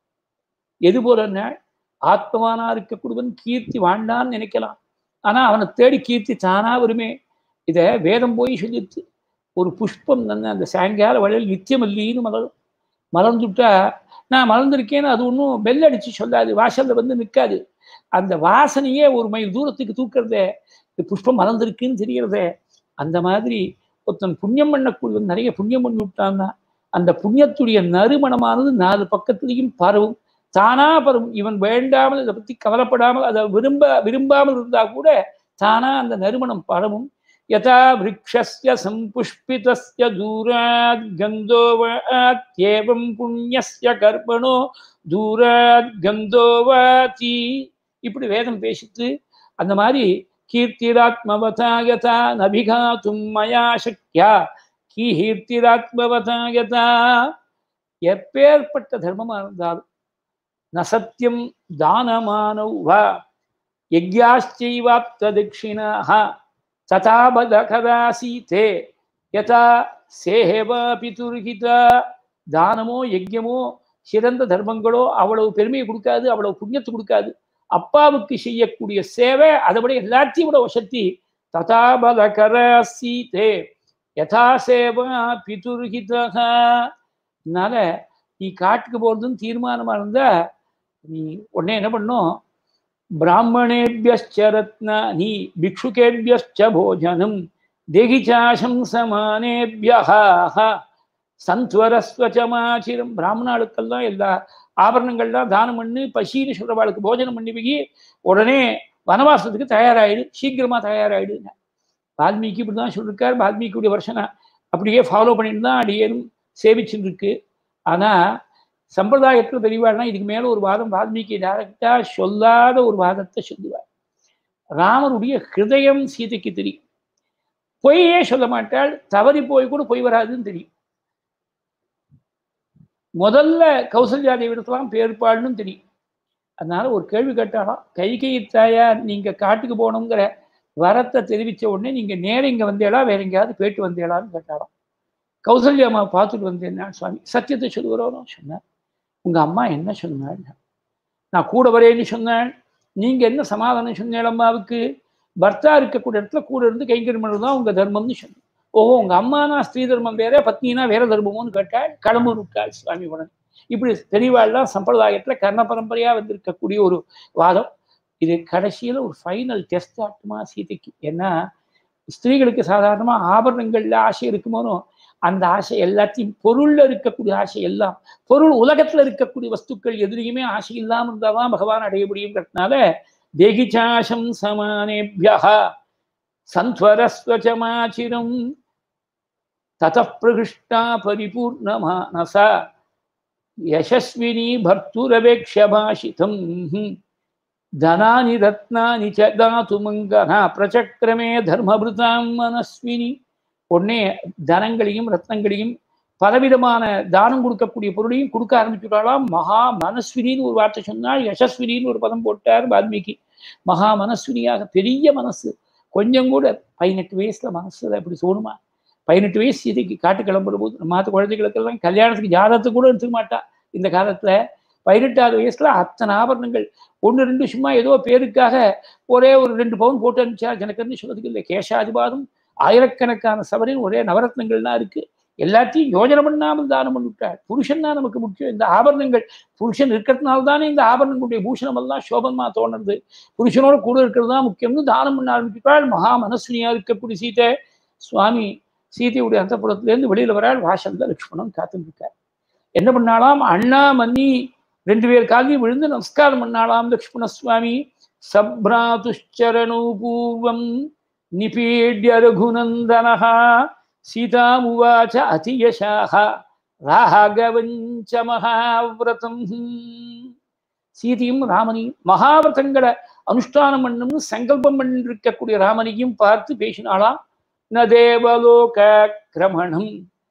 எது போலன்னா ஆத்மவானா இருக்கக்கூடியவன் கீர்த்தி வாண்டான்னு நினைக்கலாம். ஆனா அவனை தேடி கீர்த்தி தானா வருமே. இத வேதம் போய் சொல்லிட்டு ஒரு புஷ்பம் தானே அந்த சாயங்கால வழியில் நித்தியமல்லின்னு மலரும். மலர்ந்துட்டா நான் மலர்ந்திருக்கேன்னு அது ஒன்றும் பெல் அடிச்சு சொல்லாது, வாசல்ல வந்து நிற்காது. அந்த வாசனையே ஒரு மைல் தூரத்துக்கு தூக்குறதே, இந்த புஷ்பம் மலர்ந்திருக்குன்னு தெரியறதே. அந்த மாதிரி ஒருத்தன் புண்ணியம் பண்ணக்கூடியவன் நிறைய புண்ணியம் பண்ணி விட்டான்னா அந்த புண்ணியத்துடைய நறுமணமானது 4 பக்கத்திலையும் பரவும், தானா பரவும். இவன் வேண்டாமல் இதை பத்தி கவலைப்படாமல் அதை விரும்பாமல் இருந்தா கூட தானா அந்த நறுமணம் பரவும். யதா விருக்ஷஸ்ய சம்புஷ்பிதஸ்ய தூராத் கந்தோவாத்யேவம் புண்ணியஸ்ய கர்மணோ தூராத் கந்தோவாதி. இப்படி வேதம் பேசித்து அந்த மாதிரி கீர்த்திராத்மவதா யதா நபிகாதும் மயா சக்யா கீர்த்திராத்மவதா யதா. எப்பேற்பட்ட தர்மமா இருந்தாலும் நசத்தியம் தானமானவ் வா யஜ்யாஸ்சைவாப்த தட்சிணாஹ ததா பத கதாசீதே யதா சேஹேவா பிதுர்ஹிதா. தானமோ யஜ்யமோ சிறந்த தர்மங்களோ அவ்வளவு பெருமையை கொடுக்காது, அவ்வளவு புண்ணியத்தை கொடுக்காது. அப்பாவுக்கு செய்யக்கூடிய சேவை அதை விட எல்லாத்தையும் விட வசத்தி. ததா பல கராசீதே யதா சேவா பிதுர்ஹிதா. அதனால நீ காட்டுக்கு போறதுன்னு தீர்மானமா இருந்தா நீ உடனே என்ன பண்ணும், பிராமணேபியஸ்ச ரத்னானி பிக்ஷுகேபியஸ்ச போஜனம் தேகிச்சாசம் சமானேபியஹ சந்த்வரஸ்வச்சமாச்சிரம். பிராமணாளுக்கெல்லாம் எல்லா ஆபரணங்கள்லாம் தானம் பண்ணி பசின்னு சொல்றவாளுக்கு போஜனம் பண்ணி போய் உடனே வனவாசத்துக்கு தயாராயிடு, சீக்கிரமா தயாராயிடு. வால்மீகி இப்படிதான் சொல்லியிருக்கார். வால்மீகியுடைய வருஷனை அப்படியே ஃபாலோ பண்ணிட்டு தான் அடியேனும் சேவிச்சுட்டு இருக்கு. ஆனா சம்பிரதாயத்தில் பெரியவாள்னா இதுக்கு மேல ஒரு வாதம் வால்மீகி டைரக்டா சொல்லாத ஒரு வாதத்தை சொல்லுவார். ராமருடைய ஹிருதயம் சீதைக்கு தெரியும், பொய்யே சொல்ல மாட்டாள், தவறி போய் கூட பொய் வராதுன்னு தெரியும். முதல்ல கௌசல்யா தேவிடத்தெல்லாம் பேர்பாள்னு தெரியும். அதனால ஒரு கேள்வி கேட்டாலும் கைகேயி தாயார் நீங்க காட்டுக்கு போகணுங்கிற வரத்தை தெரிவிச்ச உடனே நீங்க நேரம் இங்க வந்தேளா வேற எங்கேயாவது போயிட்டு வந்தேளான்னு கேட்டாலும் கௌசல்யா அம்மா பார்த்துட்டு வந்தேன்னா சுவாமி சத்தியத்தை சொல்லுகிறோம் சொன்னார். உங்க அம்மா என்ன சொன்னாள், நான் கூட வரேன்னு சொன்னாள், நீங்க என்ன சமாதானம் சொன்னேன் அம்மாவுக்கு, பர்த்தா இருக்கக்கூடிய இடத்துல கூட இருந்து கைங்கரியம் தான் உங்க தர்மம்னு சொன்னேன். ஓஹோ உங்க அம்மானா ஸ்ரீ தர்மம் வேற பத்னினா வேற தர்மமோன்னு கேட்டாள். கடம்பு விட்டாள் சுவாமி உடனே. இப்படி தெளிவாள்லாம் சம்பிரதாயத்துல கர்ண பரம்பரையா வந்திருக்கக்கூடிய ஒரு வாதம். இது கடைசியில ஒரு ஃபைனல் டெஸ்ட் ஆட்டுமா சீதைக்கு. ஏன்னா ஸ்திரீகளுக்கு சாதாரணமா ஆபரணங்கள்ல ஆசை இருக்குமோனோ அந்த ஆசை எல்லாத்தையும் பொருள்ல இருக்கக்கூடிய ஆசை எல்லாம் பொருள் உலகத்துல இருக்கக்கூடிய வஸ்துக்கள் எதிரையுமே ஆசை இல்லாம இருந்தாதான் பகவான் அடைய முடியுங்கிறதுனால தேகிச்சாசம் சமானேபியஹ சந்த்வரஸ்வச்சமாச்சிரம் ததப் பிரகிருஷ்டா பரிபூர்ணமானசா யசஸ்வினி பர்த்துரவேக்ஷபாஷிதம் தனானி ரத்னானி ச தாது மங்கனா பிரச்சக்ரமே தர்மபிருதாம் மனஸ்வினி. உடனே தனங்களையும் ரத்னங்களையும் பலவிதமான தானம் கொடுக்கக்கூடிய பொருளையும் கொடுக்க ஆரம்பிச்சுட்டாலாம். மகா மனஸ்வினின்னு ஒரு வார்த்தை சொன்னால், யசஸ்வினின்னு ஒரு பதம் போட்டார் வால்மீகி. மகா மனஸ்வினியாக, பெரிய மனசு. கொஞ்சம் கூட 18 வயசுல மனசுல அப்படி தோணுமா? 18 வயசு சீதைக்கு காட்டு கிளம்புற போது நம்ம மாற்று குழந்தைகளுக்கெல்லாம் கல்யாணத்துக்கு ஜாதகத்தை கூட எடுத்துக்க மாட்டா. இந்த காலத்துல 18வது வயசுல அத்தனை ஆபரணங்கள், 1-2 சும்மா ஏதோ பேருக்காக ஒரே ஒரு 2 பவுன் போட்டு அனுப்பிச்சா ஜனக்கன்னு சொல்றதுக்கு இல்லை. கேசாதிபாதம் ஆயிரக்கணக்கான சவரின் ஒரே நவரத்னங்கள்லாம் இருக்கு. எல்லாத்தையும் யோஜனை பண்ணாமல் தானம் பண்ணிவிட்டார். புருஷன் தான் நமக்கு முக்கியம். இந்த ஆபரணங்கள் புருஷன் இருக்கிறதுனால தானே இந்த ஆபரணங்களுடைய பூஷணம் எல்லாம் சோபமா தோணுறது. புருஷனோட கூட இருக்கிறது தான் முக்கியம்னு தானம் பண்ண ஆரம்பிச்சுட்டாள். மகா மனஸ்வினியா இருக்கக்கூடிய சீதை. சுவாமி சீதையுடைய அந்தப்புறத்திலேருந்து வெளியில வராள். வாசல்ல லட்சுமணன் காத்துட்டு இருக்கார். என்ன பண்ணாலாம், அண்ணா மன்னி 2 பேர் காலையும் விழுந்து நமஸ்காரம் பண்ணாலாம் லக்ஷ்மண சுவாமி. சப்ராதுச்சரணு பூர்வம் நிபீட்ய ரகுநந்தனஹ சீதாமுவாச்ச அதியசாஹ ராகவஞ்ச மகாவிரதம். சீதையும் ராமனையும் மகாவிரதங்களை அனுஷ்டானம் பண்ணணும்னு சங்கல்பம் பண்ணிருக்கக்கூடிய ராமனையும் பார்த்து பேசினாலாம். ந தேவலோக கிரமணம்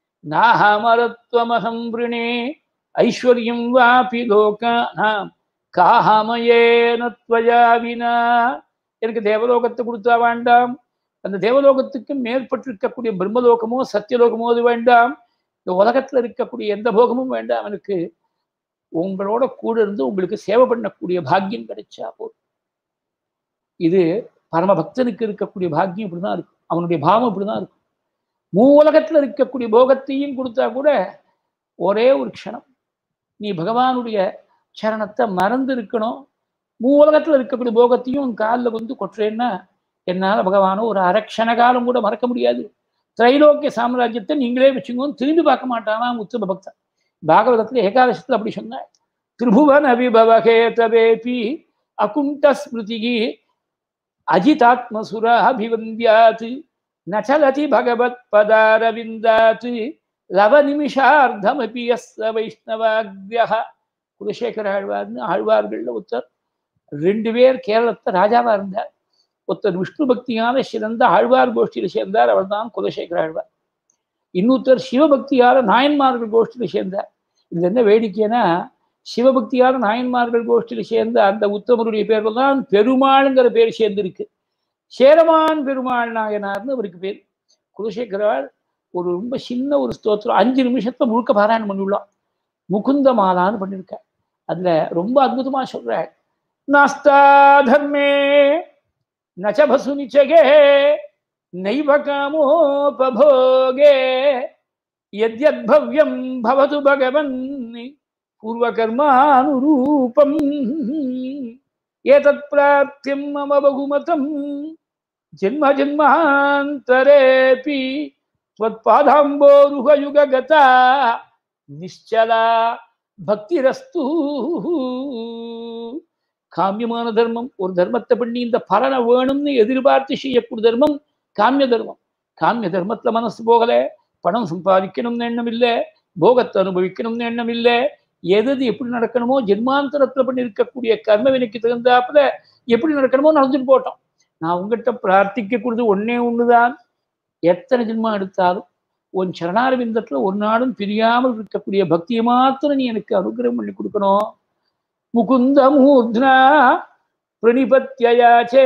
நாஹமரத்வமஹம் விருணே ஐஸ்வர்யம் வாபி லோகானாம் காமயேன த்வயா வினா. எனக்கு தேவலோகத்தை கொடுத்தா வேண்டாம், அந்த தேவலோகத்துக்கு மேற்பட்டிருக்கக்கூடிய பிரம்மலோகமோ சத்தியலோகமோ அது வேண்டாம், இந்த உலகத்துல இருக்கக்கூடிய எந்த போகமும் வேண்டாம் எனக்கு. உங்களோட கூட இருந்து உங்களுக்கு சேவை பண்ணக்கூடிய பாக்கியம் கிடைச்சா போதும். இது பரமபக்தனுக்கு இருக்கக்கூடிய பாக்கியம் இப்படிதான் இருக்கும். அவனுடைய பாவம் இப்படிதான் இருக்கும். மூலகத்துல இருக்கக்கூடிய போகத்தையும் கொடுத்தா கூட ஒரே ஒரு க்ஷணம் நீ பகவானுடைய சரணத்தை மறந்து இருக்கணும். மூலகத்துல இருக்கக்கூடிய போகத்தையும் காலில் வந்து கொட்டுறேன்னா என்னால பகவானோ ஒரு அரக்ஷண காலம் கூட மறக்க முடியாது. திரைலோக்கிய சாம்ராஜ்யத்தை நீங்களே வச்சுக்கோன்னு திரும்பி பார்க்க மாட்டானா உத்தம பக்தன். பாகவதத்துல ஏகாதசத்துல அப்படி சொன்னார். திரிபுவன விபவகேதவேபி அகுண்ட ஸ்மிருதிகி அஜிதாத்மசுர அபிவந்தியாத் நச்சலதி பகவத் பதாரவிந்தாத் லவ நிமிஷார்த்தமபி யஸ்ஸ வைஷ்ணவாக்யஹ. குலசேகர ஆழ்வார்னு ஆழ்வார்கள்ல ஒருத்தர் 2 பேர் கேரளத்தை ராஜாவா இருந்தார். ஒருத்தர் விஷ்ணு பக்தியான சிறந்த ஆழ்வார் கோஷ்டியில சேர்ந்தார், அவர் தான் குலசேகர ஆழ்வார். இன்னொருத்தர் சிவபக்தியால நாயன்மார்கள் கோஷ்டியில சேர்ந்தார். இது என்ன வேடிக்கைன்னா சிவபக்தியான நாயன்மார்கள் கோஷ்டியில சேர்ந்த அந்த உத்தமருடைய பேர்கள் தான் பெருமாள்ங்கிற பேர் சேர்ந்திருக்கு. சேரமான் பெருமாள் நாயனார்னு அவருக்கு பேர். குலசேகரர் ஒரு ரொம்ப சின்ன ஒரு ஸ்தோத்திரம் 5 நிமிஷத்துல முழுக்க பாராயணம் பண்ணிவிடலாம். முகுந்த மாலான்னு பண்ணியிருக்கார். அதுல ரொம்ப அற்புதமா சொல்றார். நாஸ்தா தர்மே நச்சபசு நிச்சகே நைவ காமோபபோகே யத்யத் பவ்யம் பவது பகவன் பூர்வகர்மானுரூபம் ஏதத் பிராப்தியம் மம பகுமதம் ஜென்ம ஜென்மாந்தரேபி त्वत्पादाम्बोरुहयुगगता निश्चला பக்திரஸ்து. காமியமான தர்மம் ஒரு தர்மத்தை பண்ணி இந்த பலனை வேணும்னு எதிர்பார்த்து செய்யக்கூடிய தர்மம் காமிய தர்மம். காமிய தர்மத்துல மனசு போகல, பணம் சம்பாதிக்கணும்னு எண்ணம் இல்லை, போகத்தை அனுபவிக்கணும்னு எண்ணம் இல்லை. எது எப்படி நடக்கணுமோ ஜென்மாந்தரத்துல பண்ணி இருக்கக்கூடிய கர்ம வினைக்கு தகுந்தாப்புல எப்படி நடக்கணுமோ நடந்துட்டு போட்டோம். நான் உங்ககிட்ட பிரார்த்திக்கக்கூடியது ஒன்னே ஒண்ணுதான். எத்தனை ஜென்மா எடுத்தாலும் உன் சரணாரவிந்தத்துல ஒரு நாளும் பிரியாமல் இருக்கக்கூடிய பக்தியை மாத்திரம் நீ எனக்கு அனுகிரகம் பண்ணி கொடுக்கணும். முகுந்த மூர்த்னா பிரணிபத்யாச்சே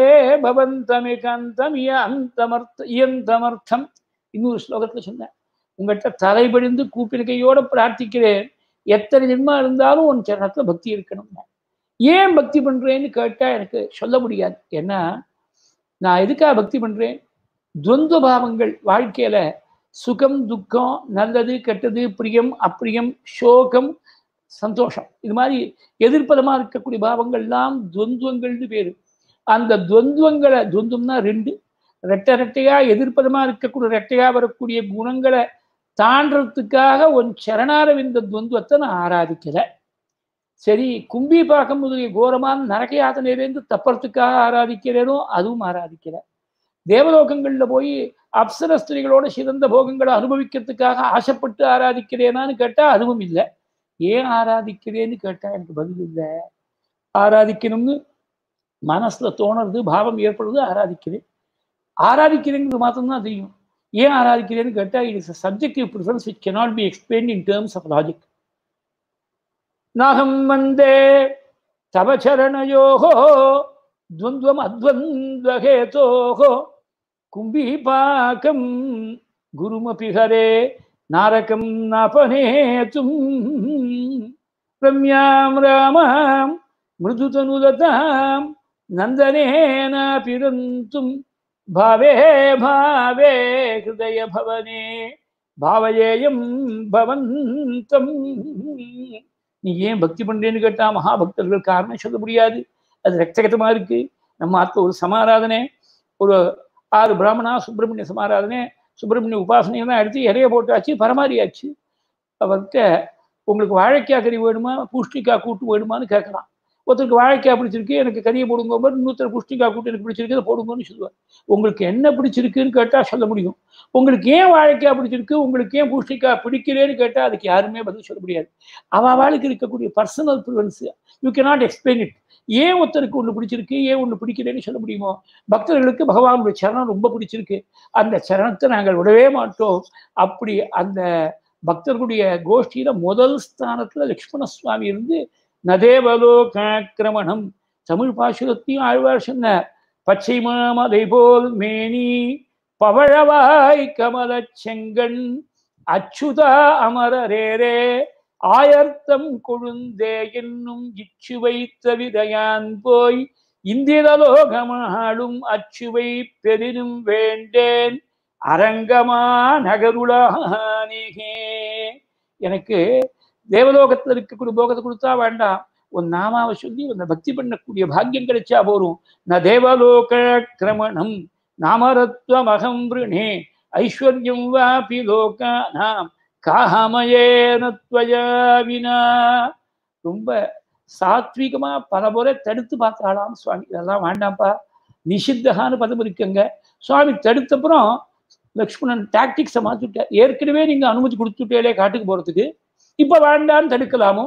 பவந்தமிகந்தமியந்தமர்த்தம். இன்னொரு ஸ்லோகத்துல சொன்னேன், உங்கள்கிட்ட தலைபடிந்து கூப்பின கையோட பிரார்த்திக்கிறேன். எத்தனை ஜென்மா இருந்தாலும் உன் சரணத்துல பக்தி இருக்கணும். ஏன் பக்தி பண்றேன்னு கேட்டா எனக்கு சொல்ல முடியாது. ஏன்னா நான் எதுக்காக பக்தி பண்றேன்? துவந்த பாவங்கள் வாழ்க்கையில சுகம் துக்கம், நல்லது கெட்டது, பிரியம் அப்பிரியம், சோகம் சந்தோஷம், இது மாதிரி எதிர்ப்பதமா இருக்கக்கூடிய பாவங்கள்லாம் துவந்துவங்கள்னு பேரு. அந்த துவந்துவங்களை, துவந்தம்னா 2 ரெட்டை ரெட்டையா எதிர்ப்பதமா இருக்கக்கூடிய ரெட்டையா வரக்கூடிய குணங்களை தாண்டறதுக்காக உன் சரணாரவிந்த துவந்துவத்தை நான் ஆராதிக்கல. சரி, கும்பி பாக்கம் முதலிய கோரமான நரக யாதனையிலேருந்து தப்பறதுக்காக ஆராதிக்கிறேனோ அதுவும் ஆராதிக்கல. தேவலோகங்கள்ல போய் அப்சர ஸ்திரீகளோட சிறந்த போகங்களை அனுபவிக்கிறதுக்காக ஆசைப்பட்டு ஆராதிக்கிறேனான்னு கேட்டா அதுவும் இல்லை. ஏன் ஆராதிக்கிறேன்னு கேட்டா எனக்கு பதில் இல்லை. ஆராதிக்கணும்னு மனசுல தோணுறது, பாவம் ஏற்படுறது, ஆராதிக்கிறேன். ஆராதிக்கிறேங்கிறது மாத்திரம்தான் தெரியும். ஏன் ஆராதிக்கிறேன்னு கேட்டா it is a subjective preference which cannot be explained in terms of logic. நாகம் வந்தே தவ சரணயோகோ துவந்துவம் அத்வந்தஹேதோஹோ கும்பீபாகம் குருமபி ஹரே நாரகம் நாபநேதும் ரம்யாம் ராமாம் மிருதுதனுலதாம் நந்தனேனாபிரந்தும் பாவே பாவே ஹிருதய பவனே பாவயேயம் பவந்தம். நீ ஏன் பக்தி பண்றேன்னு கேட்டா மகாபக்தர்கள் காரணம் சொல்ல முடியாது. அது ரக்தகதமா இருக்கு. நம்ம ஆத்ம ஒரு சமாராதனை, ஒரு 6 பிராமணா சுப்பிரமணிய சமாராதனை, சுப்பிரமணிய உபாசனையெல்லாம் எடுத்து இலைய போட்டாச்சு, பரமாரியாச்சு. அவர்கிட்ட உங்களுக்கு வாழைக்காய் கறி வேணுமா, பூஷ்டிக்காய் கூட்டு வேணுமான்னு கேட்கலாம். ஒருத்தருக்கு வாழைக்காய் பிடிச்சிருக்கு, எனக்கு கறியை போடுங்க. இன்னொருத்தர் பூஷ்டிக்காய் கூட்டு எனக்கு பிடிச்சிருக்கு, அதை போடுங்கன்னு சொல்லுவார். உங்களுக்கு என்ன பிடிச்சிருக்குன்னு கேட்டா சொல்ல முடியும். உங்களுக்கு ஏன் வாழைக்காய் பிடிச்சிருக்கு, உங்களுக்கு ஏன் பூஷ்டிக்காய் பிடிக்கலன்னு கேட்டா அதுக்கு யாருமே பதில் சொல்ல முடியாது. அவளுக்கு இருக்கக்கூடிய personal preference, you cannot explain it. ஏன் ஒருத்தருக்கு ஒன்று பிடிச்சிருக்கு, ஏன் ஒன்று பிடிக்கலன்னு சொல்ல முடியுமோ? பக்தர்களுக்கு பகவானுடைய சரணம் ரொம்ப பிடிச்சிருக்கு, அந்த சரணத்தை நாங்கள் விடவே மாட்டோம். அப்படி அந்த பக்தர்களுடைய கோஷ்டியில முதல் ஸ்தானத்துல லக்ஷ்மண சுவாமி இருந்து நதேவலோகாக்கிரமணம். தமிழ் பாசுரத்தையும் ஆழ்வார் சொன்னார். பச்சை மாமலை போல் மேனி பவழவாய் கமல செங்கண் அச்சுதா அமரரேரே ஆயர்த்தம் கொழுந்தே என்னும் இச்சு வைத்த விதையான் போய் இந்திரலோகமாளும் அச்சுவை பெரிதும் வேண்டேன் அரங்கமா நகருளானிகே. எனக்கு தேவலோகத்தில் இருக்கக்கூடிய போகத்தை கொடுத்தா வேண்டாம், உன் நாமாவை சொல்லி உன்னை பக்தி பண்ணக்கூடிய பாக்கியம் கிடைச்சா போரும். ந தேவலோக கிரமணம் நாமரத்வமகம் விருணே ஐஸ்வர்யம் வாபி லோகானாம் காமயேனத்வயா வினா. ரொம்ப சாத்விகமா பல முறை தடுத்து பார்த்தாலாம் சுவாமி, இதெல்லாம் வேண்டாம்ப்பா, நிஷித்தகான்னு பதம் இருக்குங்க. சுவாமி தடுத்தப்புறம் லக்ஷ்மணன் டாக்டிக்ஸை மாற்றிட்டார். ஏற்கனவே நீங்க அனுமதி கொடுத்துட்டே காட்டுக்கு போறதுக்கு, இப்ப வேண்டான்னு தடுக்கலாமோ?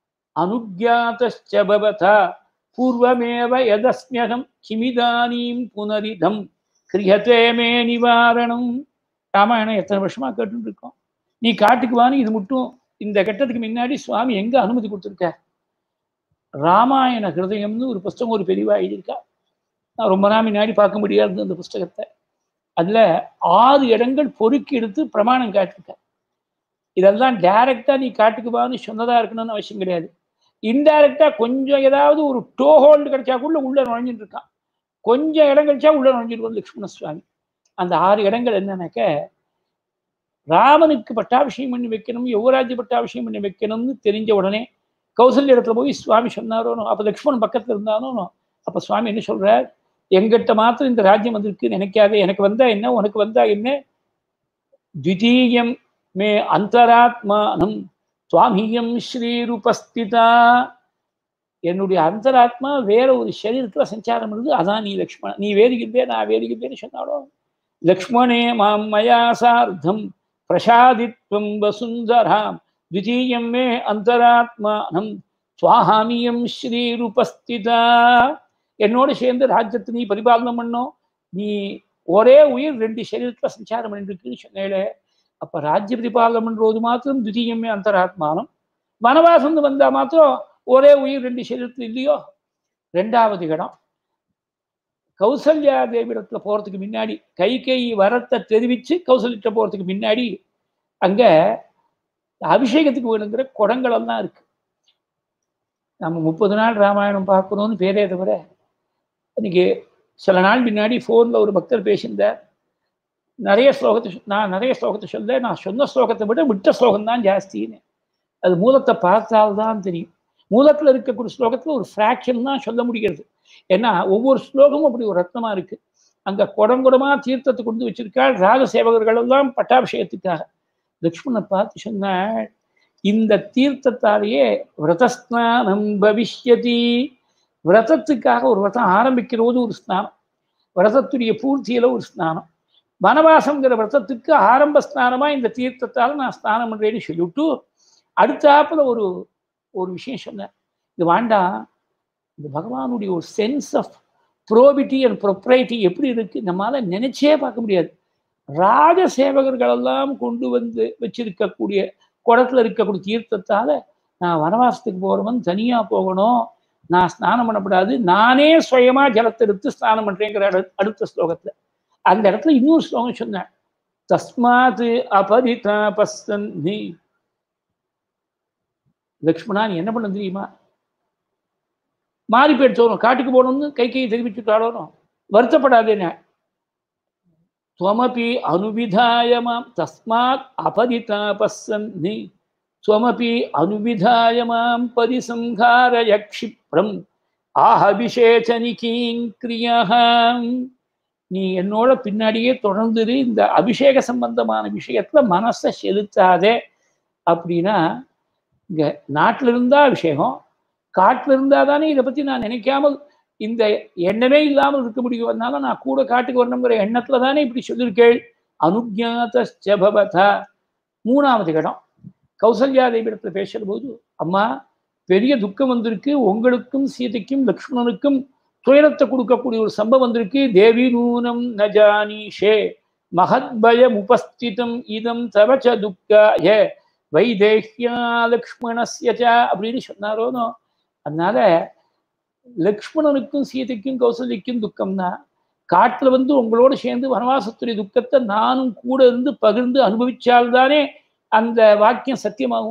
அனுஜாதா பூர்வமேவ யதஸ்மியகம் கிமிதானீம் புனரிதம் கிரியதே மே நிவாரணம். ராமாயணம் எத்தனை வருஷமா கேட்டு இருக்கோம். நீ காட்டுக்கு வான்னு இது மட்டும் இந்த கட்டத்துக்கு முன்னாடி சுவாமி எங்க அனுமதி கொடுத்துருக்க? ராமாயண ஹிருதயம்னு ஒரு புஸ்தகம் ஒரு பெரியவா எழுதியிருக்கா. நான் ரொம்ப நாள் முன்னாடி பார்க்க முடியாது அந்த புஸ்தகத்தை. அதுல 6 இடங்கள் பொறுக்கி எடுத்து பிரமாணம் காட்டிருக்க. இதெல்லாம் டைரக்டா நீ காட்டுக்கு வான்னு சொன்னதா இருக்கணும்னு அவசியம் கிடையாது. இன்டைரக்டா கொஞ்சம் ஏதாவது ஒரு டோ ஹோல்டு கிடைச்சா கூட உள்ள நுழைஞ்சிட்டு இருக்கான். கொஞ்சம் இடம் கிடைச்சா உள்ள நுழைஞ்சிருக்கோம் லக்ஷ்மண சுவாமி. அந்த 6 இடங்கள் என்னன்னாக்க, ராமனுக்கு பட்டாபிஷேகம் பண்ணி வைக்கணும், யுவராஜ்ய பட்டாபிஷேகம் பண்ணி வைக்கணும்னு தெரிஞ்ச உடனே கௌசல்ய இடத்துல போய் சுவாமி சொன்னாரோனோ, அப்ப லக்ஷ்மணன் பக்கத்துல இருந்தானோ, அப்ப சுவாமி என்ன சொல்றார்? எங்கிட்ட மாத்திரம் இந்த ராஜ்யம் வந்திருக்கு நினைக்காதே, எனக்கு வந்தா என்ன உனக்கு வந்தா என்ன, த்விதீயம் மே அந்தராத்மானம் சுவாமியம் ஸ்ரீருபஸ்திதா. என்னுடைய அந்தராத்மா வேற ஒரு சரீரத்துல சஞ்சாரம் பண்ணுது, அதான் நீ லக்ஷ்மணன், நீ வேதிக்கிட்டே நான் வேதிக்கிட்டேன்னு சொன்னாலோ. லக்ஷ்மணே மாம் மயா சார்த்தம் பிரசாதித்வம் வசுந்தராம் த்விதீயம் மே அந்தராத்மானம் சுவாமியம் ஸ்ரீருபஸ்திதா. என்னோட சேர்ந்து ராஜ்யத்தை நீ பரிபாலனம் பண்ணோம், நீ ஒரே உயிர் 2 சரீரத்துல சஞ்சாரம் பண்ணிருக்குன்னு சொன்னேளே, அப்ப ராஜ்ய பரிபாலனம் பண்றது மாத்திரம் த்விதீயமே அந்தராத்மானம், வனவாசம் வந்தா மாத்திரம் ஒரே உயிர் 2 சரீரத்துல இல்லையோ. 2வது இடம் கௌசல்யா தேவிடத்துல போறதுக்கு முன்னாடி, கைகை வரத்தை தெரிவிச்சு கௌசல்யிட்ட போறதுக்கு முன்னாடி அங்க அபிஷேகத்துக்கு வேணுங்கிற குடங்கள் எல்லாம் இருக்கு. நம்ம 30 நாள் ராமாயணம் பார்க்கணும்னு பேரே தவிர, இன்னைக்கு சில நாள் முன்னாடி போன்ல ஒரு பக்தர் பேசியிருந்தார். நான் நிறைய ஸ்லோகத்தை சொல்ல, நான் சொன்ன ஸ்லோகத்தை விட விட்ட ஸ்லோகம் தான் ஜாஸ்தின்னு. அது மூலத்தை பார்த்தால்தான் தெரியும். மூலத்துல இருக்கக்கூடிய ஸ்லோகத்துல ஒரு ஃப்ராக்ஷன் தான் சொல்ல முடிகிறது. ஏன்னா ஒவ்வொரு ஸ்லோகமும் அப்படி ஒரு ரத்னமா இருக்கு. அங்க குடங்குடமா தீர்த்தத்தை கொண்டு வச்சிருக்காள் ராஜசேவகர்கள் எல்லாம் பட்டாபிஷேகத்துக்காக. லக்ஷ்மணனை பார்த்து சொன்னாள், இந்த தீர்த்தத்தாலேயே விரதஸ்நானம் பவிஷ்யதி. விரதத்துக்காக ஒரு விரதம் ஆரம்பிக்கிறது ஒரு ஸ்நானம், விரதத்துடைய பூர்த்தியில ஒரு ஸ்நானம். வனவாசம்ங்கிற விரதத்துக்கு ஆரம்ப ஸ்நானமா இந்த தீர்த்தத்தால நான் ஸ்நானம் பண்றேன்னு சொல்லிவிட்டு அடுத்தாப்புல ஒரு விஷயம் சொன்னேன். இது வேண்டாம், இந்த பகவானுடைய ஒரு sense of probity and propriety எப்படி இருக்கு நம்மளால நினைச்சே பார்க்க முடியாது. ராஜசேவகர்கள் எல்லாம் கொண்டு வந்து வச்சிருக்கக்கூடிய குடத்துல இருக்கக்கூடிய தீர்த்தத்தால நான் வனவாசத்துக்கு போறவன் தனியா போகணும், நான் ஸ்நானம் பண்ணக்கூடாது, நானே சுயமா ஜலத்தை எடுத்து ஸ்நானம் பண்றேங்கிற அடுத்த ஸ்லோகத்துல. அந்த இடத்துல இன்னொரு ஸ்லோகம் சொன்னேன், தஸ்மாத் அபரிதா பஸ்தன்னி. லக்ஷ்மணா நீ என்ன பண்ண தெரியுமா, மாறி போயிடுச்சோனும், காட்டுக்கு போகணும்னு கையை தெரிவிச்சுட்டாலும் வருத்தப்படாதேன. துவமபி அனுவிதாயமாம் தஸ்மாத் அபரிதா பஸ்ஸன்னி துவமபி அனுவிதாயமாம் பரிசம்ஹாரய க்ஷிப்ரம் ஆஹபிஷேச்சனிகீங்கிரியாம். நீ என்னோட பின்னாடியே தொடர்ந்துரு, இந்த அபிஷேக சம்பந்தமான விஷயத்துல மனசை செலுத்தாதே. அப்படின்னா இங்க நாட்டில் இருந்தா அபிஷேகம், காட்டில் இருந்தா தானே இதை பத்தி நான் நினைக்காமல் இந்த எண்ணமே இல்லாமல் இருக்க முடியும். அதனால நான் கூட காட்டுக்கு வரணுங்கிற எண்ணத்துல தானே இப்படி சொல்லியிருக்கேள். அனுஜாதா. 3வது இடம் கௌசல்யா தேவியிடத்துல பேசுற போது, அம்மா பெரிய துக்கம் வந்திருக்கு, உங்களுக்கும் சீதைக்கும் லக்ஷ்மணனுக்கும் துயரத்தை கொடுக்கக்கூடிய ஒரு சம்பவம் வந்திருக்கு. தேவி நூனம் நஜானீஷே மகத்பயம் உபஸ்திதம் இதம் தவச்ச துக்காய வைதேஹ்யா லக்ஷ்மணஸ்ய அப்படின்னு சொன்னாரோனோ. அதனால லக்ஷ்மணனுக்கும் சீதைக்கும் கௌசல்யக்கும் துக்கம்னா, காட்டுல வந்து உங்களோட சேர்ந்து வனவாசத்துடைய துக்கத்தை நானும் கூட இருந்து பகிர்ந்து அனுபவிச்சால்தானே அந்த வாக்கியம் சத்தியமாகும்.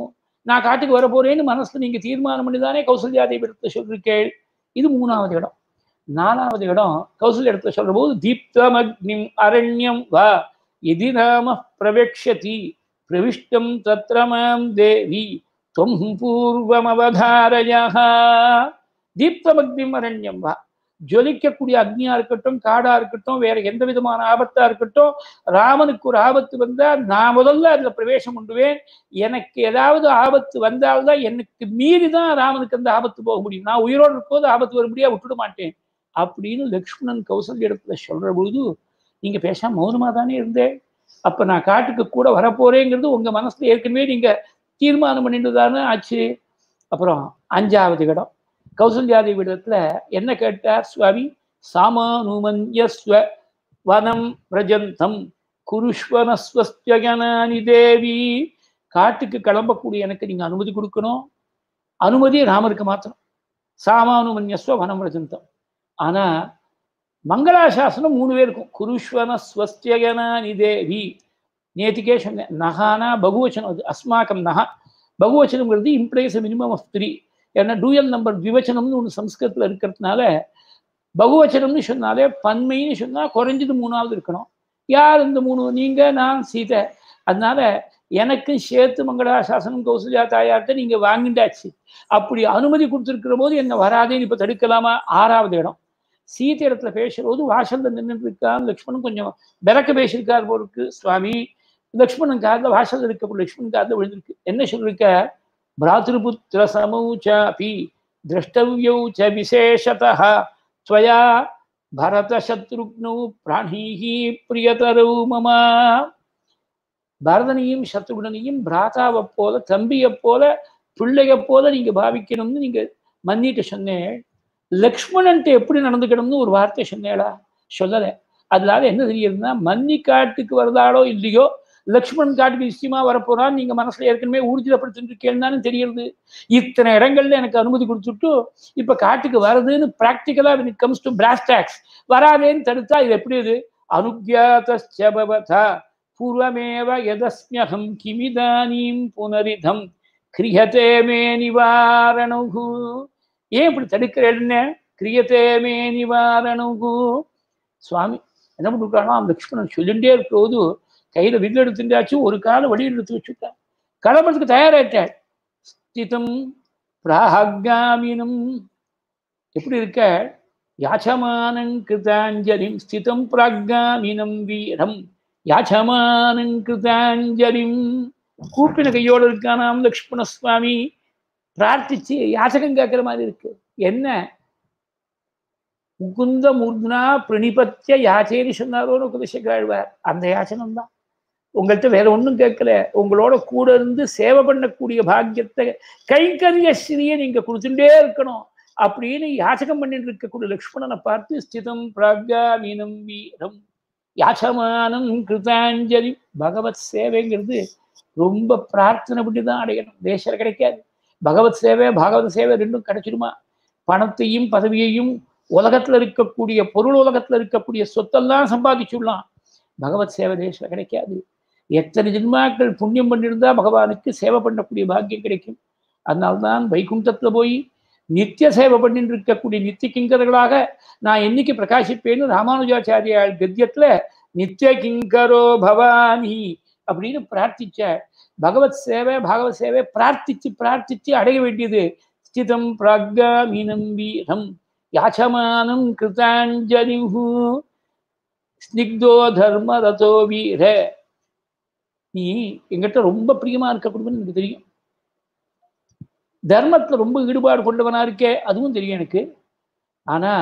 நான் காட்டுக்கு வர போறேன்னு மனசுல நீங்க தீர்மானம் பண்ணிதானே கௌசல்யா தேவி இடத்துல சொல்லிருக்கேள். இது 3வது இடம். 4வது இடம் கௌசல்யா இடத்துல சொல்ற போது தீப்தமக்னிம் அரண்யம் வா எதி நாம பிரவேக்ஷதி பிரவிஷ்டம் தத்ர மாம் தேவி தொம் பூர்வம் அவதாரயः. தீப்தமக்னிம் அரண்யம் வா, ஜொலிக்கக்கூடிய அக்னியா இருக்கட்டும், காடா இருக்கட்டும், வேற எந்த விதமான ஆபத்தா இருக்கட்டும், ராமனுக்கு ஒரு ஆபத்து வந்தா நான் முதல்ல அதுல பிரவேசம் பண்ணுவேன். எனக்கு ஏதாவது ஆபத்து வந்தால்தான் எனக்கு மீறிதான் ராமனுக்கு அந்த ஆபத்து போக முடியும். நான் உயிரோடு இருக்கும்போது ஆபத்து வரும்படியா விட்டுட மாட்டேன் அப்படின்னு லக்ஷ்மணன் கௌசல்யா இடத்துல சொல்ற பொழுது நீங்க பேசாம மௌனமா தானே இருந்தேன். அப்ப நான் காட்டுக்கு கூட வரப்போறேங்கிறது உங்க மனசுல ஏற்கனவே நீங்க தீர்மானம் பண்ணிட்டு தானே ஆச்சு. அப்புறம் 5வது இடம் கௌசல்யாதேவி இடத்துல என்ன கேட்டார் சுவாமி? சாமானுமன்யஸ்வ வனம் பிரஜந்தம் குருஷ்வனஸ்வஸ்யகனானி தேவி. காட்டுக்கு கிளம்பக்கூடிய எனக்கு நீங்க அனுமதி கொடுக்கணும். அனுமதியை ராமருக்கு மாத்திரம். சாமானுமன்யஸ்வ வனம் பிரஜந்தம். ஆனா மங்களாசாசனம் 3 பேருக்கும். குருஷ்வனஸ்வஸ்யகனானி தேவி. நேத்திக்கே சொன்னேன், நகானா பகுவச்சனம். அது அஸ்மாக்கம் நகா. பகுவச்சனம்ங்கிறது இம்ப்ளைஸ் மினிமம் ஆஃப் 3. ஏன்னா டூயல் நம்பர் விவச்சனம்னு ஒன்று சம்ஸ்கிருதத்தில் இருக்கிறதுனால பகுவச்சனம்னு சொன்னாலே பன்மைன்னு சொன்னா குறைஞ்சது 3வது இருக்கணும். யார் இந்த 3? நீங்க, நான், சீதை. அதனால எனக்கும் சேர்த்து மங்களாசாசனம் கௌசல்யா தாயார்கிட்ட நீங்க வாங்கிண்டாச்சு. அப்படி அனுமதி கொடுத்துருக்கிற போது என்ன வராதேன்னு இப்ப தடுக்கலாமா? 6வது இடம் சீதை இடத்துல பேசும்போது வாசல்ல நின்றுட்டு இருக்கான் லக்ஷ்மணன். கொஞ்சம் விளக்க பேசியிருக்கார் போருக்கு சுவாமி. லக்ஷ்மணன் காதுல வாசல்ல இருக்க லக்ஷ்மணன் காதுல விழுந்திருக்கு. என்ன சொல்லிருக்க? பிராத்ருபுத்திர சமௌச்சாபி திரஷ்டவ்யௌ ச விசேஷதः त्वया பரத சத்ருக்னௌ பிராணீஹி பிரியதரௌ மம. பரதனையும் சத்ருக்னையும் பிராதாவை போல, தம்பியை போல, பிள்ளைய போல நீங்க பாவிக்கணும்னு நீங்க மன்னிட்டு சொன்னேன். லக்ஷ்மணன்ட்டு எப்படி நடந்துக்கணும்னு ஒரு வார்த்தை சொன்னேடா? சொல்லலை. அதனால என்ன தெரியுதுன்னா, மன்னி காட்டுக்கு வருதாளோ இல்லையோ, லக்ஷ்மணன் காட்டுக்கு நிச்சயமா வரப்போறான்னு நீங்க மனசுல ஏற்கனவே ஊர்ஜிதப்படுத்திருக்கேன்னு தெரியுது. இத்தனை இடங்கள்ல எனக்கு அனுமதி கொடுத்துட்டு இப்ப காட்டுக்கு வருதுன்னு பிராக்டிக்கலா when it comes to brass tacks வராதேன்னு தடுத்தா இது எப்படி? இது அனுக்யாதா பூர்வமேவ யதஸ்மியகம் கிமிதானீம் புனரிதம் கிரியதே மே நிவாரணு. ஏன் இப்படி தடுக்கிறேன்னு? கிரியதே மே நிவாரணு. சுவாமி என்ன பண்ணிருக்கானோ லக்ஷ்மணன் சொல்லிட்டே இருக்கிறபோது கையில வில்லு எடுத்துட்டாச்சு, ஒரு காலை வழியில் எடுத்து வச்சுட்டான். கிளம்புறதுக்கு தயாராயிட்டாள். ஸ்திதம் பிராகாமினம். எப்படி இருக்க? யாச்சமானங் கிருதாஞ்சலிம் ஸ்திதம் பிராகாமினம் வீரம் யாச்சமானங் கிருதாஞ்சலிம். கூப்பின கையோடு இருக்கானாம் லக்ஷ்மண சுவாமி. பிரார்த்திச்சு யாச்சகம் கேட்கிற மாதிரி இருக்கு. என்ன? முகுந்த மூர்த்னா பிரணிபத்திய யாச்சேன்னு சொன்னாரோன்னு உபதேசக்காழ்வார். அந்த யாச்சனம் தான். உங்கள்கிட்ட வேற ஒன்றும் கேட்கல. உங்களோட கூட இருந்து சேவை பண்ணக்கூடிய பாக்கியத்தை, கைங்கரிய ஸ்ரீயை நீங்க கொடுத்துட்டே இருக்கணும் அப்படின்னு யாச்சகம் பண்ணிட்டு இருக்கக்கூடிய லக்ஷ்மணனை பார்த்து ஸ்திதம் பிராகாமினம் வீரம் யாச்சமானம் கிருதாஞ்சலி. பகவத் சேவைங்கிறது ரொம்ப பிரார்த்தனை பண்ணி தான் அடையணும். தேசம் கிடைக்காது. பகவத் சேவை பாகவத சேவை ரெண்டும் கிடைச்சிடுமா? பணத்தையும் பதவியையும் உலகத்துல இருக்கக்கூடிய பொருள் உலகத்துல இருக்கக்கூடிய சொத்தெல்லாம் சம்பாதிச்சுடலாம். பகவத் சேவை தேசம் கிடைக்காது. எத்தனை ஜென்மாக்கள் புண்ணியம் பண்ணியிருந்தா பகவானுக்கு சேவை பண்ணக்கூடிய பாக்கியம் கிடைக்கும். அதனால்தான் வைகுண்டத்துல போய் நித்திய சேவை பண்ணிட்டு இருக்கக்கூடிய நித்திய கிங்கர்களாக நான் என்னைக்கு பிரகாசிப்பேன்னு ராமானுஜாச்சாரியால் கத்தியத்துல நித்திய கிங்கரோ பவானி அப்படின்னு பிரார்த்திச்ச. பகவத் சேவை பாகவத் சேவை பிரார்த்திச்சு பிரார்த்திச்சு அடைய வேண்டியது. ஸ்திதம் பிராகாமினம் வீரம் யாச்சமானம் கிருதாஞ்சலிஹு ஸ்னிக்தோ தர்ம ரதோ வீர. நீ எங்கிட்ட ரொம்ப பிரியமா இருக்கக்கூடியவன்னு எனக்கு தெரியும். தர்மத்துல ரொம்ப ஈடுபாடு கொண்டவனா இருக்கே, அதுவும் தெரியும் எனக்கு. ஆனா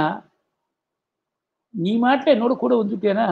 நீ மாட்ட என்னோட கூட வந்துட்டேனா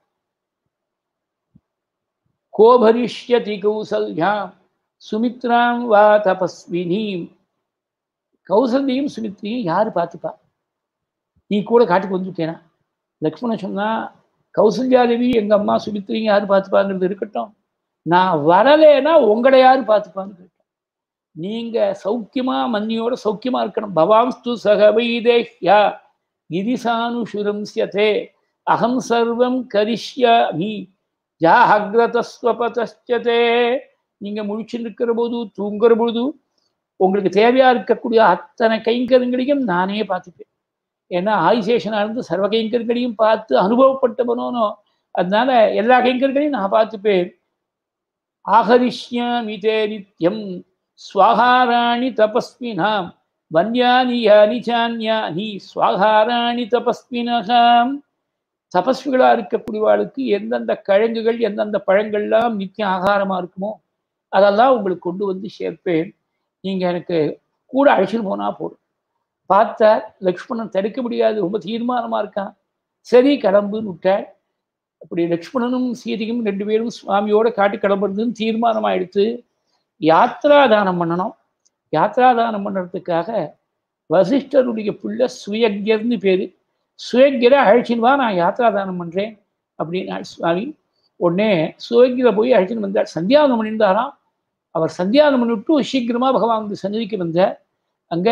கோபரிஷ்யதி கௌசல்யாம் சுமித்ராம் வா தபஸ்வினீம். கௌசல்யையும் சுமித்ரையும் யாரு பார்த்துப்பா? நீ கூட காட்டுக்கு வந்துட்டேனா? லக்ஷ்மணன் சொன்னா கௌசல்யாதேவி எங்க அம்மா சுமித்ரையும் யாரு பார்த்துப்பாங்கிறது இருக்கட்டும், நான் வரலேன்னா உங்களை யாரு பார்த்துப்பான்னு கேட்டேன். நீங்க சௌக்கியமா மன்னியோட சௌக்கியமா இருக்கணும். பவாம்ஸ்து சகவைதேஹ்யா கிரிசானுஷுரம்ஸ்யதே அகம் சர்வம் கரிஷ்யாமி ஜாஹக்ரதஸ்வபதஸ்யதே. நீங்க முழிச்சு இருக்கிற போது, தூங்குற பொழுது உங்களுக்கு தேவையா இருக்கக்கூடிய அத்தனை கைங்கரியங்களையும் நானே பார்த்துப்பேன். ஏன்னா ஆதிசேஷனா இருந்து சர்வ கைங்கரியங்களையும் பார்த்து அனுபவப்பட்டவனோ, அதனால எல்லா கைங்கரியங்களையும் நான் பார்த்துப்பேன். ஆகரிஷ்யாமி தே நித்யம் ஸ்வாகாராணி தபஸ்வினாம் வன்யானி யானி சான்யானி ஸ்வாகாராணி தபஸ்வினகாம். தபஸ்விகளா இருக்கக்கூடியவாளுக்கு எந்தெந்த கிழங்குகள் எந்தெந்த பழங்கள்லாம் நித்தியம் ஆகாரமா இருக்குமோ அதெல்லாம் உங்களுக்கு கொண்டு வந்து சேர்ப்பேன். நீங்க எனக்கு கூட அழைச்சிட்டு போனா போதும். பார்த்தார் லக்ஷ்மணன் தடுக்க முடியாது, ரொம்ப தீர்மானமா இருக்கான். சரி கிளம்புன்னு விட்டார். அப்படி லக்ஷ்மணனும் சீதையும் 2 பேரும் சுவாமியோட காட்டு கிளம்புறதுன்னு தீர்மானமாயிடுத்து. யாத்ரா தானம் பண்ணணும். யாத்ரா தானம் பண்ணுறதுக்காக வசிஷ்டருடைய புள்ள சுயக்யர்னு பேரு. சுயக்யரை அழைச்சின்னு வா, நான் யாத்ரா தானம் பண்றேன் அப்படின்னா சுவாமி. உடனே சுயக்யரை போய் அழைச்சின்னு வந்தார். சந்தியாவனம் பண்ணியிருந்தாராம். அவர் சந்தியாவனம் பண்ணிவிட்டு சீக்கிரமா பகவான் வந்து சந்நிதிக்கு வந்தார். அங்க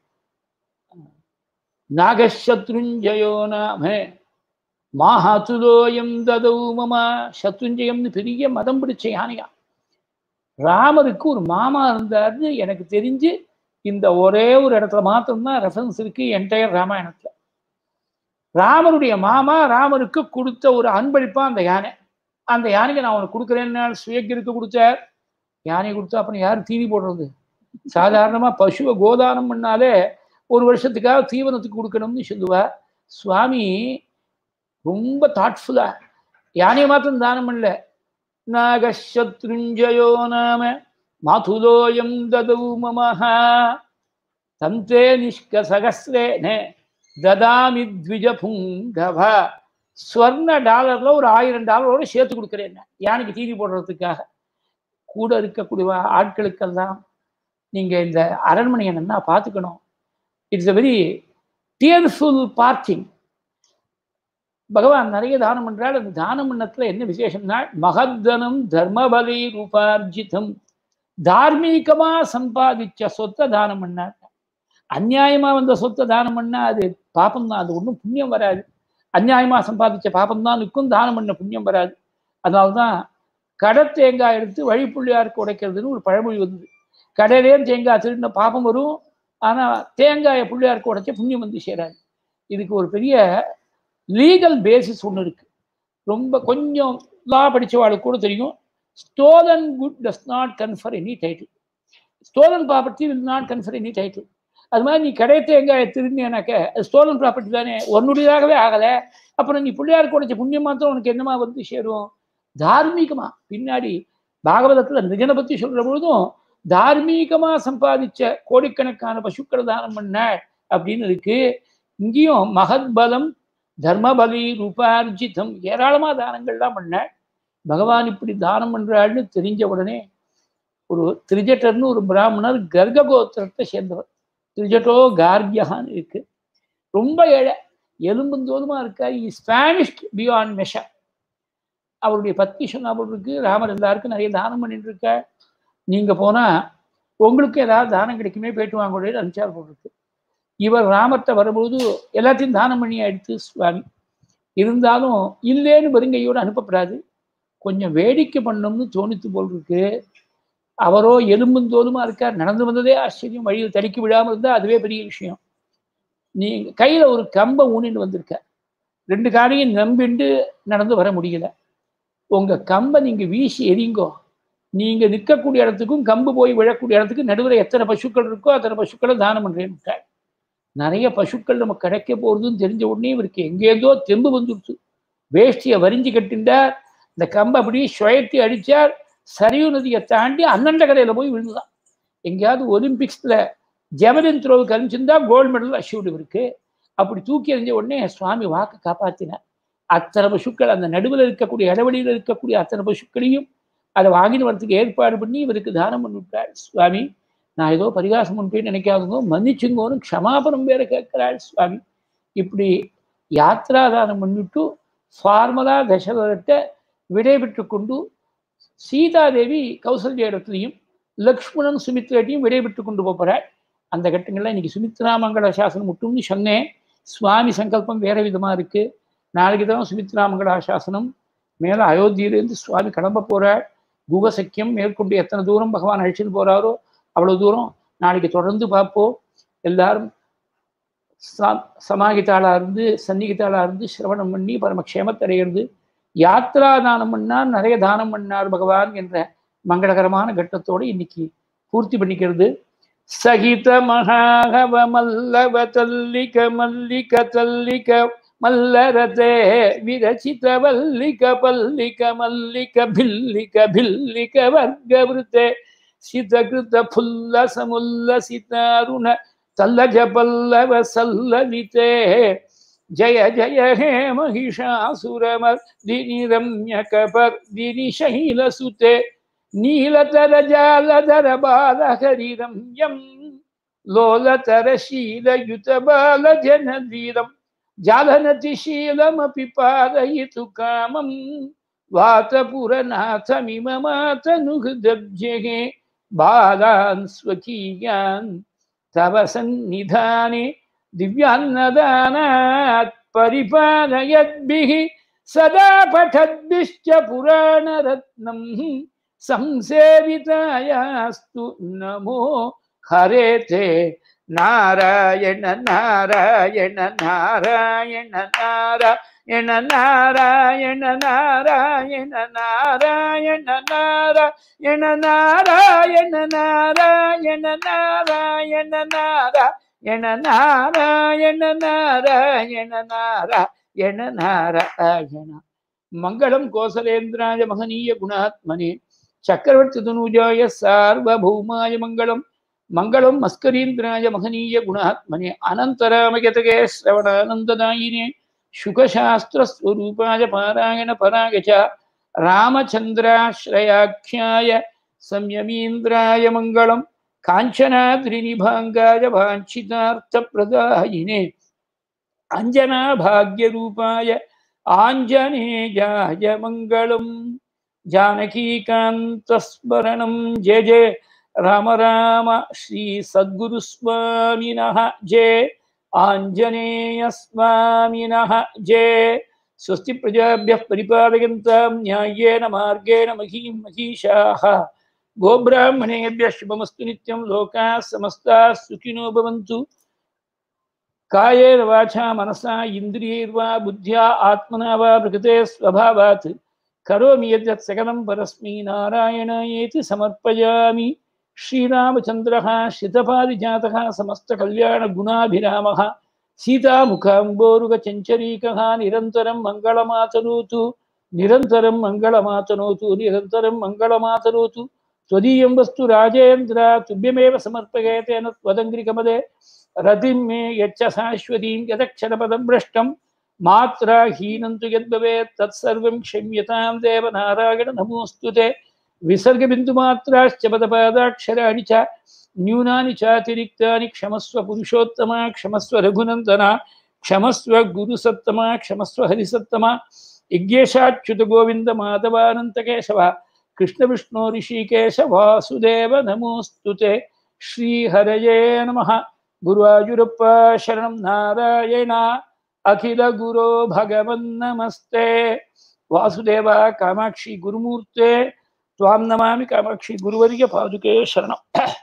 நாகசத்ருஞ்சயோ நாம மாஹாத்துலோயம் ததௌ மமா. சத்ருஞ்சயம்னு பெரிய மதம் பிடிச்ச யானையா. ராமருக்கு ஒரு மாமா இருந்தார்னு எனக்கு தெரிஞ்சு இந்த ஒரே ஒரு இடத்துல மாத்திரம்தான் ரெஃபரன்ஸ் இருக்கு என்டையர் ராமாயணத்துல. ராமருடைய மாமா ராமருக்கு கொடுத்த ஒரு அன்பளிப்பா அந்த யானை. அந்த யானைக்கு நான் உனக்கு கொடுக்குறேன்னு சுயக்கிற்கு கொடுத்தார். யானையை கொடுத்தா அப்புறம் யாரும் தீனி போடுறது? சாதாரணமா பசுவை கோதானம் பண்ணாலே ஒரு வருஷத்துக்காக தீவனத்துக்கு கொடுக்கணும்னு சொல்லுவார். சுவாமி ரொம்ப தாட்ஃபுல்லா யானையை மாத்திரம் தானம் பண்ணல. நாகசத்ருஞ்சயோ நாம மாதுலோயம் ததௌ மமஹா தந்தே நிஷ்கசகஸ்ரேனே ததாமி த்விஜபுங்கவா. ஸ்வர்ண டாலர்ல ஒரு $1000 சேர்த்து கொடுக்குறேன் யானைக்கு தீனி போடுறதுக்காக. கூட இருக்கக்கூடிய ஆட்களுக்கெல்லாம் நீங்க இந்த அரண்மனையை நல்லா பார்த்துக்கணும். It's a very tearful parting. பகவான் நிறைய தானம் பண்றாள். அந்த தானம் பண்ணத்துல என்ன விசேஷம்னா மகத்தனம் தர்மபலி ரூபார்ஜிதம். தார்மீகமா சம்பாதிச்ச சொத்தை தானம் பண்ணார். அந்நியாயமா வந்த சொத்தை தானம் பண்ணா அது பாப்பம் தான், அது ஒன்றும் புண்ணியம் வராது. அந்நியாயமா சம்பாதிச்ச பாப்பம் தான் நிற்கும், தானம் பண்ண புண்ணியம் வராது. அதனால்தான் கடை தேங்காய் எடுத்து வழிப்புள்ளியாருக்கு உடைக்கிறதுன்னு ஒரு பழமொழி வந்தது. கடையிலே தேங்காய் திருடின பாப்பம் வரும், ஆனா தேங்காயை புள்ளியாருக்கு உடைச்ச புண்ணியம் வந்து சேராது. இதுக்கு ஒரு பெரிய லீகல் பேசிஸ் ஒன்று இருக்கு. ரொம்ப கொஞ்சம் லா படித்தவாளுக்கு கூட தெரியும். Stolen good does not confer any title. Stolen property will not confer any title. அது மாதிரி நீ கடை தேங்காயை திருடினாக்க அது ஸ்டோலன் ப்ராப்பர்ட்டி தானே, உன்னுடையதாகவே ஆகலை. அப்புறம் நீ பிள்ளையாருக்கு உடைச்ச புண்ணியம் மாத்திரம் உனக்கு என்னமா வந்து சேரும்? தார்மீகமா பின்னாடி பாகவதத்துல நிஜனை பத்தி சொல்ற பொழுதும் தார்மீகமா சம்பாதிச்ச கோடிக்கணக்கான பசுக்களை தானம் பண்ண அப்படின்னு இருக்கு. இங்கேயும் மகத்பலம் தர்மபலி ரூபார்ஜிதம் ஏராளமா தானங்கள்லாம் பண்ண. பகவான் இப்படி தானம் பண்றாள்னு தெரிஞ்ச உடனே ஒரு திரிஜட்டர்னு ஒரு பிராமணர் கர்க கோத்திரத்தை சேர்ந்தவர். திரிஜட்டோ கார்கியான்னு இருக்கு. ரொம்ப ஏழை, எலும்புந்தோதுமா இருக்காரு. Spanish beyond measure. அவருடைய பத்னி சொன்னா போல் இருக்கு, ராமர் எல்லாருக்கும் நிறைய தானம் பண்ணிட்டு இருக்க, நீங்க போனா உங்களுக்கு ஏதாவது தானம் கிடைக்குமே, போயிட்டு வாங்க அனுப்பிச்சார் போல் இருக்கு. இவர் ராமர்கிட்ட வரும்பொழுது எல்லாத்தையும் தானம் பண்ணி எடுத்து சுவாமி. இருந்தாலும் இல்லேன்னு வெறுங்கையோடு அனுப்பப்படாது, கொஞ்சம் வேடிக்கை பண்ணணும்னு தோணித்து போல் இருக்கு. அவரோ எலும்புந்தோலுமா இருக்கார். நடந்து வந்ததே ஆச்சரியம். வழியில் தடுக்கி விடாமல் இருந்தா அதுவே பெரிய விஷயம். நீங்க கையில ஒரு கம்பை ஊனிட்டு வந்திருக்க, 2 காரையும் நம்பிண்டு நடந்து வர முடியல. உங்க கம்பை நீங்க வீசி எரிங்கோ, நீங்க நிற்கக்கூடிய இடத்துக்கும் கம்பு போய் விழக்கூடிய இடத்துக்கு நடுவில் எத்தனை பசுக்கள் இருக்கோ அத்தனை பசுக்களை தானம் பண்றேன்னு. நிறைய பசுக்கள் நம்ம கிடைக்க போறதுன்னு தெரிஞ்ச உடனே இவருக்கு எங்கேருந்தோ தெம்பு வந்துடுச்சு. வேஷ்டியை வரிஞ்சு கட்டிண்டார், இந்த கம்பை அப்படியே சுயத்தி அடிச்சார். சரிவு நதியை தாண்டி அண்ணண்ட கரையில போய் விழுந்துதான். எங்கேயாவது ஒலிம்பிக்ஸ்ல ஜெவலின் த்ரோவுக்கு அனுப்பிச்சிருந்தா கோல்டு மெடல் அச்சீவ் இருக்கு. அப்படி தூக்கி எறிஞ்ச உடனே சுவாமி வாக்கு காப்பாத்தினார். அத்தனை பசுக்கள் அந்த நடுவில் இருக்கக்கூடிய இடவெளியில் இருக்கக்கூடிய அத்தனை பசுக்களையும் அதை வாங்கிட்டு வரத்துக்கு ஏற்பாடு பண்ணி இவருக்கு தானம் பண்ணிவிட்டாள். சுவாமி நான் ஏதோ பரிகாசம் பண்ணுறேன்னு நினைக்காதுங்கோ, மன்னிச்சுங்கோன்னு க்ஷமாபனம் வேற கேட்கிறாள் சுவாமி. இப்படி யாத்ரா தானம் பண்ணிட்டு ஃபார்மலா தசரதத்தை விடைபெற்று கொண்டு சீதாதேவி கௌசல்யா இடத்துலையும் லக்ஷ்மணன் சுமித்ராட்டையும் விடைபெற்று கொண்டு போகிறாள். அந்த கட்டங்கள்லாம் இன்னைக்கு சுமித்ரா மங்கள சாசனம் மட்டும்னு சொன்னேன். சுவாமி சங்கல்பம் வேற விதமா இருக்கு. நாளைக்கு தான் சுமித்ரா மங்களா சாசனம். மேலே அயோத்தியிலேருந்து சுவாமி கிளம்ப போகிறாள். குகசக்கியம் மேற்கொண்டு எத்தனை தூரம் பகவான் அழைச்சிட்டு போறாரோ அவ்வளவு தூரம் நாளைக்கு தொடர்ந்து பார்ப்போம். எல்லாரும் சமாகித்தாளா இருந்து சன்னிகித்தாளா இருந்து சிரவணம் பண்ணி பரமக்ஷேமத்தடைகிறது. யாத்ரா தானம் பண்ணார், நிறைய தானம் பண்ணார் பகவான் என்ற மங்களகரமான கட்டத்தோடு இன்னைக்கு பூர்த்தி பண்ணிக்கிறது. சகித மகாகவ மல்லவ தல்லிக மல்லிக தல்லிக மல்லரதே விரச்சித வல்லிக பல்லிக மல்லிக பில்லிக பில்லிக வர்க்கவிருத்தே சிதகிருத புல்லசமுல்லசிதாருண தல்லஜ பல்லவ சல்லவிதே ஜய ஜய ஹே மகிஷாசுரமர்தினி ரம்யகபர்தினி சைலசுதே நீலதர ஜாலதர பாலஹரிரம்யம் லோலதர ஷீலயுத பால ஜனதீரம் ஜாலனதிஷீலமபி பாரயிது காமம் வாதபுரநாதமிமமாதனுஹ்தப்ஜே பாலான் ஸ்வகீயான் தவ சந்நிதானே திவ்யான்னதானாத் பரிபாலயத்பிஹ சதா படத்பிஷ்ச புராணரத்னம் संसेवितायास्तु नमो हरेते नारायण नारायण नारायण नारायण नारायण नारायण नारायण नारायण नारायण नारायण नारायण नारायण नारायण नारायण नारायण नारायण मंगलम कोसलेन्द्राय महनीय गुणात्मने चक्रवर्ती तनूजाय सार्वभौमाय मंगलम मंगलम मस्करीन्द्राय महनीय गुणात्मने अनंतरामयतगे श्रवणानंददायिने शुकशास्त्र स्वरूपाय पारायण पराय च रामचंद्राश्रयाख्याय संयमीन्द्राय मंगलम कांचनाद्रिनिभांगाय वाञ्छितार्थप्रदायिने अंजना भाग्यरूपाय आंजनेयाय मंगलम जानकीकान्तस्मरणं जय जय राम राम श्री सद्गुरु स्वामिनः जय आंजनेय स्वामिनः जय स्वस्ति प्रजाभ्यः परिपालयन्तां न्याय्येन मार्गेण महीं महिषाः गोब्राह्मणेभ्यः शुभमस्तु नित्यं लोकाः समस्ताः सुखिनो भवन्तु कायेन वाचा मनसा इन्द्रियैर्वा बुद्ध्या आत्मना वा प्रकृते स्वभावात् करोमि यद्यत् सकलं परस्मै नारायणायेति समर्पयामि। श्रीरामचन्द्रः श्रितपारिजातः समस्तकल्याणगुणाभिरामः सीतामुखाम्बोरुगचञ्चरीकः निरन्तरं मङ्गलमातनोतु निरन्तरं मङ्गलमातनोतु निरन्तरं मङ्गलमातनोतु। त्वदीयं वस्तु राजेन्द्र तुभ्यमेव समर्पये तेन त्वदङ्घ्रिकमले रतिं मे यच्च शाश्वतीं यदक्षरपदं भ्रष्टं मात्रा हीनं तु यद्भवेत् तत्सर्वं क्षम्यतां देव नारायण नमोऽस्तुते। विसर्गबिन्दुमात्राश्च पदपादाक्षराणि च न्यूनानि चातिरिक्तानि क्षमस्व पुरुषोत्तमा क्षमस्व रघुनन्दना क्षमस्व गुरुसत्तमा क्षमस्व हरिसत्तमा यज्ञेशाच्युत गोविन्द माधवानन्तकेशव कृष्णविष्णु ऋषिकेश वासुदेव नमोऽस्तुते। श्रीहरये नमः। गुरुवायुरप्प शरणं नारायण अखिल गुरो भगवन्नमस्ते। वासुदेव कामाक्षी गुरुमूर्ते त्वां नमामि कामाक्षी गुरुवर्य पादुके शरणम्।